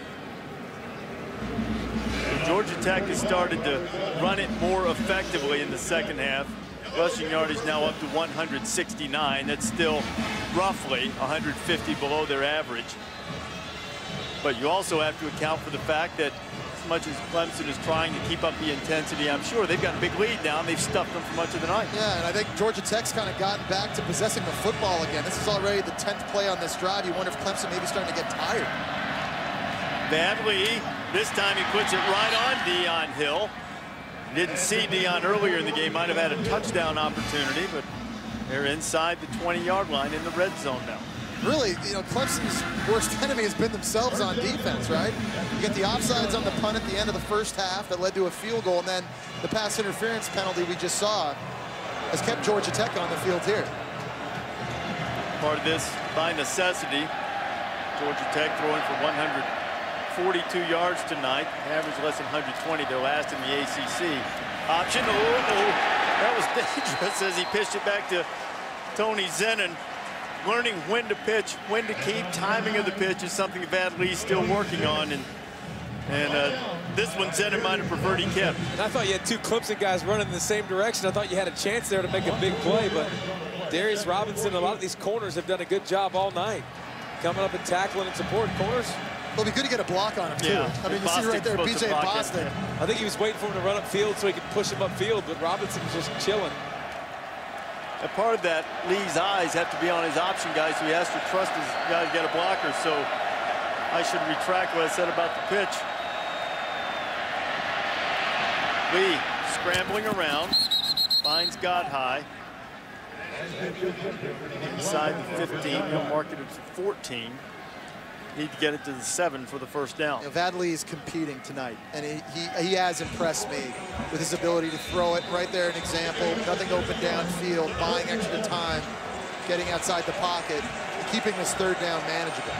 Georgia Tech has started to run it more effectively in the second half. Rushing yardage now up to 169. That's still roughly 150 below their average. But you also have to account for the fact that as much as Clemson is trying to keep up the intensity, I'm sure they've got a big lead now, and they've stuffed them for much of the night. Yeah, and I think Georgia Tech's kind of gotten back to possessing the football again. This is already the 10th play on this drive. You wonder if Clemson may be starting to get tired. Badly, this time he puts it right on Deion Hill. Didn't see Deion earlier in the game, might have had a touchdown opportunity, but they're inside the 20-yard line in the red zone now. Really, Clemson's worst enemy has been themselves on defense, right? You get the offsides on the punt at the end of the first half that led to a field goal, and then the pass interference penalty we just saw has kept Georgia Tech on the field here. Part of this by necessity. Georgia Tech throwing for 142 yards tonight, average less than 120, their last in the ACC. Option, that was dangerous as he pitched it back to Tony Zennon. learning when to pitch, when to keep, timing of the pitch is something Vad Lee's still working on. And this one, Zenit might have preferred he kept. And I thought you had two Clemson guys running in the same direction. I thought you had a chance there to make a big play, but Darius Robinson, a lot of these corners have done a good job all night. Coming up and tackling and supporting corners. It'll be good to get a block on him, too. Yeah. I mean, you see right there, B.J. Bostic. I think he was waiting for him to run upfield so he could push him upfield, but Robinson was just chilling. And part of that, Lee's eyes have to be on his option guys, so he has to trust his guy to get a blocker. So I should retract what I said about the pitch. Lee scrambling around, finds Godhigh. Inside the 15, he'll mark it as 14. Need to get it to the 7 for the first down. You know, Vad Lee is competing tonight, and he has impressed me with his ability to throw it right there. An example, nothing open downfield, buying extra time, getting outside the pocket, and keeping this third down manageable.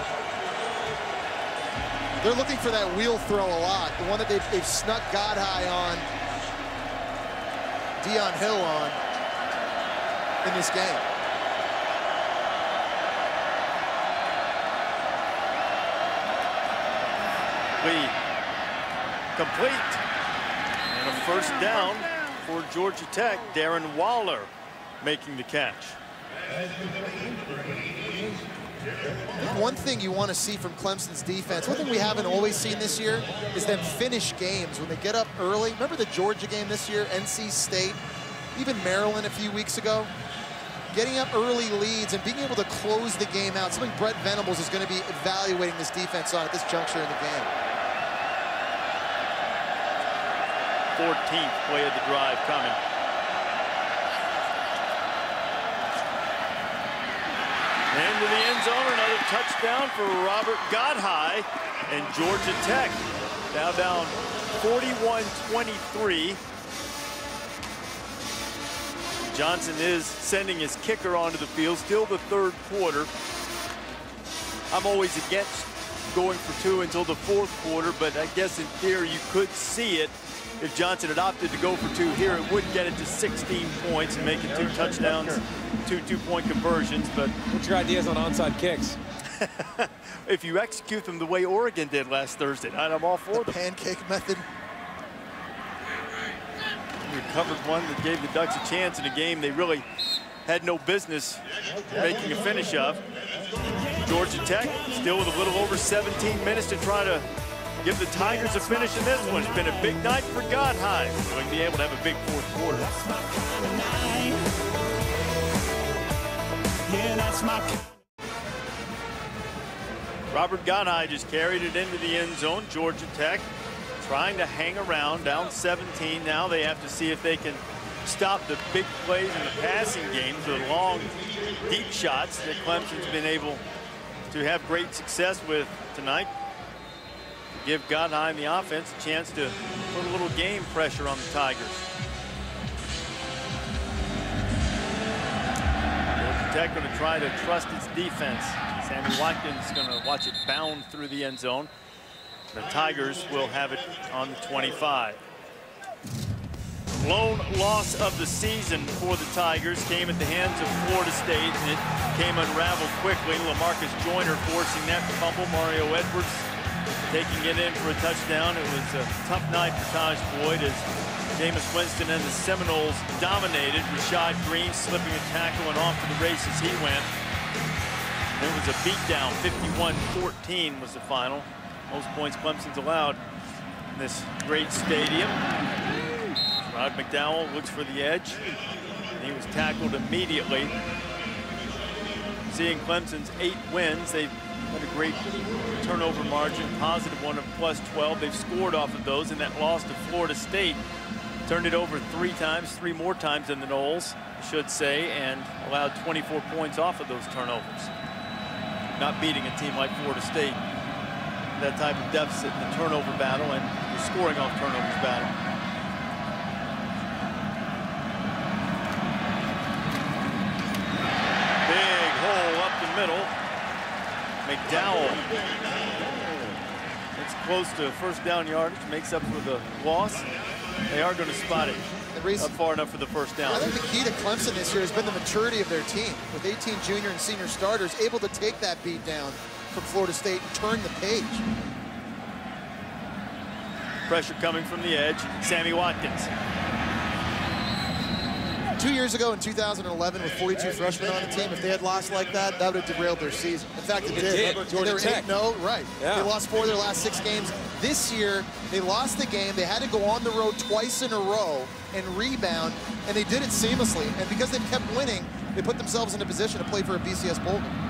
They're looking for that wheel throw a lot, the one that they've snuck Godhigh on, Dion Hill on in this game. Lee complete, and a first down for Georgia Tech. Darren Waller making the catch. One thing you want to see from Clemson's defense, one thing we haven't always seen this year, is them finish games when they get up early. Remember the Georgia game this year, NC State, even Maryland a few weeks ago? Getting up early leads and being able to close the game out, something Brett Venables is going to be evaluating this defense on at this juncture in the game. 14th play of the drive coming. Into the end zone, another touchdown for Robert Godhigh, and Georgia Tech now down 41-23. Johnson is sending his kicker onto the field, still the third quarter. I'm always against going for 2 until the fourth quarter, but I guess in theory you could see it. If Johnson had opted to go for 2 here, it would get it to 16 points and make it 2 touchdowns, 2 two-point conversions. But what's your ideas on onside kicks? If you execute them the way Oregon did last Thursday night, I'm all for the pancake method. Recovered one that gave the Ducks a chance in a game they really had no business making a finish of. Georgia Tech still with a little over 17 minutes to try to give the Tigers a finish in this one. It's been a big night for Godhigh. Going to be able to have a big fourth quarter. Yeah, that's my... Robert Godhigh just carried it into the end zone. Georgia Tech trying to hang around, down 17. Now they have to see if they can stop the big plays in the passing game, the long, deep shots that Clemson's been able to have great success with tonight. Give Godhigh and the offense a chance to put a little game pressure on the Tigers. Georgia Tech going to try to trust its defense. Sammy Watkins going to watch it bound through the end zone. The Tigers will have it on the 25. Lone loss of the season for the Tigers came at the hands of Florida State, and it came unraveled quickly. LaMarcus Joyner forcing that fumble. Mario Edwards taking it in for a touchdown. It was a tough night for Taj Boyd as Jameis Winston and the Seminoles dominated. Rashad Green slipping a tackle and off to the races he went. It was a beatdown. 51-14 was the final. Most points Clemson's allowed in this great stadium. Rod McDowell looks for the edge. And he was tackled immediately. Seeing Clemson's 8 wins, they've had a great turnover margin, positive one of +12. They've scored off of those, and that loss to Florida State turned it over 3 times, 3 more times than the Noles, I should say, and allowed 24 points off of those turnovers. Not beating a team like Florida State, that type of deficit in the turnover battle and the scoring off turnovers battle. Big hole up the middle. McDowell. It's close to first down yardage, makes up for the loss. They are going to spot it up far enough for the first down. I think the key to Clemson this year has been the maturity of their team, with 18 junior and senior starters able to take that beat down from Florida State and turn the page. Pressure coming from the edge. Sammy Watkins. 2 years ago in 2011, with 42 freshmen on the team, if they had lost like that, that would have derailed their season. In fact, it did. Georgia Tech. No, right. Yeah. They lost 4 of their last 6 games. This year, they lost the game. They had to go on the road twice in a row and rebound, and they did it seamlessly. And because they've kept winning, they put themselves in a position to play for a BCS bowl game.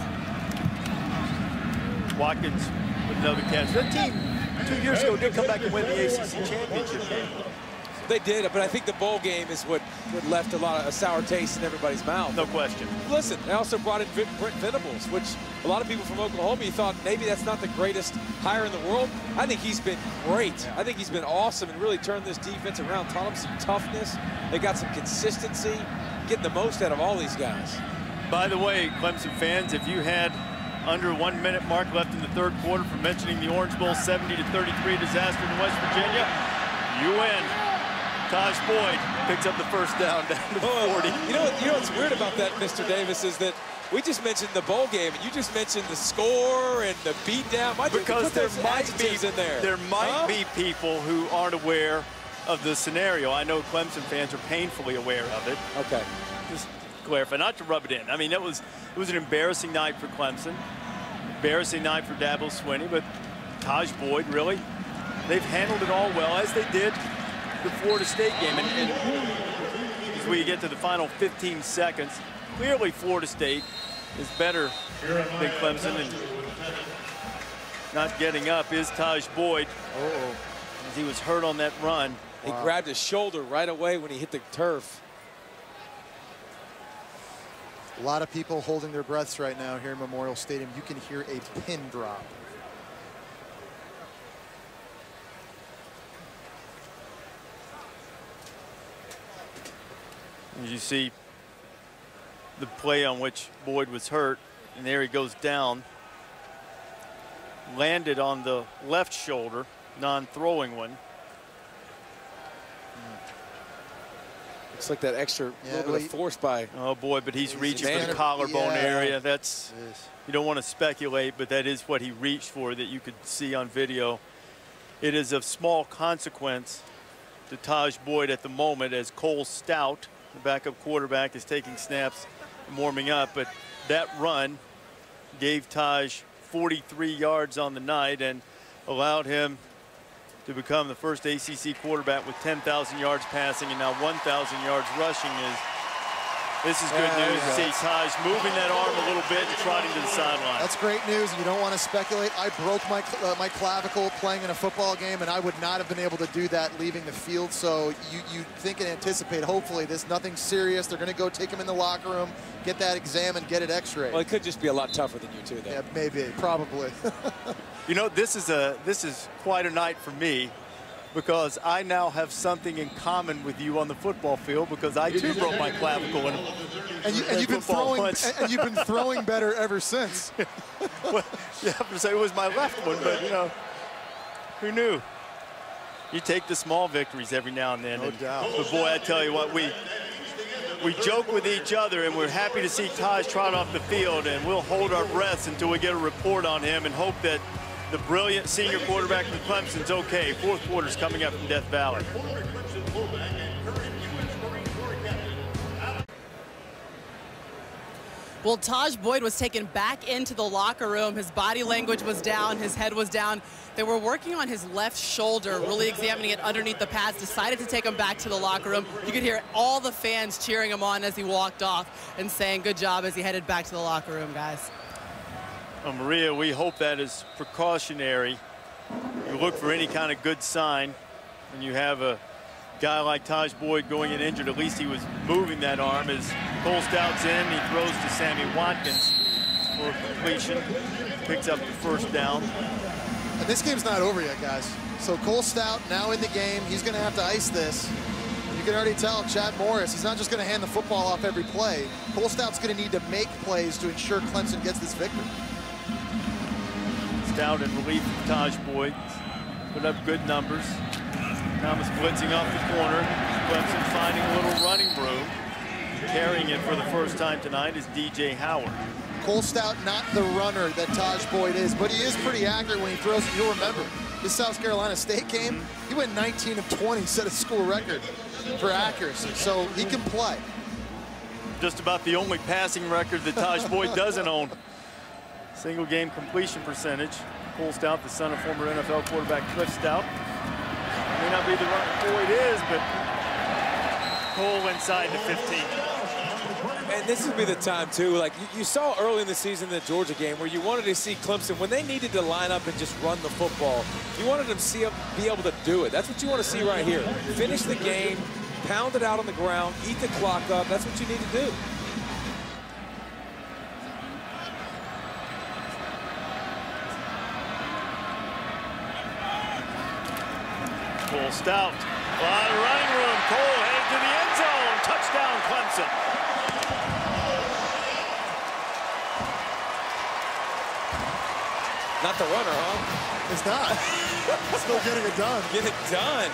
Watkins with another catch. That team 2 years ago did come back and win the ACC championship game. They did, but I think the bowl game is what left a sour taste in everybody's mouth. No question. Listen, they also brought in Brent Venables, which a lot of people from Oklahoma thought maybe that's not the greatest hire in the world. I think he's been great. I think he's been awesome and really turned this defense around, taught them some toughness. They got some consistency, getting the most out of all these guys. By the way, Clemson fans, if you had under 1 minute mark left in the third quarter for mentioning the Orange Bowl 70-33 disaster in West Virginia, you win. Taj Boyd picks up the first down to 40. You know what's weird about that, Mr. Davis, is that we just mentioned the bowl game, and you just mentioned the score and the beatdown. Because there might be people who aren't aware of the scenario. I know Clemson fans are painfully aware of it. Okay. Just clarify, not to rub it in. I mean, it was an embarrassing night for Clemson, embarrassing night for Dabo Swinney, but Taj Boyd, really, they've handled it all well, as they did the Florida State game. And as we get to the final 15 seconds, clearly Florida State is better than Clemson, and not getting up is Taj Boyd. As he was hurt on that run. He grabbed his shoulder right away when he hit the turf. A lot of people holding their breaths right now here in Memorial Stadium. You can hear a pin drop. As you see the play on which Boyd was hurt, and there he goes down. Landed on the left shoulder, non-throwing one. Looks like that extra little bit of force by. Oh boy, but he's reaching for the collarbone area. That's, you don't want to speculate, but that is what he reached for, that you could see on video. It is of small consequence to Taj Boyd at the moment, as Cole Stout, the backup quarterback, is taking snaps and warming up. But that run gave Taj 43 yards on the night and allowed him to become the first ACC quarterback with 10,000 yards passing and now 1,000 yards rushing. This is good news to see Taj moving that arm a little bit and trotting to the sideline. That's great news. You don't want to speculate. I broke my clavicle playing in a football game, and I would not have been able to do that leaving the field. So you think and anticipate, hopefully, this nothing serious. They're going to go take him in the locker room, get that exam, and get it x-rayed. Well, it could just be a lot tougher than you two, though. Yeah, maybe, probably. You know, this is quite a night for me, because I now have something in common with you on the football field, because I too broke my clavicle and you've been throwing better ever since. Well, you have to say it was my left one, but you know, who knew? You take the small victories every now and then. No doubt. But boy, I tell you what, we joke with each other, and we're happy to see Taj trot off the field, and we'll hold our breaths until we get a report on him and hope that the brilliant senior quarterback from Clemson's okay. Fourth quarter's coming up from Death Valley. Well, Taj Boyd was taken back into the locker room. His body language was down. His head was down. They were working on his left shoulder, really examining it underneath the pads, decided to take him back to the locker room. You could hear all the fans cheering him on as he walked off and saying good job as he headed back to the locker room, guys. Well, Maria, we hope that is precautionary. You look for any kind of good sign when you have a guy like Taj Boyd going in injured. At least he was moving that arm. As Cole Stout's in, he throws to Sammy Watkins for completion. Picks up the first down. And this game's not over yet, guys. So Cole Stout now in the game. He's going to have to ice this. You can already tell Chad Morris, he's not just going to hand the football off every play. Cole Stout's going to need to make plays to ensure Clemson gets this victory. Stout in relief of Taj Boyd. Put up good numbers. Thomas blitzing off the corner. Clemson finding a little running room. Carrying it for the first time tonight is DJ Howard. Cole Stout, not the runner that Taj Boyd is, but he is pretty accurate when he throws it. You'll remember this South Carolina State game, he went 19 of 20, set a school record for accuracy, so he can play. Just about the only passing record that Taj Boyd doesn't own. Single game completion percentage. Cole Stout, the son of former NFL quarterback Cliff Stout. May not be the runner Boyd is, but Cole inside the 15. And this would be the time, too. Like, you saw early in the season, the Georgia game, where you wanted to see Clemson, when they needed to line up and just run the football, you wanted them to be able to do it. That's what you want to see right here. Finish the game, pound it out on the ground, eat the clock up. That's what you need to do. Cole Stout, a lot of running room. Cole headed to the end zone. Touchdown, Clemson. Not the runner, huh? It's not. Still getting it done. Get it done.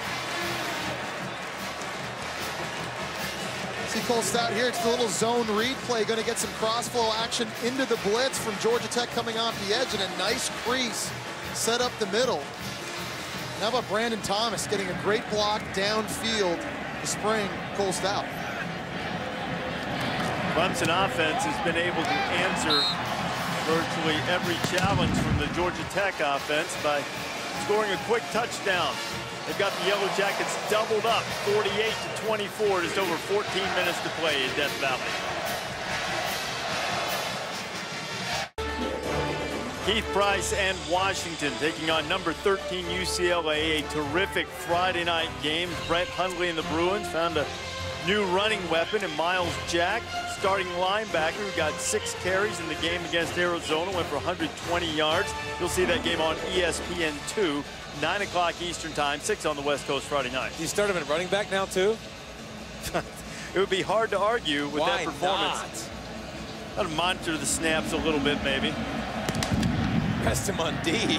See Cole Stout here. It's the little zone read play. Going to get some cross-flow action into the blitz from Georgia Tech coming off the edge, and a nice crease set up the middle. How about Brandon Thomas getting a great block downfield to spring Cole Stout? Clemson offense has been able to answer virtually every challenge from the Georgia Tech offense by scoring a quick touchdown. They've got the Yellow Jackets doubled up, 48-24, just over 14 minutes to play in Death Valley. Keith Price and Washington taking on number 13 UCLA, a terrific Friday night game. Brett Hundley and the Bruins found a new running weapon in Miles Jack, starting linebacker, who got 6 carries in the game against Arizona, went for 120 yards. You'll see that game on ESPN2, 9 o'clock Eastern time, 6 on the West Coast Friday night. You start him at running back now, too? It would be hard to argue with Why that performance. Not? I'd monitor the snaps a little bit, maybe. Rest him on D.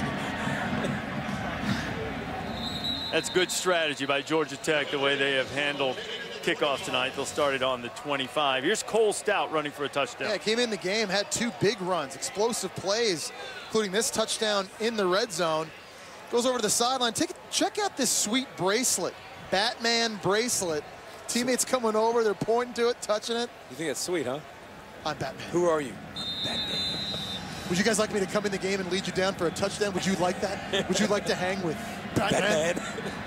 That's good strategy by Georgia Tech, the way they have handled kickoff tonight. They'll start it on the 25. Here's Cole Stout running for a touchdown. Yeah, came in the game, had 2 big runs, explosive plays, including this touchdown in the red zone. Goes over to the sideline. Check out this sweet bracelet, Batman bracelet. Teammates coming over, they're pointing to it, touching it. You think it's sweet, huh? I'm Batman. Who are you? Batman. Would you guys like me to come in the game and lead you down for a touchdown? Would you like that? Would you like to hang with Batman?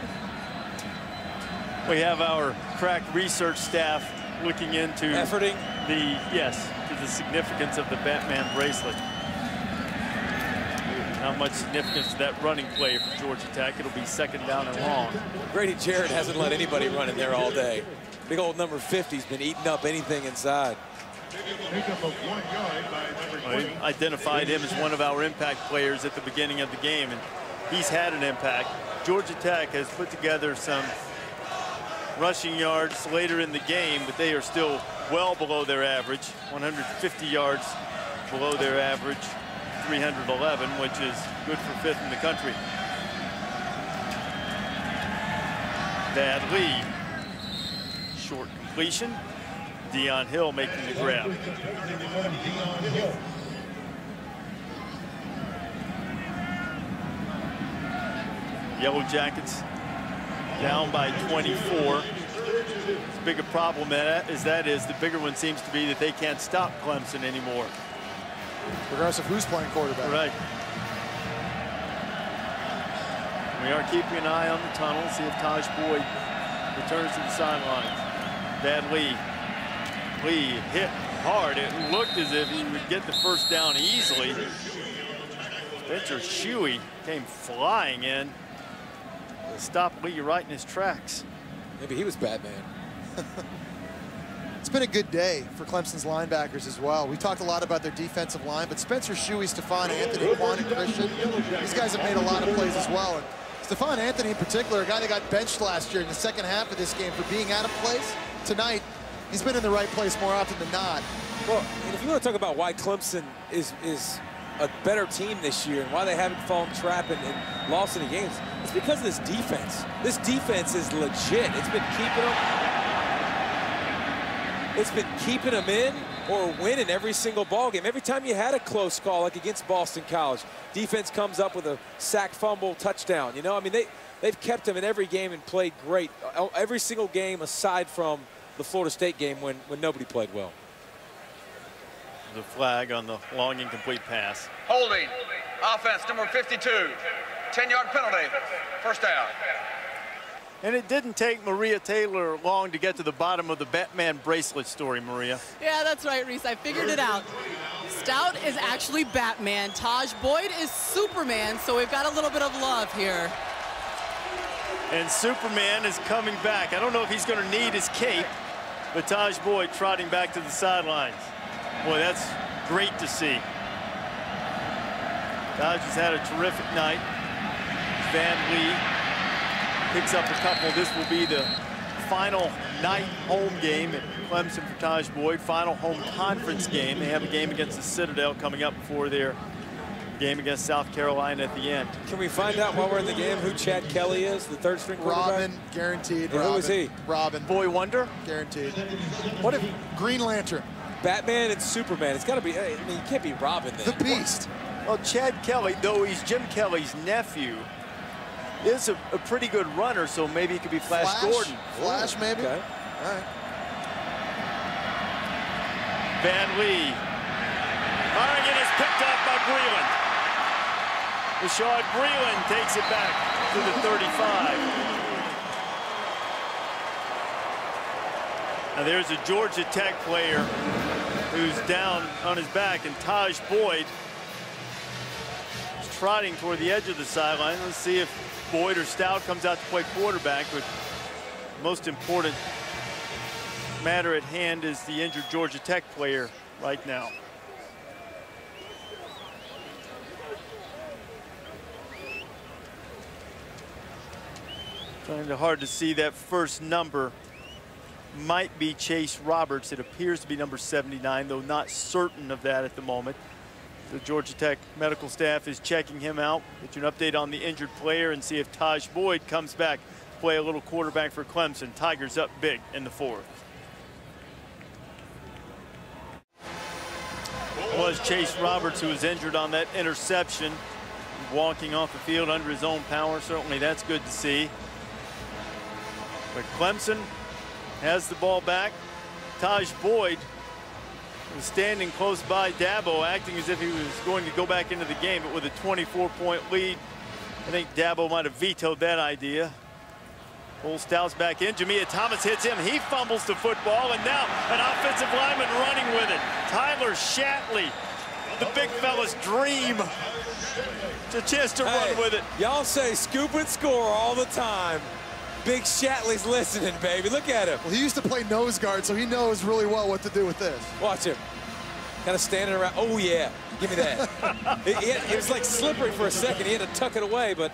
We have our crack research staff looking into efforting the significance of the Batman bracelet. Not much significance to that running play for Georgia Tech. It'll be second down and long. Grady Jarrett hasn't let anybody run in there all day. Big old number 50's been eating up anything inside. We identified him as one of our impact players at the beginning of the game, and he's had an impact. Georgia Tech has put together some rushing yards later in the game, but they are still well below their average, 150 yards below their average, 311, which is good for 5th in the country. Thad Lee, short completion. Dion Hill making the grab. Yellow Jackets down by 24. As big a problem as that is, the bigger one seems to be that they can't stop Clemson anymore. Regardless of who's playing quarterback. Right. We are keeping an eye on the tunnel, see if Taj Boyd returns to the sidelines. Thad Lee. Lee hit hard. It looked as if he would get the first down easily. Spencer Shuey came flying in to stop Lee right in his tracks. Maybe he was Batman. It's been a good day for Clemson's linebackers as well. We talked a lot about their defensive line, but Spencer Shuey, Stephon Anthony, Quan, and Christian, these guys have made a lot of plays as well. And Stephon Anthony in particular, a guy that got benched last year in the second half of this game for being out of place. Tonight, he's been in the right place more often than not. Well, and if you want to talk about why Clemson is a better team this year and why they haven't fallen trap and lost any games, It's because of this defense. This defense is legit. It's been keeping them in or winning every single ball game. Every time you had a close call, like against Boston College, defense comes up with a sack, fumble, touchdown. You know, I mean, they've kept them in every game and played great. Every single game aside from the Florida State game when nobody played well. The flag on the long incomplete pass. Holding. Offense number 52. 10-yard penalty. First down. And it didn't take Maria Taylor long to get to the bottom of the Batman bracelet story, Maria. Yeah, that's right, Reese. I figured it out. Stout is actually Batman. Taj Boyd is Superman, so we've got a little bit of love here. And Superman is coming back. I don't know if he's going to need his cape, but Taj Boyd trotting back to the sidelines. Boy, that's great to see. Taj has had a terrific night. Van Lee picks up a couple. This will be the final night home game at Clemson for Taj Boyd. Final home conference game. They have a game against the Citadel coming up before their game against South Carolina at the end. Can we find out while we're in the game who Chad Kelly is, the third string quarterback? Robin, guaranteed. And who is he? Robin. Boy Wonder? Guaranteed. What if Green Lantern? Batman and Superman. It's got to be, I mean, you can't be Robin then. The Beast. Well, Chad Kelly, though he's Jim Kelly's nephew, is a pretty good runner, so maybe he could be Flash Gordon. Flash, maybe? Okay. All right. Van Lee. Firing it is picked up by Breland. Rashad Breland takes it back to the 35. Now there's a Georgia Tech player who's down on his back, and Taj Boyd is trotting toward the edge of the sideline. Let's see if Boyd or Stout comes out to play quarterback, but the most important matter at hand is the injured Georgia Tech player right now. Kind of hard to see. That first number might be Chase Roberts. It appears to be number 79, though not certain of that at the moment. The Georgia Tech medical staff is checking him out. Get you an update on the injured player and see if Taj Boyd comes back to play a little quarterback for Clemson. Tigers up big in the fourth. It was Chase Roberts who was injured on that interception, walking off the field under his own power. Certainly that's good to see. But Clemson has the ball back. Taj Boyd was standing close by Dabo, acting as if he was going to go back into the game, but with a 24-point lead, I think Dabo might have vetoed that idea. Cole Stout's back in. Jamia Thomas hits him. He fumbles the football, and now an offensive lineman running with it. Tyler Shatley, the big fella's dream. It's a chance to run with it. Y'all say scoop and score all the time. Big Shatley's listening, baby. Look at him. Well, he used to play nose guard, so he knows really well what to do with this. Watch him. Kind of standing around. Oh, yeah. Give me that. it was like slippery for a second. He had to tuck it away, but...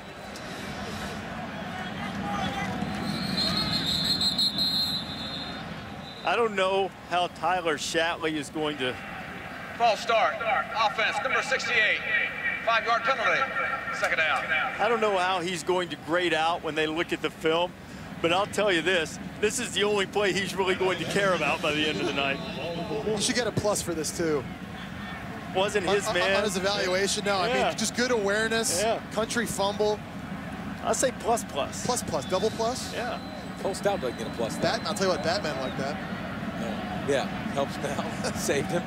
I don't know how Tyler Shatley is going to... False start. Offense, number 68. 5-yard penalty. Second down. I don't know how he's going to grade out when they look at the film, but I'll tell you this is the only play he's really going to care about by the end of the night. You should get a plus for this, too. Wasn't his man. On his evaluation, no. Yeah. I mean, just good awareness, country fumble. I'll say plus. Plus, double plus? Yeah. Cole Stout doesn't get a plus. I'll tell you what, Batman like that. Yeah, helps now. Saved him.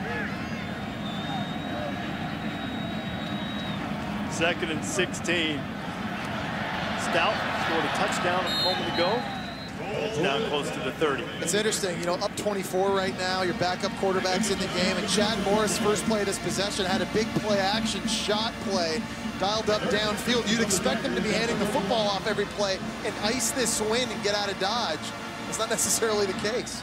Second and 16. Stout scored a touchdown a moment ago. It's down close to the 30. It's interesting, you know, up 24 right now. Your backup quarterback's in the game, and Chad Morris, first play of this possession, had a big play action shot play, dialed up downfield. You'd expect him to be handing the football off every play and ice this wind and get out of dodge. It's not necessarily the case.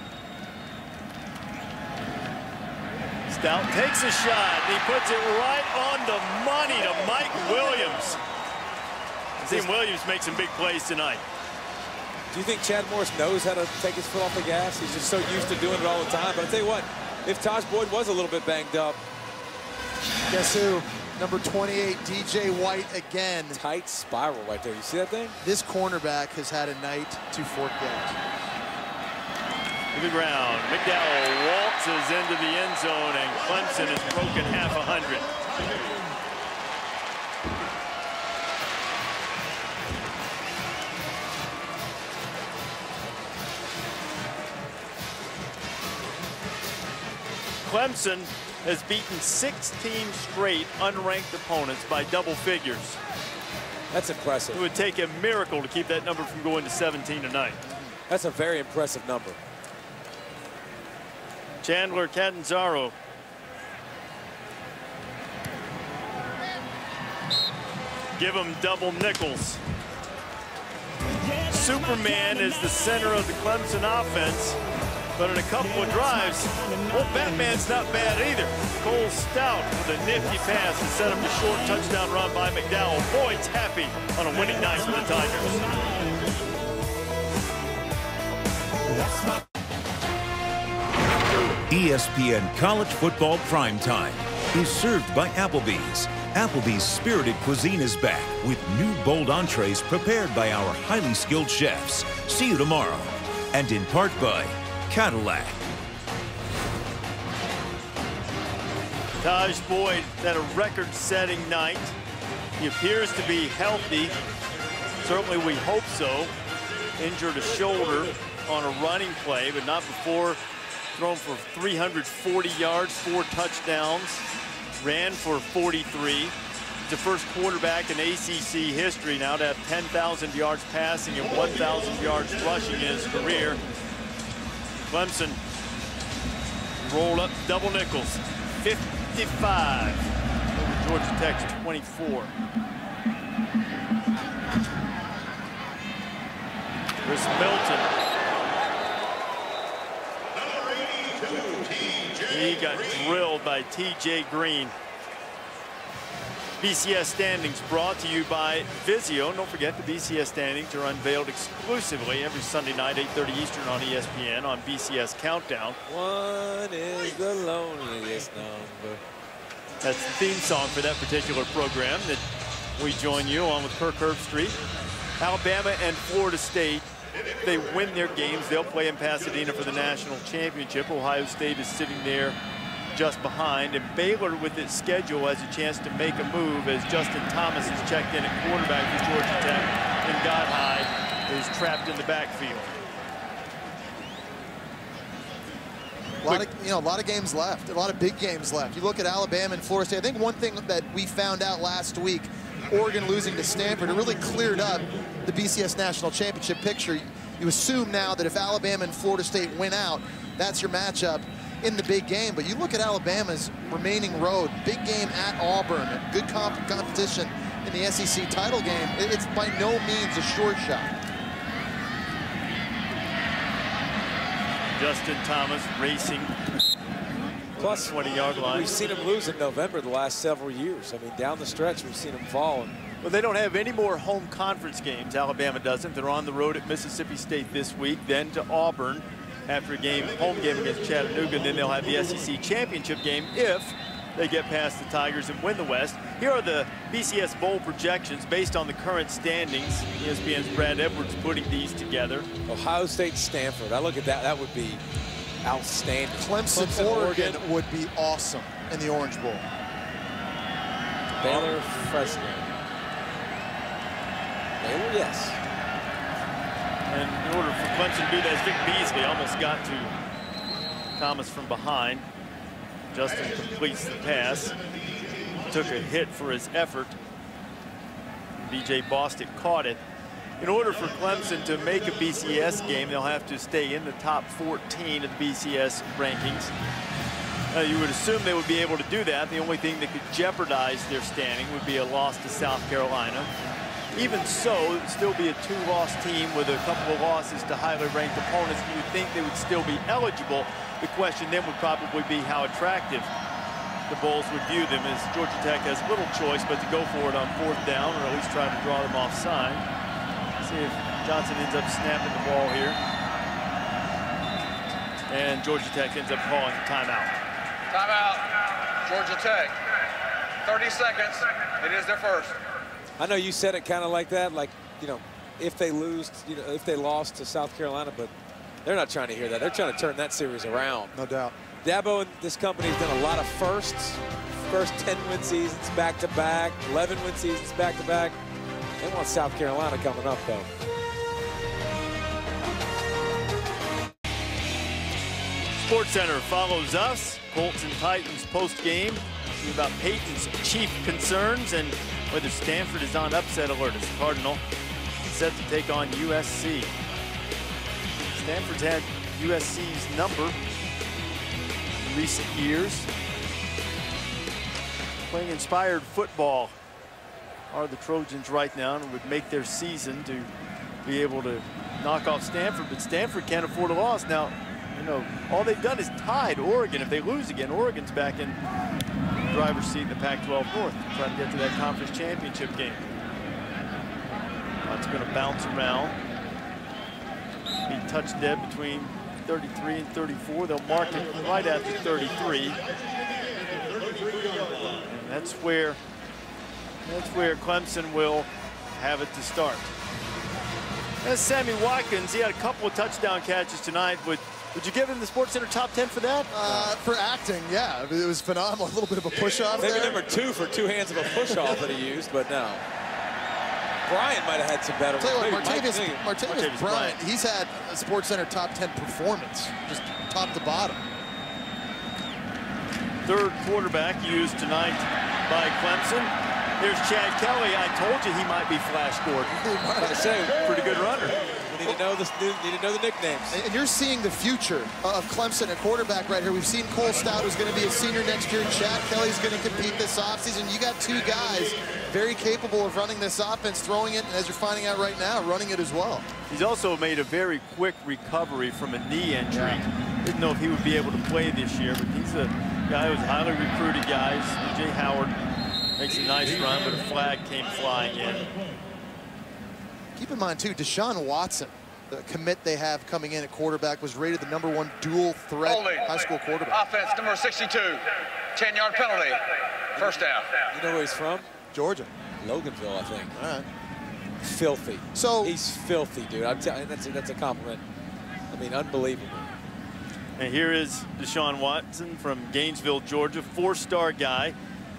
Stout takes a shot. He puts it right on the money to Mike Williams. I've seen Williams make some big plays tonight. Do you think Chad Morris knows how to take his foot off the gas? He's just so used to doing it all the time. But I'll tell you what, if Taj Boyd was a little bit banged up. Guess who? Number 28, DJ White again. Tight spiral right there. You see that thing? This cornerback has had a night to forget. To the ground. McDowell waltzes into the end zone, and Clemson has broken half 100. Clemson has beaten 16 straight unranked opponents by double figures. That's impressive. It would take a miracle to keep that number from going to 17 tonight. That's a very impressive number. Chandler Catanzaro. Give him double nickels. Superman is the center of the Clemson offense. But in a couple of drives, well, Batman's not bad either. Cole Stout with a nifty pass to set up a short touchdown run by McDowell. Boyd's happy on a winning night for the Tigers. ESPN College Football Primetime is served by Applebee's. Applebee's Spirited Cuisine is back with new bold entrees prepared by our highly skilled chefs. See you tomorrow. And in part by Cadillac. Taj Boyd had a record-setting night. He appears to be healthy. Certainly we hope so. Injured a shoulder on a running play, but not before. Thrown for 340 yards, 4 touchdowns. Ran for 43. He's the first quarterback in ACC history now to have 10,000 yards passing and 1,000 yards rushing in his career. Clemson roll up double nickels, 55 over Georgia Tech's 24. Chris Milton. He got drilled by TJ Green. BCS standings brought to you by Vizio. Don't forget the BCS standings are unveiled exclusively every Sunday night, 8:30 Eastern on ESPN on BCS Countdown. One is the loneliest number. That's the theme song for that particular program that we join you on with Kirk Herbstreit. Alabama and Florida State, if they win their games, they'll play in Pasadena for the national championship. Ohio State is sitting there just behind, and Baylor with its schedule has a chance to make a move as Justin Thomas is checked in at quarterback for Georgia Tech, and Godhigh is trapped in the backfield. A lot of games left, a lot of big games left. You look at Alabama and Florida State. I think one thing that we found out last week, Oregon losing to Stanford, it really cleared up the BCS National Championship picture. You assume now that if Alabama and Florida State win out, that's your matchup in the big game. But you look at Alabama's remaining road, big game at Auburn, good competition in the SEC title game. It's by no means a short shot. Justin Thomas racing plus 20-yard line. We've seen him lose in November the last several years. I mean, down the stretch, we've seen him fall. Well, they don't have any more home conference games. Alabama doesn't. They're on the road at Mississippi State this week, then to Auburn after a home game against Chattanooga, and then they'll have the SEC championship game if they get past the Tigers and win the West. Here are the BCS Bowl projections based on the current standings. ESPN's Brad Edwards putting these together. Ohio State, Stanford. I look at that. That would be outstanding. Clemson, Oregon would be awesome in the Orange Bowl. Baylor, Fresno. Baylor, yes. And in order for Clemson to do that, Vic Beasley almost got to Thomas from behind. Justin completes the pass. Took a hit for his effort. BJ Bostic caught it. In order for Clemson to make a BCS game, they'll have to stay in the top 14 of the BCS rankings. You would assume they would be able to do that. The only thing that could jeopardize their standing would be a loss to South Carolina. Even so, it would still be a 2-loss team with a couple of losses to highly ranked opponents. You would think they would still be eligible. The question then would probably be how attractive the Bulls would view them, as Georgia Tech has little choice but to go for it on 4th down, or at least try to draw them offside. See if Johnson ends up snapping the ball here. And Georgia Tech ends up calling a timeout. Timeout, Georgia Tech. 30 seconds. It is their first. I know you said it kind of like that, like, you know, if they lose, you know, if they lost to South Carolina, but they're not trying to hear that. They're trying to turn that series around. No doubt. Dabo and this company has done a lot of firsts. First 10-win seasons back-to-back, 11-win seasons back-to-back. They want South Carolina coming up, though. SportsCenter follows us, Colts and Titans post-game. See about Peyton's chief concerns and whether Stanford is on upset alert as Cardinal set to take on USC. Stanford's had USC's number in recent years. Playing inspired football are the Trojans right now, and would make their season to be able to knock off Stanford, but Stanford can't afford a loss. Now, you know, all they've done is tied Oregon. If they lose again, Oregon's back in the driver's seat in the Pac-12 North, trying to get to that conference championship game. It's going to bounce around. Be touch dead between 33 and 34. They'll mark it right after 33. And that's where Clemson will have it to start. That's Sammy Watkins. He had a couple of touchdown catches tonight. Would you give him the SportsCenter top 10 for that? For acting, yeah. It was phenomenal. A little bit of a push-off there. Maybe number 2 for 2 hands of a push-off that he used, but no. Brian might have had some better ones. Martavis Bryant, he's had a SportsCenter top 10 performance, just top to bottom. Third quarterback used tonight by Clemson. There's Chad Kelly. I told you he might be Flash Gordon. Pretty good runner. We need to know the nicknames. And you're seeing the future of Clemson at quarterback right here. We've seen Cole Stout, who's going to be a senior next year. Chad Kelly's going to compete this offseason. You got 2 guys very capable of running this offense, throwing it, and as you're finding out right now, running it as well. He's also made a very quick recovery from a knee injury. Didn't know if he would be able to play this year, but he's a guy who's highly recruited guys. Jay Howard makes a nice run, but a flag came flying in. Keep in mind, too, Deshaun Watson, the commit they have coming in at quarterback, was rated the #1 dual threat high school quarterback. Offense, number 62, 10-yard penalty, first down. You know where he's from? Georgia. Loganville, I think. All right. Filthy. So he's filthy, dude. I'm telling you, that's a compliment. I mean, unbelievable. And here is Deshaun Watson from Gainesville, Georgia, 4-star guy.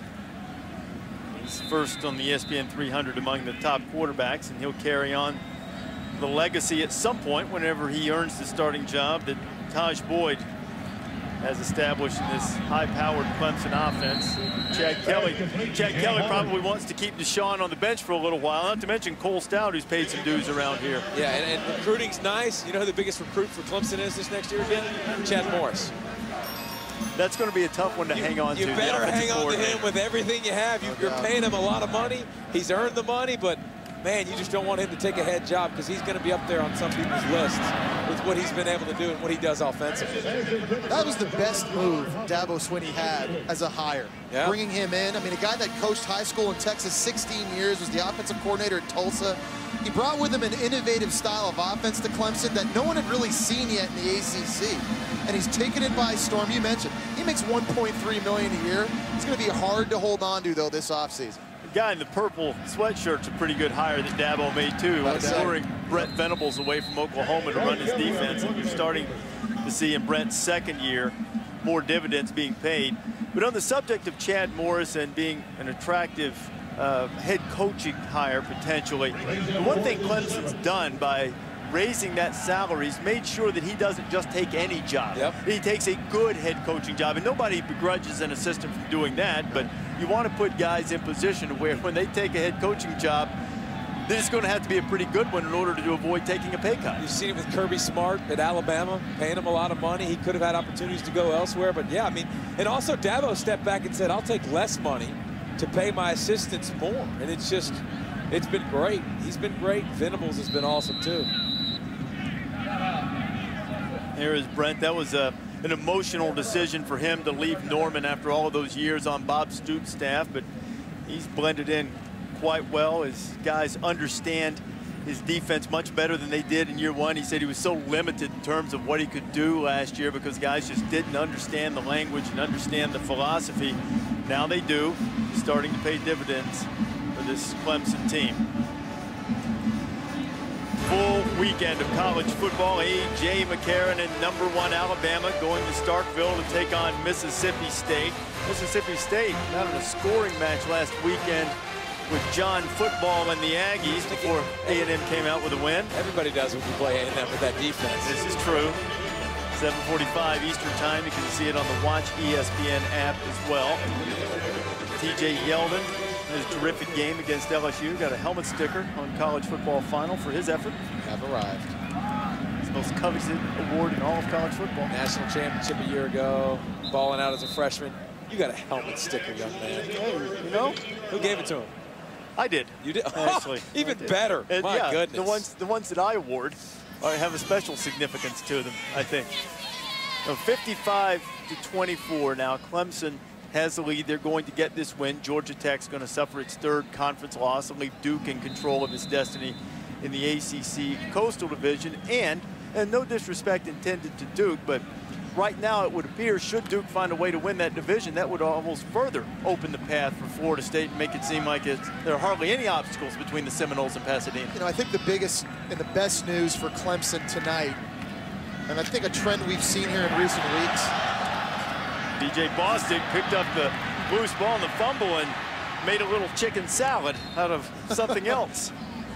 He's first on the ESPN 300 among the top quarterbacks, and he'll carry on the legacy at some point whenever he earns the starting job that Taj Boyd has established in this high-powered Clemson offense. Chad Kelly probably wants to keep Deshaun on the bench for a little while, not to mention Cole Stout, who's paid some dues around here. Yeah, and recruiting's nice. You know who the biggest recruit for Clemson is this next year again? Chad Morris. That's going to be a tough one to hang on to. You better hang on to him with everything you have. You're paying him a lot of money. He's earned the money, but man, you just don't want him to take a head job because he's going to be up there on some people's lists with what he's been able to do and what he does offensively. That was the best move Dabo Swinney had as a hire. Yeah. Bringing him in. I mean, a guy that coached high school in Texas 16 years, was the offensive coordinator at Tulsa. He brought with him an innovative style of offense to Clemson that no one had really seen yet in the ACC. And he's taken it by storm. You mentioned he makes $1.3 million a year. It's going to be hard to hold on to, though, this offseason. The guy in the purple sweatshirt's a pretty good hire that Dabo made, too. Luring Brett Venables away from Oklahoma to run his defense. And you're starting to see in Brett's second year more dividends being paid. But on the subject of Chad Morris and being an attractive head coaching hire, potentially, the one thing Clemson's done by raising that salary, he's made sure that he doesn't just take any job. He takes a good head coaching job, and nobody begrudges an assistant from doing that, but you want to put guys in position where when they take a head coaching job, then it's going to have to be a pretty good one in order to avoid taking a pay cut. You've seen it with Kirby Smart at Alabama, paying him a lot of money. He could have had opportunities to go elsewhere, but yeah, I mean, and also Dabo stepped back and said, I'll take less money to pay my assistants more, and it's just, it's been great. He's been great. Venables has been awesome, too. Here is Brent. That was an emotional decision for him to leave Norman after all of those years on Bob Stoops' staff, but he's blended in quite well. His guys understand his defense much better than they did in year one. He said he was so limited in terms of what he could do last year because guys just didn't understand the language and understand the philosophy. Now they do. starting to pay dividends for this Clemson team. Full weekend of college football. A.J. McCarron and #1 Alabama going to Starkville to take on Mississippi State. Mississippi State out in a scoring match last weekend with John Football and the Aggies before A&M came out with a win. Everybody does when you play A&M with that defense. This is true. 7:45 Eastern Time. You can see it on the Watch ESPN app as well. TJ Yeldon, his terrific game against LSU, got a helmet sticker on College Football Final for his effort. Have arrived. It's the most coveted award in all of college football. National championship a year ago, balling out as a freshman. You got a helmet sticker, young man. Hey, you know, who gave it to him? I did. You did? Actually. Even better. My yeah, goodness. The ones that I award have a special significance to them, I think. So 55-24 now. Clemson has the lead. They're going to get this win. Georgia Tech's going to suffer its third conference loss and leave Duke in control of its destiny in the ACC Coastal Division. And no disrespect intended to Duke, but right now it would appear, should Duke find a way to win that division, that would almost further open the path for Florida State and make it seem like there are hardly any obstacles between the Seminoles and Pasadena. You know, I think the biggest and the best news for Clemson tonight, and I think a trend we've seen here in recent weeks. DJ Bostic picked up the loose ball and the fumble and made a little chicken salad out of something else.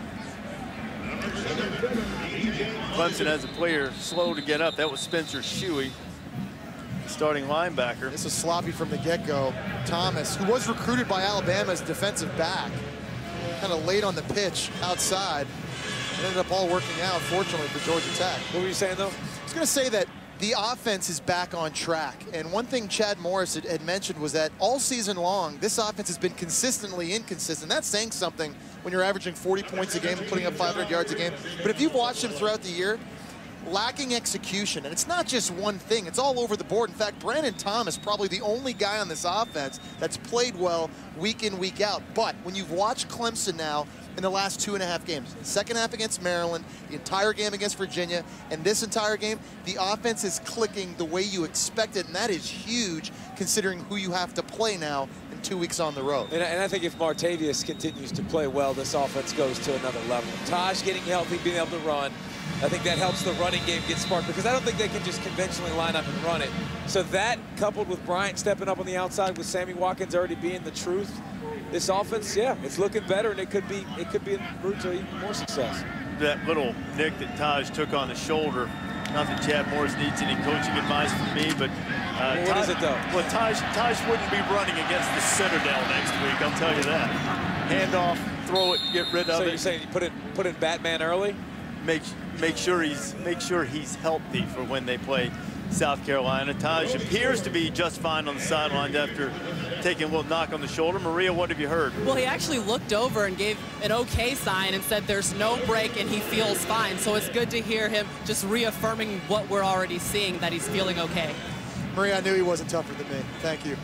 Clemson has a player slow to get up. That was Spencer Shuey, starting linebacker. This is sloppy from the get-go. Thomas, who was recruited by Alabama as defensive back, kind of late on the pitch outside. It ended up all working out, fortunately, for Georgia Tech. What were you saying, though? I was going to say that the offense is back on track. And one thing Chad Morris had mentioned was that all season long, this offense has been consistently inconsistent. That's saying something when you're averaging 40 points a game and putting up 500 yards a game. But if you've watched him throughout the year, lacking execution, and it's not just one thing, it's all over the board. In fact, Brandon Thomas, probably the only guy on this offense that's played well week in, week out. But when you've watched Clemson now in the last 2.5 games, the second half against Maryland, the entire game against Virginia, and this entire game, the offense is clicking the way you expect it, and that is huge considering who you have to play now in 2 weeks on the road. And I think if Martavius continues to play well, this offense goes to another level. Taj getting healthy, being able to run, I think that helps the running game get sparked, because I don't think they can just conventionally line up and run it. So that, coupled with Bryant stepping up on the outside, with Sammy Watkins already being the truth, this offense, yeah, it's looking better, and it could be en route to even more success. That little nick that Taj took on the shoulder, not that Chad Morris needs any coaching advice from me, but what is it, though? Well, Taj wouldn't be running against the Citadel next week, I'll tell you that. Hand off, throw it, get rid of it. So you're saying you put in Batman early? Make sure he's healthy for when they play South Carolina. Taj appears to be just fine on the sidelines after taking a little knock on the shoulder. Maria, what have you heard? Well, he actually looked over and gave an okay sign and said there's no break and he feels fine. So it's good to hear him just reaffirming what we're already seeing, that he's feeling okay. Maria, I knew he wasn't tougher than me. Thank you.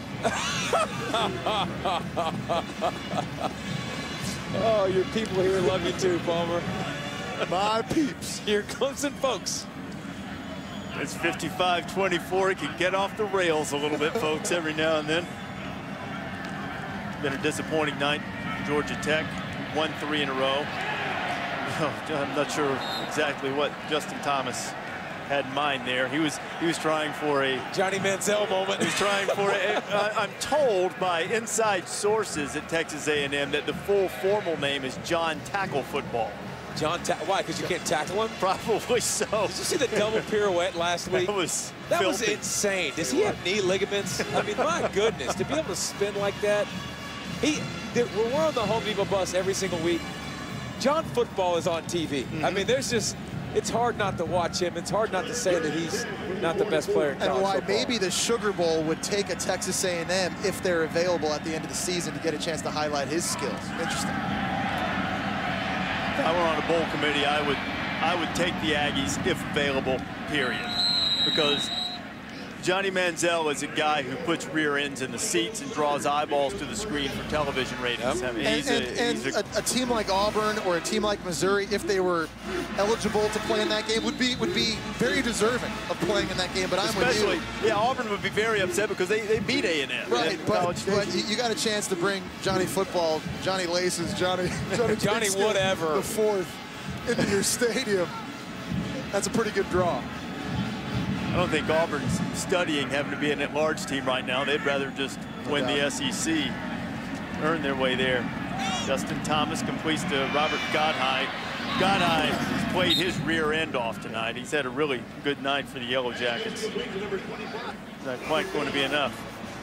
Oh, your people here love you too, Palmer. My peeps. Here Clemson folks. It's 55-24. It can get off the rails a little bit, folks, every now and then. It's been a disappointing night. Georgia Tech won 3 in a row. I'm not sure exactly what Justin Thomas had in mind there. He was trying for a Johnny Manziel moment. He was trying for I'm told by inside sources at Texas A&M that the full formal name is John Tackle Football. Why? Because you can't tackle him? Probably so. Did you see the double pirouette last week? That was insane. Does he have knee ligaments? I mean, my goodness, to be able to spin like that. We're on the Home Depot bus every single week. John Football is on TV. I mean, it's hard not to watch him. It's hard not to say that he's not the best player in college football. football. Maybe the Sugar Bowl would take a Texas A&M if they're available at the end of the season to get a chance to highlight his skills. Interesting. If I were on a bowl committee, I would take the Aggies if available, period. Because Johnny Manziel is a guy who puts rear ends in the seats and draws eyeballs to the screen for television ratings. I mean, a team like Auburn or a team like Missouri, if they were eligible to play in that game, would be very deserving of playing in that game. But I'm with you. Yeah, Auburn would be very upset because they beat A&M. Right, but you got a chance to bring Johnny Football, Johnny Laces, Johnny whatever, the fourth into your stadium. That's a pretty good draw. I don't think Auburn's studying having to be an at-large team right now. They'd rather just win the SEC, earn their way there. Justin Thomas completes to Robert Godhigh. Godhigh has played his rear end off tonight. He's had a really good night for the Yellow Jackets. Not quite going to be enough.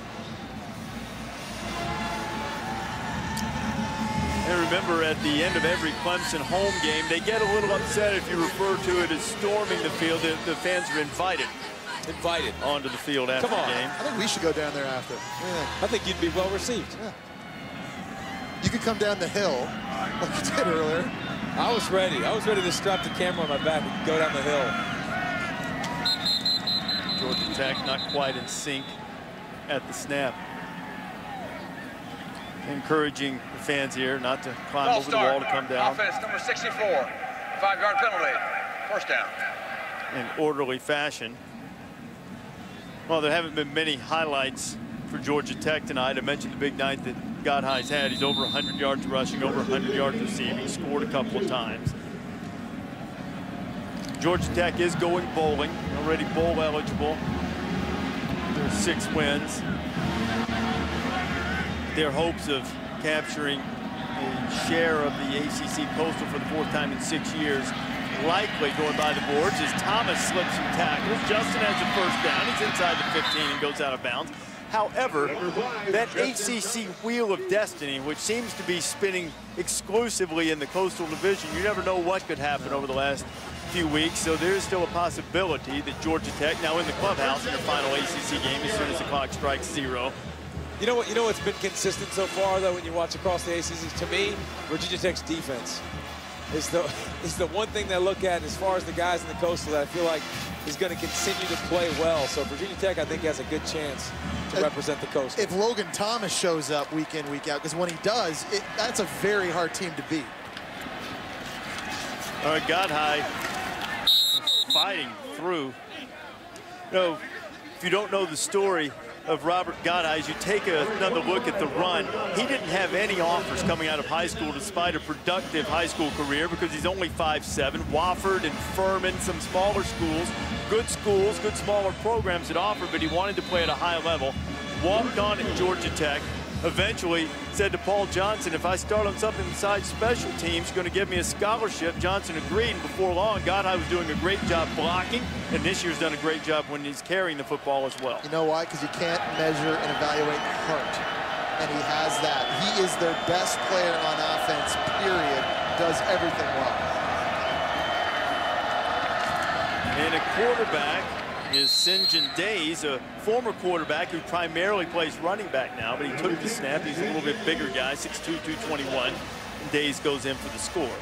And remember, at the end of every Clemson home game, they get a little upset if you refer to it as storming the field. The fans are invited onto the field after the game. I think we should go down there after. I think you'd be well received. Yeah. You could come down the hill like you did earlier. I was ready. I was ready to strap the camera on my back and go down the hill. Georgia Tech not quite in sync at the snap. Encouraging the fans here not to climb over the wall to come down. Offense number 64, 5-yard penalty, first down. In orderly fashion. Well, there haven't been many highlights for Georgia Tech tonight. I mentioned the big night that Godhigh's had. He's over 100 yards rushing, over 100 yards receiving, scored a couple of times. Georgia Tech is going bowling, already bowl eligible. There's 6 wins. Their hopes of capturing a share of the ACC Coastal for the 4th time in 6 years likely going by the boards as Thomas slips some tackles. Justin has the first down. He's inside the 15 and goes out of bounds. However, that ACC wheel of destiny, which seems to be spinning exclusively in the Coastal Division, you never know what could happen over the last few weeks. So there is still a possibility that Georgia Tech, now in the clubhouse in their final ACC game as soon as the clock strikes 0. You know what's been consistent so far, though, when you watch across the ACC? To me, Virginia Tech's defense is the one thing that I look at as far as the guys in the Coastal that I feel like is going to continue to play well. So Virginia Tech, I think, has a good chance to represent the Coastal. If Logan Thomas shows up week in, week out, because when he does, that's a very hard team to beat. All right, Godhigh fighting through. You know, if you don't know the story of Robert Godhigh, as you take another look at the run, he didn't have any offers coming out of high school despite a productive high school career because he's only 5'7". Wofford and Furman, some smaller schools, good smaller programs that offered, but he wanted to play at a high level. Walked on at Georgia Tech. Eventually said to Paul Johnson, if I start on something besides special teams, you're going to give me a scholarship. Johnson agreed, and before long, Godhigh was doing a great job blocking, and this year's done a great job when he's carrying the football as well. You know why? Because you can't measure and evaluate heart, and he has that. He is their best player on offense, period. Does everything well. And a quarterback is St. John Days, a former quarterback who primarily plays running back now, but he took the snap. He's a little bit bigger guy, 6'2", 221. And Days goes in for the score.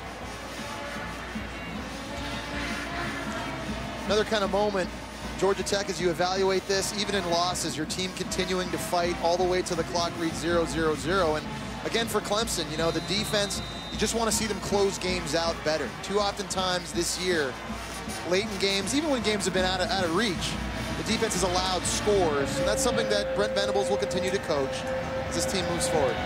Another kind of moment, Georgia Tech, as you evaluate this, even in losses, your team continuing to fight all the way to the clock reads 0-0-0. And again, for Clemson, you know, the defense, you just want to see them close games out better. Too often times this year, late in games, even when games have been out of reach, the defense has allowed scores, and that's something that Brent Venables will continue to coach as this team moves forward.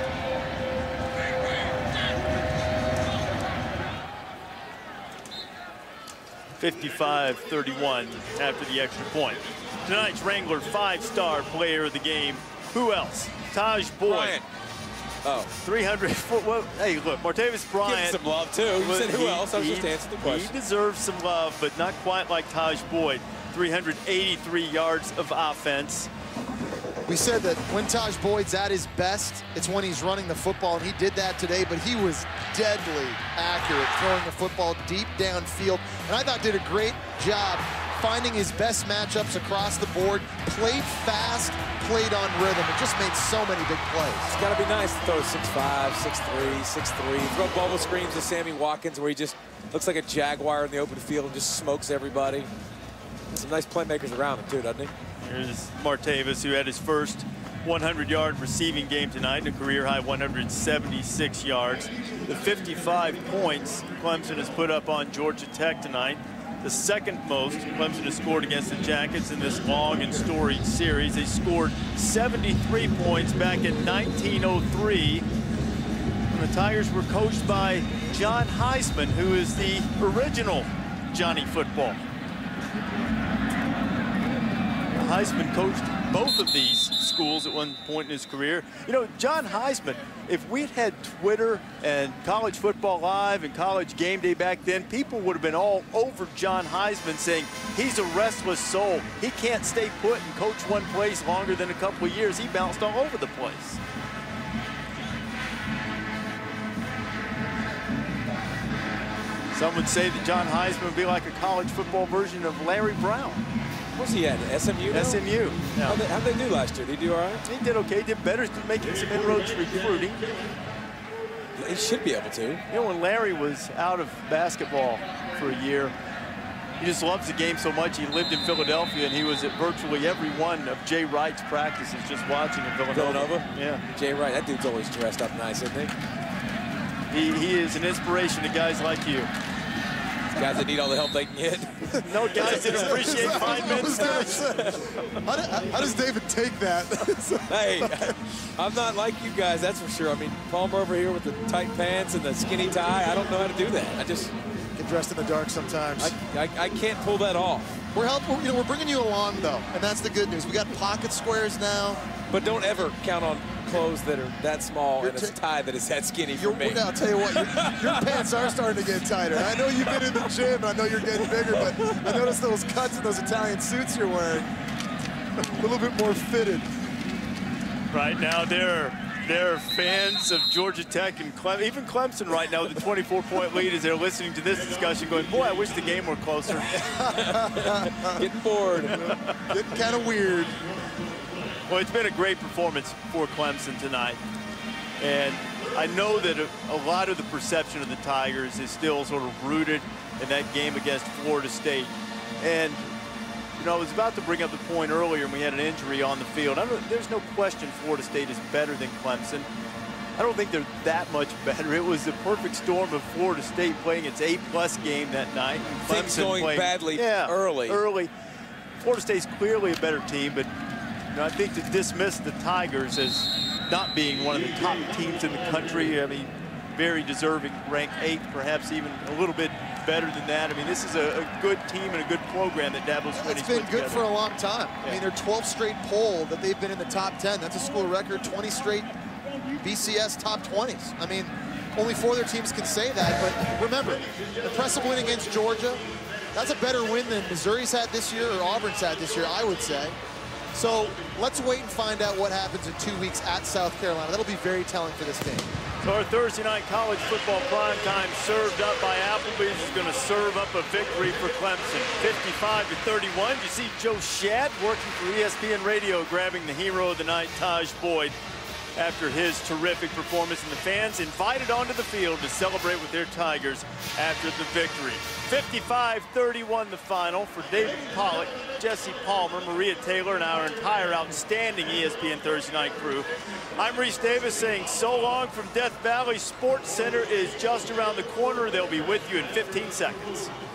(55-31) after the extra point. Tonight's Wrangler 5-star player of the game. Who else? Taj Boyd. Bryant. Oh. 300-foot. Well, hey, look, Martavis Bryant. Give some love, too. You said who else? I was just answering the question. He deserves some love, but not quite like Taj Boyd. 383 yards of offense. We said that when Taj Boyd's at his best, it's when he's running the football, and he did that today, but he was deadly accurate throwing the football deep downfield, and I thought did a great job finding his best matchups across the board, played fast, played on rhythm, and just made so many big plays. It's got to be nice to throw 6'5", 6'3", 6'3", throw bubble screens to Sammy Watkins where he just looks like a Jaguar in the open field and just smokes everybody. There's some nice playmakers around him too, doesn't he? Here's Martavis, who had his first 100-yard receiving game tonight, a career-high 176 yards. The 55 points Clemson has put up on Georgia Tech tonight, the second most Clemson has scored against the Jackets in this long and storied series. They scored 73 points back in 1903 when the Tigers were coached by John Heisman, who is the original Johnny Football. Heisman coached both of these schools at one point in his career. You know, John Heisman, if we'd had Twitter and College Football Live and College Game Day back then, people would have been all over John Heisman saying he's a restless soul. He can't stay put and coach one place longer than a couple of years. He bounced all over the place. Some would say that John Heisman would be like a college football version of Larry Brown. What's he at? SMU now? SMU. Yeah. How'd they do last year? Did he do all right? He did okay. He did better making some inroads recruiting. He should be able to. You know, when Larry was out of basketball for a year, he just loves the game so much. He lived in Philadelphia, and he was at virtually every one of Jay Wright's practices just watching in Villanova. Yeah. Jay Wright, that dude's always dressed up nice, isn't he? He is an inspiration to guys like you. Guys that need all the help they can get. No guys that appreciate 5 minutes. How does David take that? Hey, I'm not like you guys, that's for sure. I mean, Palmer over here with the tight pants and the skinny tie, I don't know how to do that. I just get dressed in the dark sometimes. I can't pull that off. We're bringing you along though, and that's the good news. We got pocket squares now. But don't ever count on clothes that are that small and a tie that is that skinny for me. I'll tell you what, your pants are starting to get tighter. I know you've been in the gym, I know you're getting bigger, but I noticed those cuts in those Italian suits you're wearing. A little bit more fitted. Right now, they're fans of Georgia Tech and Clemson. Even Clemson right now with a 24-point lead as they're listening to this discussion going, boy, I wish the game were closer. Getting bored. Getting kind of weird. Well, it's been a great performance for Clemson tonight. And I know that a lot of the perception of the Tigers is still sort of rooted in that game against Florida State. And, you know, I was about to bring up the point earlier and we had an injury on the field. There's no question Florida State is better than Clemson. I don't think they're that much better. It was the perfect storm of Florida State playing its A+ game that night. And things going badly early. Florida State's clearly a better team, but I think to dismiss the Tigers as not being one of the top teams in the country, I mean, very deserving, ranked 8th, perhaps even a little bit better than that. I mean, this is a good team and a good program that Dabo Swinney's put together. It's been good for a long time. Yeah. I mean, their 12th straight poll that they've been in the top 10. That's a school record, 20 straight BCS top 20s. I mean, only 4 other teams can say that, but remember, impressive win against Georgia. That's a better win than Missouri's had this year or Auburn's had this year, I would say. So let's wait and find out what happens in 2 weeks at South Carolina. That'll be very telling for this team. So our Thursday night college football primetime served up by Applebee's is going to serve up a victory for Clemson. 55-31. You see Joe Schad working for ESPN Radio, grabbing the hero of the night, Taj Boyd, after his terrific performance, and the fans invited onto the field to celebrate with their Tigers after the victory. 55-31 the final. For David Pollack, Jesse Palmer, Maria Taylor, and our entire outstanding ESPN Thursday night crew, I'm Reese Davis saying so long from Death Valley. Sports Center is just around the corner. They'll be with you in 15 seconds.